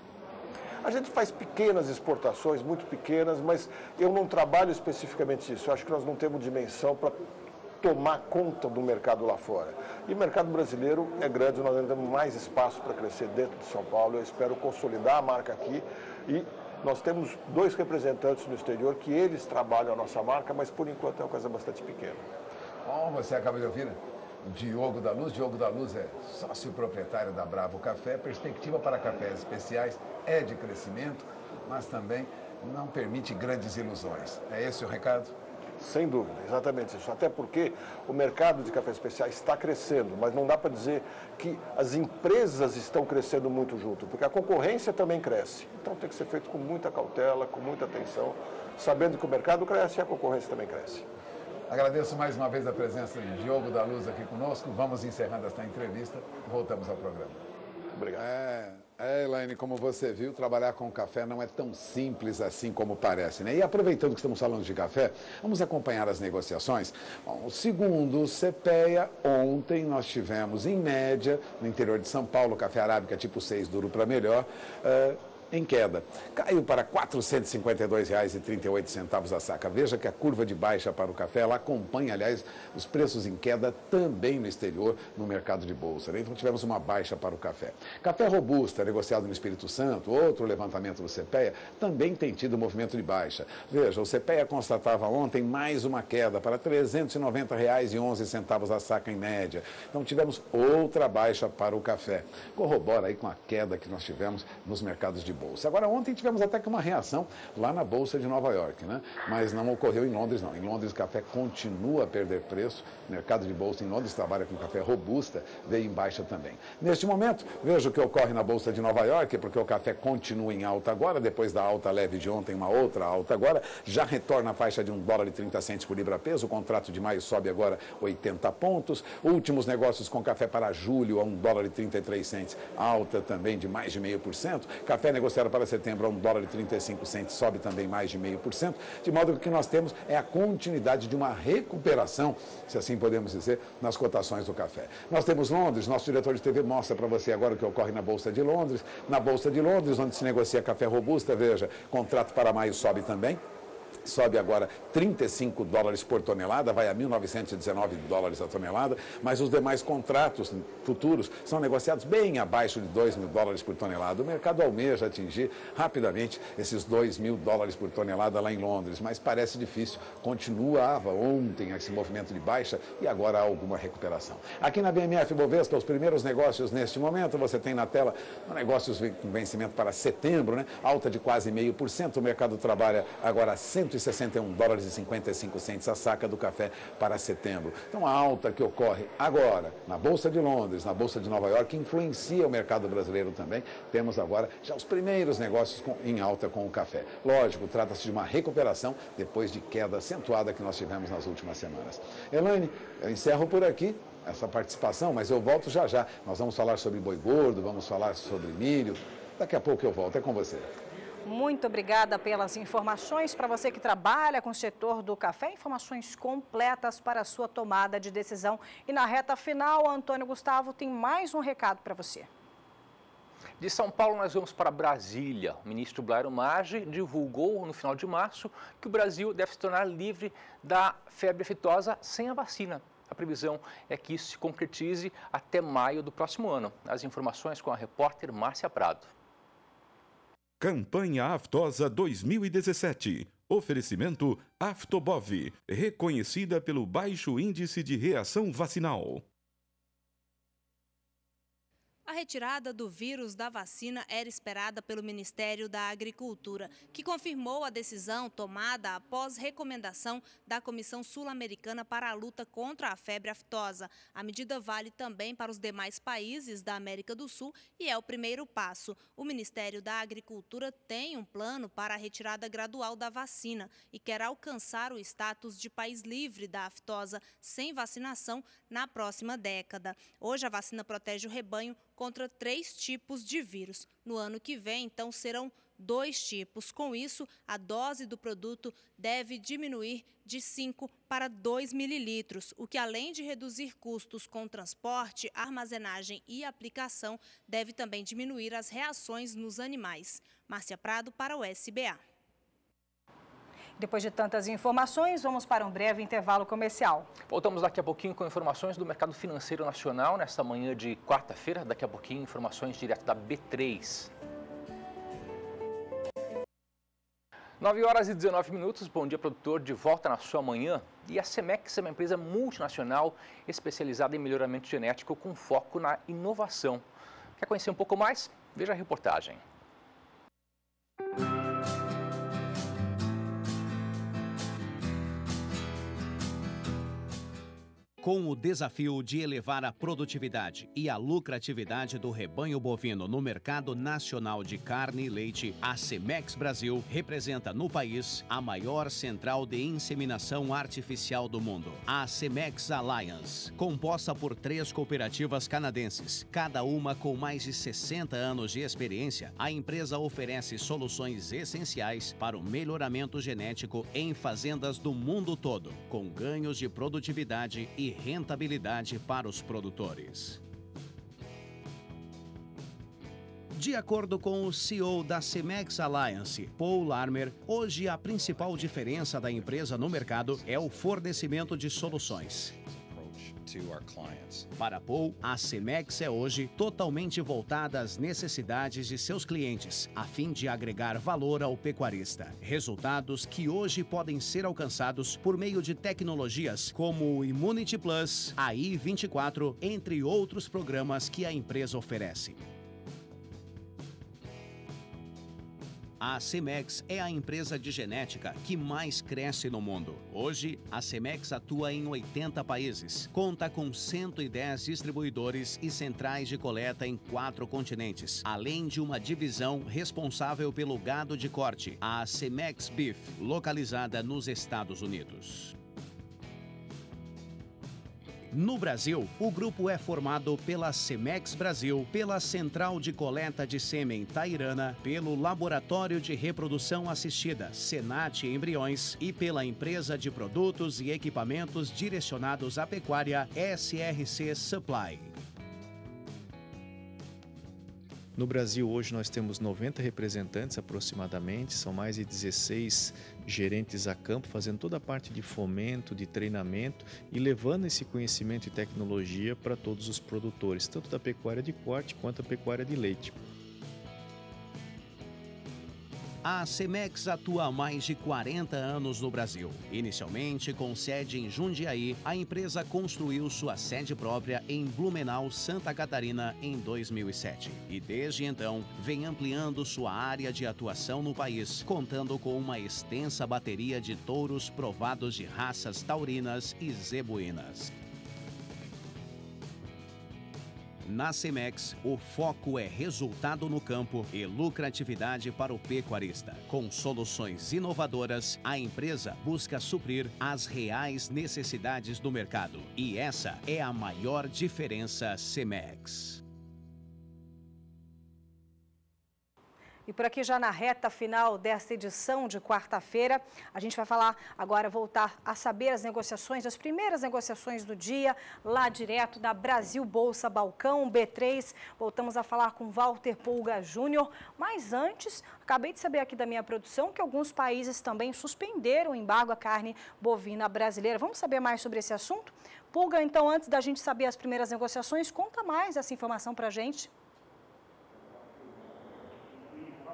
A gente faz pequenas exportações, muito pequenas, mas eu não trabalho especificamente isso. Eu acho que nós não temos dimensão para tomar conta do mercado lá fora. E o mercado brasileiro é grande, nós ainda temos mais espaço para crescer dentro de São Paulo. Eu espero consolidar a marca aqui e nós temos dois representantes no exterior que eles trabalham a nossa marca, mas por enquanto é uma coisa bastante pequena. Bom, você acaba de ouvir, né? Diogo da Luz. Diogo da Luz é sócio proprietário da Bravo Café. Perspectiva para cafés especiais é de crescimento, mas também não permite grandes ilusões. É esse o recado? Sem dúvida, exatamente isso. Até porque o mercado de cafés especiais está crescendo, mas não dá para dizer que as empresas estão crescendo muito junto, porque a concorrência também cresce. Então tem que ser feito com muita cautela, com muita atenção, sabendo que o mercado cresce e a concorrência também cresce. Agradeço mais uma vez a presença de Diogo da Luz aqui conosco. Vamos encerrando esta entrevista. Voltamos ao programa. Obrigado. É, é, Elaine, como você viu, trabalhar com café não é tão simples assim como parece, né? E aproveitando que estamos falando de café, vamos acompanhar as negociações. Bom, segundo o CEPEA, ontem nós tivemos, em média, no interior de São Paulo, café arábica tipo seis, duro para melhor, uh, em queda. Caiu para quatrocentos e cinquenta e dois reais e trinta e oito centavos a saca. Veja que a curva de baixa para o café, ela acompanha, aliás, os preços em queda também no exterior, no mercado de bolsa, né? Então tivemos uma baixa para o café. Café robusta, negociado no Espírito Santo, outro levantamento do CEPEA, também tem tido movimento de baixa. Veja, o CEPEA constatava ontem mais uma queda para trezentos e noventa reais e onze centavos a saca em média. Então tivemos outra baixa para o café. Corrobora aí com a queda que nós tivemos nos mercados de bolsa. Agora, ontem tivemos até que uma reação lá na Bolsa de Nova York, né? Mas não ocorreu em Londres, não. Em Londres, o café continua a perder preço. O mercado de bolsa em Londres trabalha com café robusta, veio em baixa também. Neste momento, veja o que ocorre na Bolsa de Nova York, porque o café continua em alta agora, depois da alta leve de ontem, uma outra alta agora, já retorna a faixa de um dólar e trinta centos por libra-peso. O contrato de maio sobe agora oitenta pontos. Últimos negócios com café para julho a um dólar e trinta e três centos, alta também de mais de meio por cento. Café negociado para setembro a um dólar e trinta e cinco centos, sobe também mais de meio por cento, de modo que o que nós temos é a continuidade de uma recuperação, se assim podemos dizer, nas cotações do café. Nós temos Londres, nosso diretor de T V mostra para você agora o que ocorre na Bolsa de Londres. Na Bolsa de Londres, onde se negocia café robusta, veja, contrato para maio sobe também. Sobe agora trinta e cinco dólares por tonelada, vai a mil novecentos e dezenove dólares a tonelada, mas os demais contratos futuros são negociados bem abaixo de dois mil dólares por tonelada. O mercado almeja atingir rapidamente esses dois mil dólares por tonelada lá em Londres, mas parece difícil. Continuava ontem esse movimento de baixa e agora há alguma recuperação. Aqui na B M F Bovespa, os primeiros negócios neste momento, você tem na tela negócios com vencimento para setembro, né? Alta de quase meio por cento. O mercado trabalha agora a cento e sessenta e um dólares e cinquenta e cinco centos a saca do café para setembro. Então a alta que ocorre agora na Bolsa de Londres, na Bolsa de Nova York, influencia o mercado brasileiro também. Temos agora já os primeiros negócios com, em alta com o café. Lógico, trata-se de uma recuperação depois de queda acentuada que nós tivemos nas últimas semanas. Elaine, eu encerro por aqui essa participação, mas eu volto já já. Nós vamos falar sobre boi gordo, vamos falar sobre milho. Daqui a pouco eu volto. É com você. Muito obrigada pelas informações. Para você que trabalha com o setor do café, informações completas para a sua tomada de decisão. E na reta final, Antônio Gustavo tem mais um recado para você. De São Paulo, nós vamos para Brasília. O ministro Blairo Maggi divulgou no final de março que o Brasil deve se tornar livre da febre aftosa sem a vacina. A previsão é que isso se concretize até maio do próximo ano. As informações com a repórter Márcia Prado. Campanha Aftosa dois mil e dezessete. Oferecimento Aftobov, reconhecida pelo baixo índice de reação vacinal. A retirada do vírus da vacina era esperada pelo Ministério da Agricultura, que confirmou a decisão tomada após recomendação da Comissão Sul-Americana para a luta contra a febre aftosa. A medida vale também para os demais países da América do Sul e é o primeiro passo. O Ministério da Agricultura tem um plano para a retirada gradual da vacina e quer alcançar o status de país livre da aftosa sem vacinação na próxima década. Hoje a vacina protege o rebanho contra três tipos de vírus. No ano que vem, então, serão dois tipos. Com isso, a dose do produto deve diminuir de cinco para dois mililitros, o que, além de reduzir custos com transporte, armazenagem e aplicação, deve também diminuir as reações nos animais. Márcia Prado para o S B A. Depois de tantas informações, vamos para um breve intervalo comercial. Voltamos daqui a pouquinho com informações do mercado financeiro nacional, nesta manhã de quarta-feira. Daqui a pouquinho, informações direto da B três. nove horas e dezenove minutos, bom dia, produtor, de volta na sua manhã. E a Semex é uma empresa multinacional especializada em melhoramento genético com foco na inovação. Quer conhecer um pouco mais? Veja a reportagem. Com o desafio de elevar a produtividade e a lucratividade do rebanho bovino no mercado nacional de carne e leite, a Semex Brasil representa no país a maior central de inseminação artificial do mundo, a Semex Alliance. Composta por três cooperativas canadenses, cada uma com mais de sessenta anos de experiência, a empresa oferece soluções essenciais para o melhoramento genético em fazendas do mundo todo, com ganhos de produtividade e rentabilidade para os produtores. De acordo com o C E O da Semex Alliance, Paul Larmer, hoje a principal diferença da empresa no mercado é o fornecimento de soluções. Para Paul, a Semex é hoje totalmente voltada às necessidades de seus clientes, a fim de agregar valor ao pecuarista. Resultados que hoje podem ser alcançados por meio de tecnologias como o Immunity Plus, a I vinte e quatro, entre outros programas que a empresa oferece. A Semex é a empresa de genética que mais cresce no mundo. Hoje, a Semex atua em oitenta países, conta com cento e dez distribuidores e centrais de coleta em quatro continentes, além de uma divisão responsável pelo gado de corte, a Semex Beef, localizada nos Estados Unidos. No Brasil, o grupo é formado pela Semex Brasil, pela Central de Coleta de Sêmen Tairana, pelo Laboratório de Reprodução Assistida Senat Embriões e pela Empresa de Produtos e Equipamentos Direcionados à Pecuária S R C Supply. No Brasil, hoje, nós temos noventa representantes aproximadamente, são mais de dezesseis gerentes a campo, fazendo toda a parte de fomento, de treinamento e levando esse conhecimento e tecnologia para todos os produtores, tanto da pecuária de corte quanto da pecuária de leite. A Semex atua há mais de quarenta anos no Brasil. Inicialmente com sede em Jundiaí, a empresa construiu sua sede própria em Blumenau, Santa Catarina, em dois mil e sete. E desde então, vem ampliando sua área de atuação no país, contando com uma extensa bateria de touros provados de raças taurinas e zebuínas. Na Semex, o foco é resultado no campo e lucratividade para o pecuarista. Com soluções inovadoras, a empresa busca suprir as reais necessidades do mercado. E essa é a maior diferença Semex. E por aqui já na reta final desta edição de quarta-feira, a gente vai falar agora, voltar a saber as negociações, as primeiras negociações do dia, lá direto da Brasil Bolsa Balcão, B três. Voltamos a falar com Walter Pulga Júnior, mas antes, acabei de saber aqui da minha produção que alguns países também suspenderam o embargo à carne bovina brasileira. Vamos saber mais sobre esse assunto? Pulga, então, antes da gente saber as primeiras negociações, conta mais essa informação para a gente.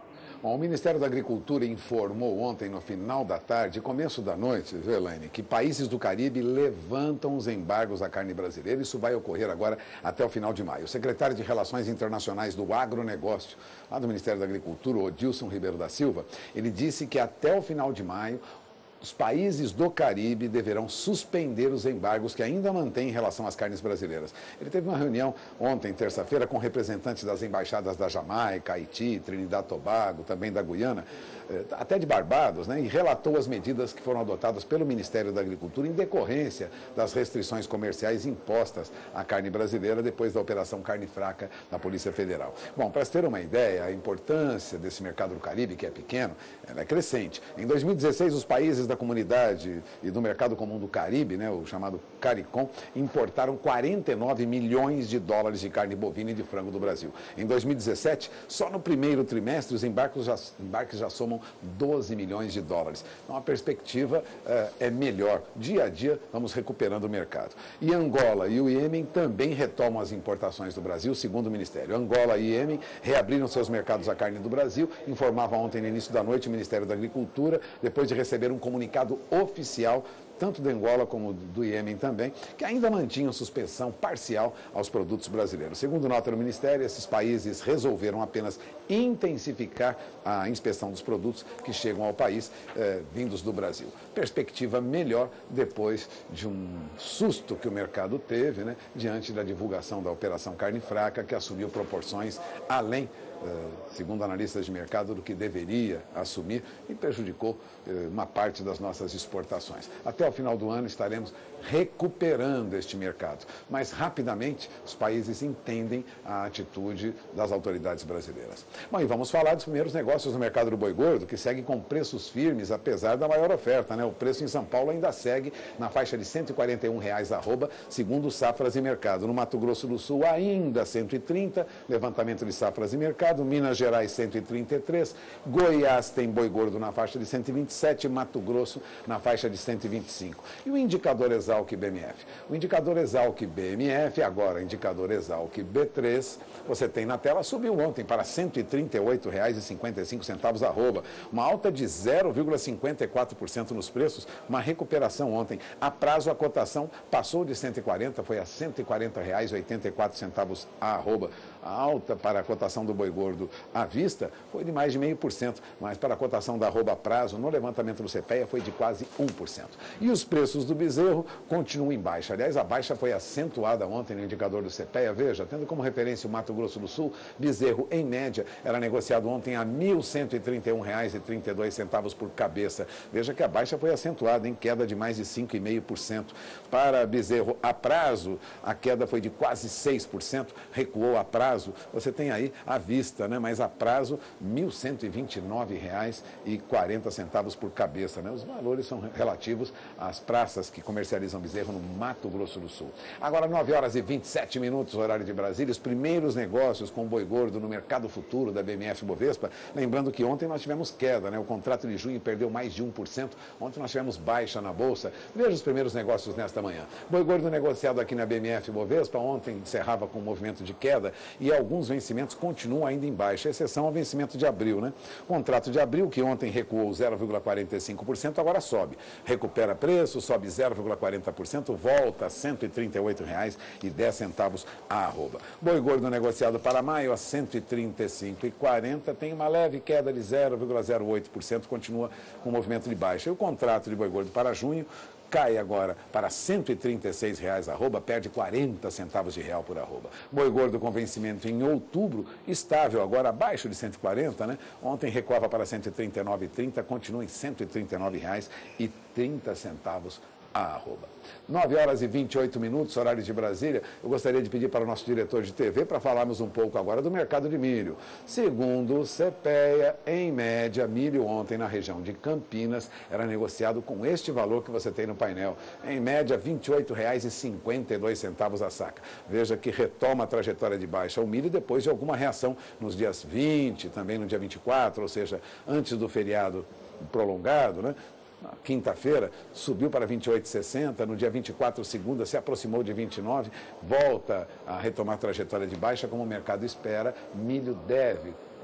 Bom, o Ministério da Agricultura informou ontem, no final da tarde, começo da noite, viu, Elaine, que países do Caribe levantam os embargos à carne brasileira. Isso vai ocorrer agora até o final de maio. O secretário de Relações Internacionais do Agronegócio, lá do Ministério da Agricultura, Odilson Ribeiro da Silva, ele disse que até o final de maio, os países do Caribe deverão suspender os embargos que ainda mantêm em relação às carnes brasileiras. Ele teve uma reunião ontem, terça-feira, com representantes das embaixadas da Jamaica, Haiti, Trinidad e Tobago, também da Guiana, até de Barbados, né, e relatou as medidas que foram adotadas pelo Ministério da Agricultura em decorrência das restrições comerciais impostas à carne brasileira depois da Operação Carne Fraca da Polícia Federal. Bom, para se ter uma ideia, a importância desse mercado do Caribe, que é pequeno, ela é crescente. Em dois mil e dezesseis, os países da comunidade e do mercado comum do Caribe, né, o chamado CARICOM, importaram quarenta e nove milhões de dólares de carne bovina e de frango do Brasil. Em dois mil e dezessete, só no primeiro trimestre, os embarques já, embarques já somam doze milhões de dólares. Então, a perspectiva eh, é melhor. Dia a dia, vamos recuperando o mercado. E Angola e o Iêmen também retomam as importações do Brasil, segundo o Ministério. Angola e Iêmen reabriram seus mercados à carne do Brasil, informava ontem no início da noite o Ministério da Agricultura, depois de receber um comunicado oficial tanto do Angola como do Iêmen também, que ainda mantinham suspensão parcial aos produtos brasileiros. Segundo nota do Ministério, esses países resolveram apenas intensificar a inspeção dos produtos que chegam ao país eh, vindos do Brasil. Perspectiva melhor depois de um susto que o mercado teve, né, diante da divulgação da Operação Carne Fraca, que assumiu proporções além, segundo analistas de mercado, do que deveria assumir e prejudicou uma parte das nossas exportações. Até o final do ano estaremos recuperando este mercado, mas rapidamente os países entendem a atitude das autoridades brasileiras. Bom, e vamos falar dos primeiros negócios no mercado do boi gordo, que segue com preços firmes, apesar da maior oferta, né? O preço em São Paulo ainda segue na faixa de cento e quarenta e um reais arroba, segundo Safras e Mercado. No Mato Grosso do Sul ainda cento e trinta, levantamento de Safras e Mercado. Minas Gerais cento e trinta e três, Goiás tem boi gordo na faixa de cento e vinte e sete, Mato Grosso na faixa de cento e vinte e cinco. E o indicador Exalc B M F? O indicador Exalc B M F, agora indicador Exalc B três, você tem na tela, subiu ontem para cento e trinta e oito reais e cinquenta e cinco centavos arroba, uma alta de zero vírgula cinquenta e quatro por cento nos preços, uma recuperação ontem. A prazo, a cotação passou de cento e quarenta, foi a cento e quarenta reais e oitenta e quatro centavos arroba. A alta para a cotação do boi gordo à vista foi de mais de meio por cento, mas para a cotação da arroba prazo, no levantamento do CEPEA, foi de quase um por cento. E os preços do bezerro continuam em baixa. Aliás, a baixa foi acentuada ontem no indicador do CEPEA. Veja, tendo como referência o Mato Grosso do Sul, bezerro, em média, era negociado ontem a mil cento e trinta e um reais e trinta e dois centavos por cabeça. Veja que a baixa foi acentuada, em queda de mais de cinco vírgula cinco por cento. Para bezerro a prazo, a queda foi de quase seis por cento, recuou a prazo. Você tem aí à vista, né? Mas a prazo, mil cento e vinte e nove reais e quarenta centavos por cabeça, né? Os valores são relativos às praças que comercializam bezerro no Mato Grosso do Sul. Agora, nove horas e vinte e sete minutos, horário de Brasília, os primeiros negócios com boi gordo no mercado futuro da B M F Bovespa. Lembrando que ontem nós tivemos queda, né? O contrato de junho perdeu mais de um por cento. Ontem nós tivemos baixa na Bolsa. Veja os primeiros negócios nesta manhã. Boi gordo negociado aqui na B M F Bovespa, ontem encerrava com um movimento de queda e alguns vencimentos continuam ainda em baixa, exceção ao vencimento de abril, né? O contrato de abril, que ontem recuou zero vírgula quarenta e cinco por cento, agora sobe. Recupera preço, sobe zero vírgula quarenta por cento, volta a cento e trinta e oito reais e dez centavos a arroba. Boi gordo negociado para maio a cento e trinta e cinco reais e quarenta centavos, tem uma leve queda de zero vírgula zero oito por cento, continua com movimento de baixa. E o contrato de boi gordo para junho cai agora para cento e trinta e seis reais arroba, perde quarenta centavos de real por arroba. Boi gordo com vencimento em outubro, estável agora abaixo de cento e quarenta, né? Ontem recuava para cento e trinta e nove reais e trinta centavos, continua em cento e trinta e nove reais e trinta centavos a arroba. nove horas e vinte e oito minutos, horário de Brasília. Eu gostaria de pedir para o nosso diretor de T V para falarmos um pouco agora do mercado de milho. Segundo o CEPEA, em média, milho ontem na região de Campinas era negociado com este valor que você tem no painel. Em média, vinte e oito reais e cinquenta e dois centavos a saca. Veja que retoma a trajetória de baixa o milho depois de alguma reação nos dias vinte, também no dia vinte e quatro, ou seja, antes do feriado prolongado, né? Quinta-feira subiu para vinte e oito reais e sessenta centavos, no dia vinte e quatro, segunda, se aproximou de vinte e nove reais, volta a retomar a trajetória de baixa, como o mercado espera. Milho deve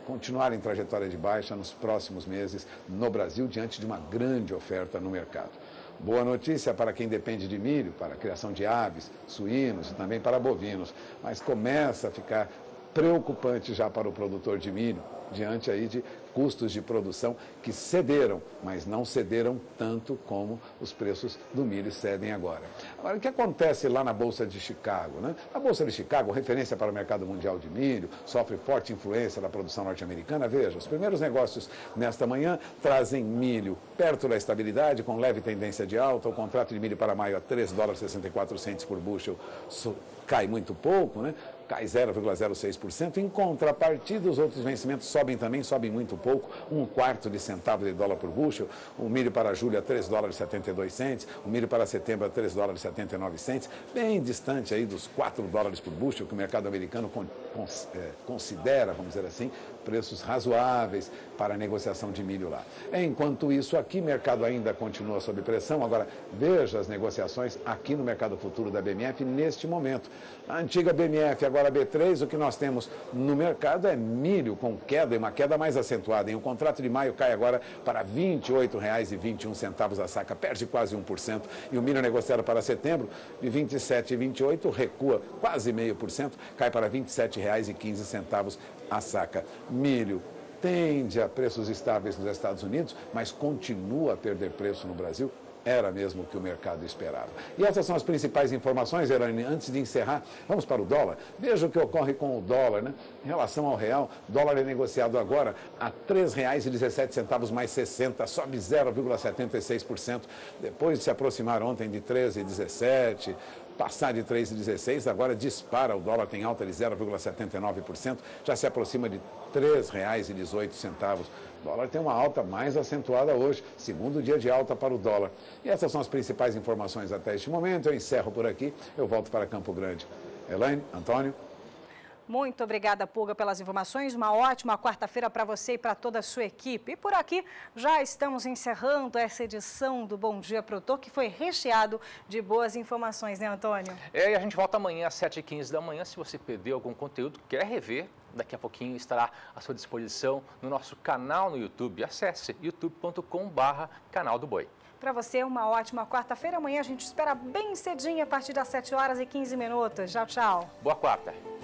continuar em trajetória de baixa nos próximos meses no Brasil, diante de uma grande oferta no mercado. Boa notícia para quem depende de milho, para a criação de aves, suínos e também para bovinos, mas começa a ficar preocupante já para o produtor de milho, diante aí de custos de produção que cederam, mas não cederam tanto como os preços do milho cedem agora. Agora, o que acontece lá na Bolsa de Chicago, né? A Bolsa de Chicago, referência para o mercado mundial de milho, sofre forte influência da produção norte-americana. Veja, os primeiros negócios nesta manhã trazem milho perto da estabilidade, com leve tendência de alta. O contrato de milho para maio a três dólares e sessenta e quatro centavos por bushel cai muito pouco, né? Cai zero vírgula zero seis por cento. Em contrapartida, os outros vencimentos sobem também, sobem muito pouco, um quarto de centavo de dólar por bushel. O milho para julho a três dólares e setenta e dois centavos, o milho para setembro a três dólares e setenta e nove centavos, bem distante aí dos quatro dólares por bushel, que o mercado americano con, cons, é, considera, vamos dizer assim, preços razoáveis para a negociação de milho lá. Enquanto isso, aqui o mercado ainda continua sob pressão. Agora, veja as negociações aqui no mercado futuro da B M F neste momento. A antiga B M F, agora B três, o que nós temos no mercado é milho com queda, e uma queda mais acentuada. Em o contrato de maio cai agora para vinte e oito reais e vinte e um centavos a saca, perde quase um por cento. E o milho negociado para setembro, de vinte e sete reais e vinte e oito centavos, recua quase meio por cento, cai para vinte e sete reais e quinze centavos a saca. Milho tende a preços estáveis nos Estados Unidos, mas continua a perder preço no Brasil. Era mesmo o que o mercado esperava. E essas são as principais informações, Elaine. Antes de encerrar, vamos para o dólar. Veja o que ocorre com o dólar, né? Em relação ao real, o dólar é negociado agora a três reais e dezessete centavos mais sessenta, sobe zero vírgula setenta e seis por cento, depois de se aproximar ontem de três reais e dezessete centavos. Passar de três reais e dezesseis centavos, agora dispara, o dólar tem alta de zero vírgula setenta e nove por cento, já se aproxima de três reais e dezoito centavos. O dólar tem uma alta mais acentuada hoje, segundo dia de alta para o dólar. E essas são as principais informações até este momento. Eu encerro por aqui, eu volto para Campo Grande. Elaine, Antônio. Muito obrigada, Pulga, pelas informações. Uma ótima quarta-feira para você e para toda a sua equipe. E por aqui já estamos encerrando essa edição do Bom Dia Produtor, que foi recheado de boas informações, né, Antônio? É, e a gente volta amanhã às sete e quinze da manhã. Se você perdeu algum conteúdo, quer rever, daqui a pouquinho estará à sua disposição no nosso canal no YouTube. Acesse youtube ponto com barra canal do Boi. Para você, uma ótima quarta-feira. Amanhã a gente espera bem cedinho, a partir das sete horas e quinze minutos. Tchau, tchau. Boa quarta.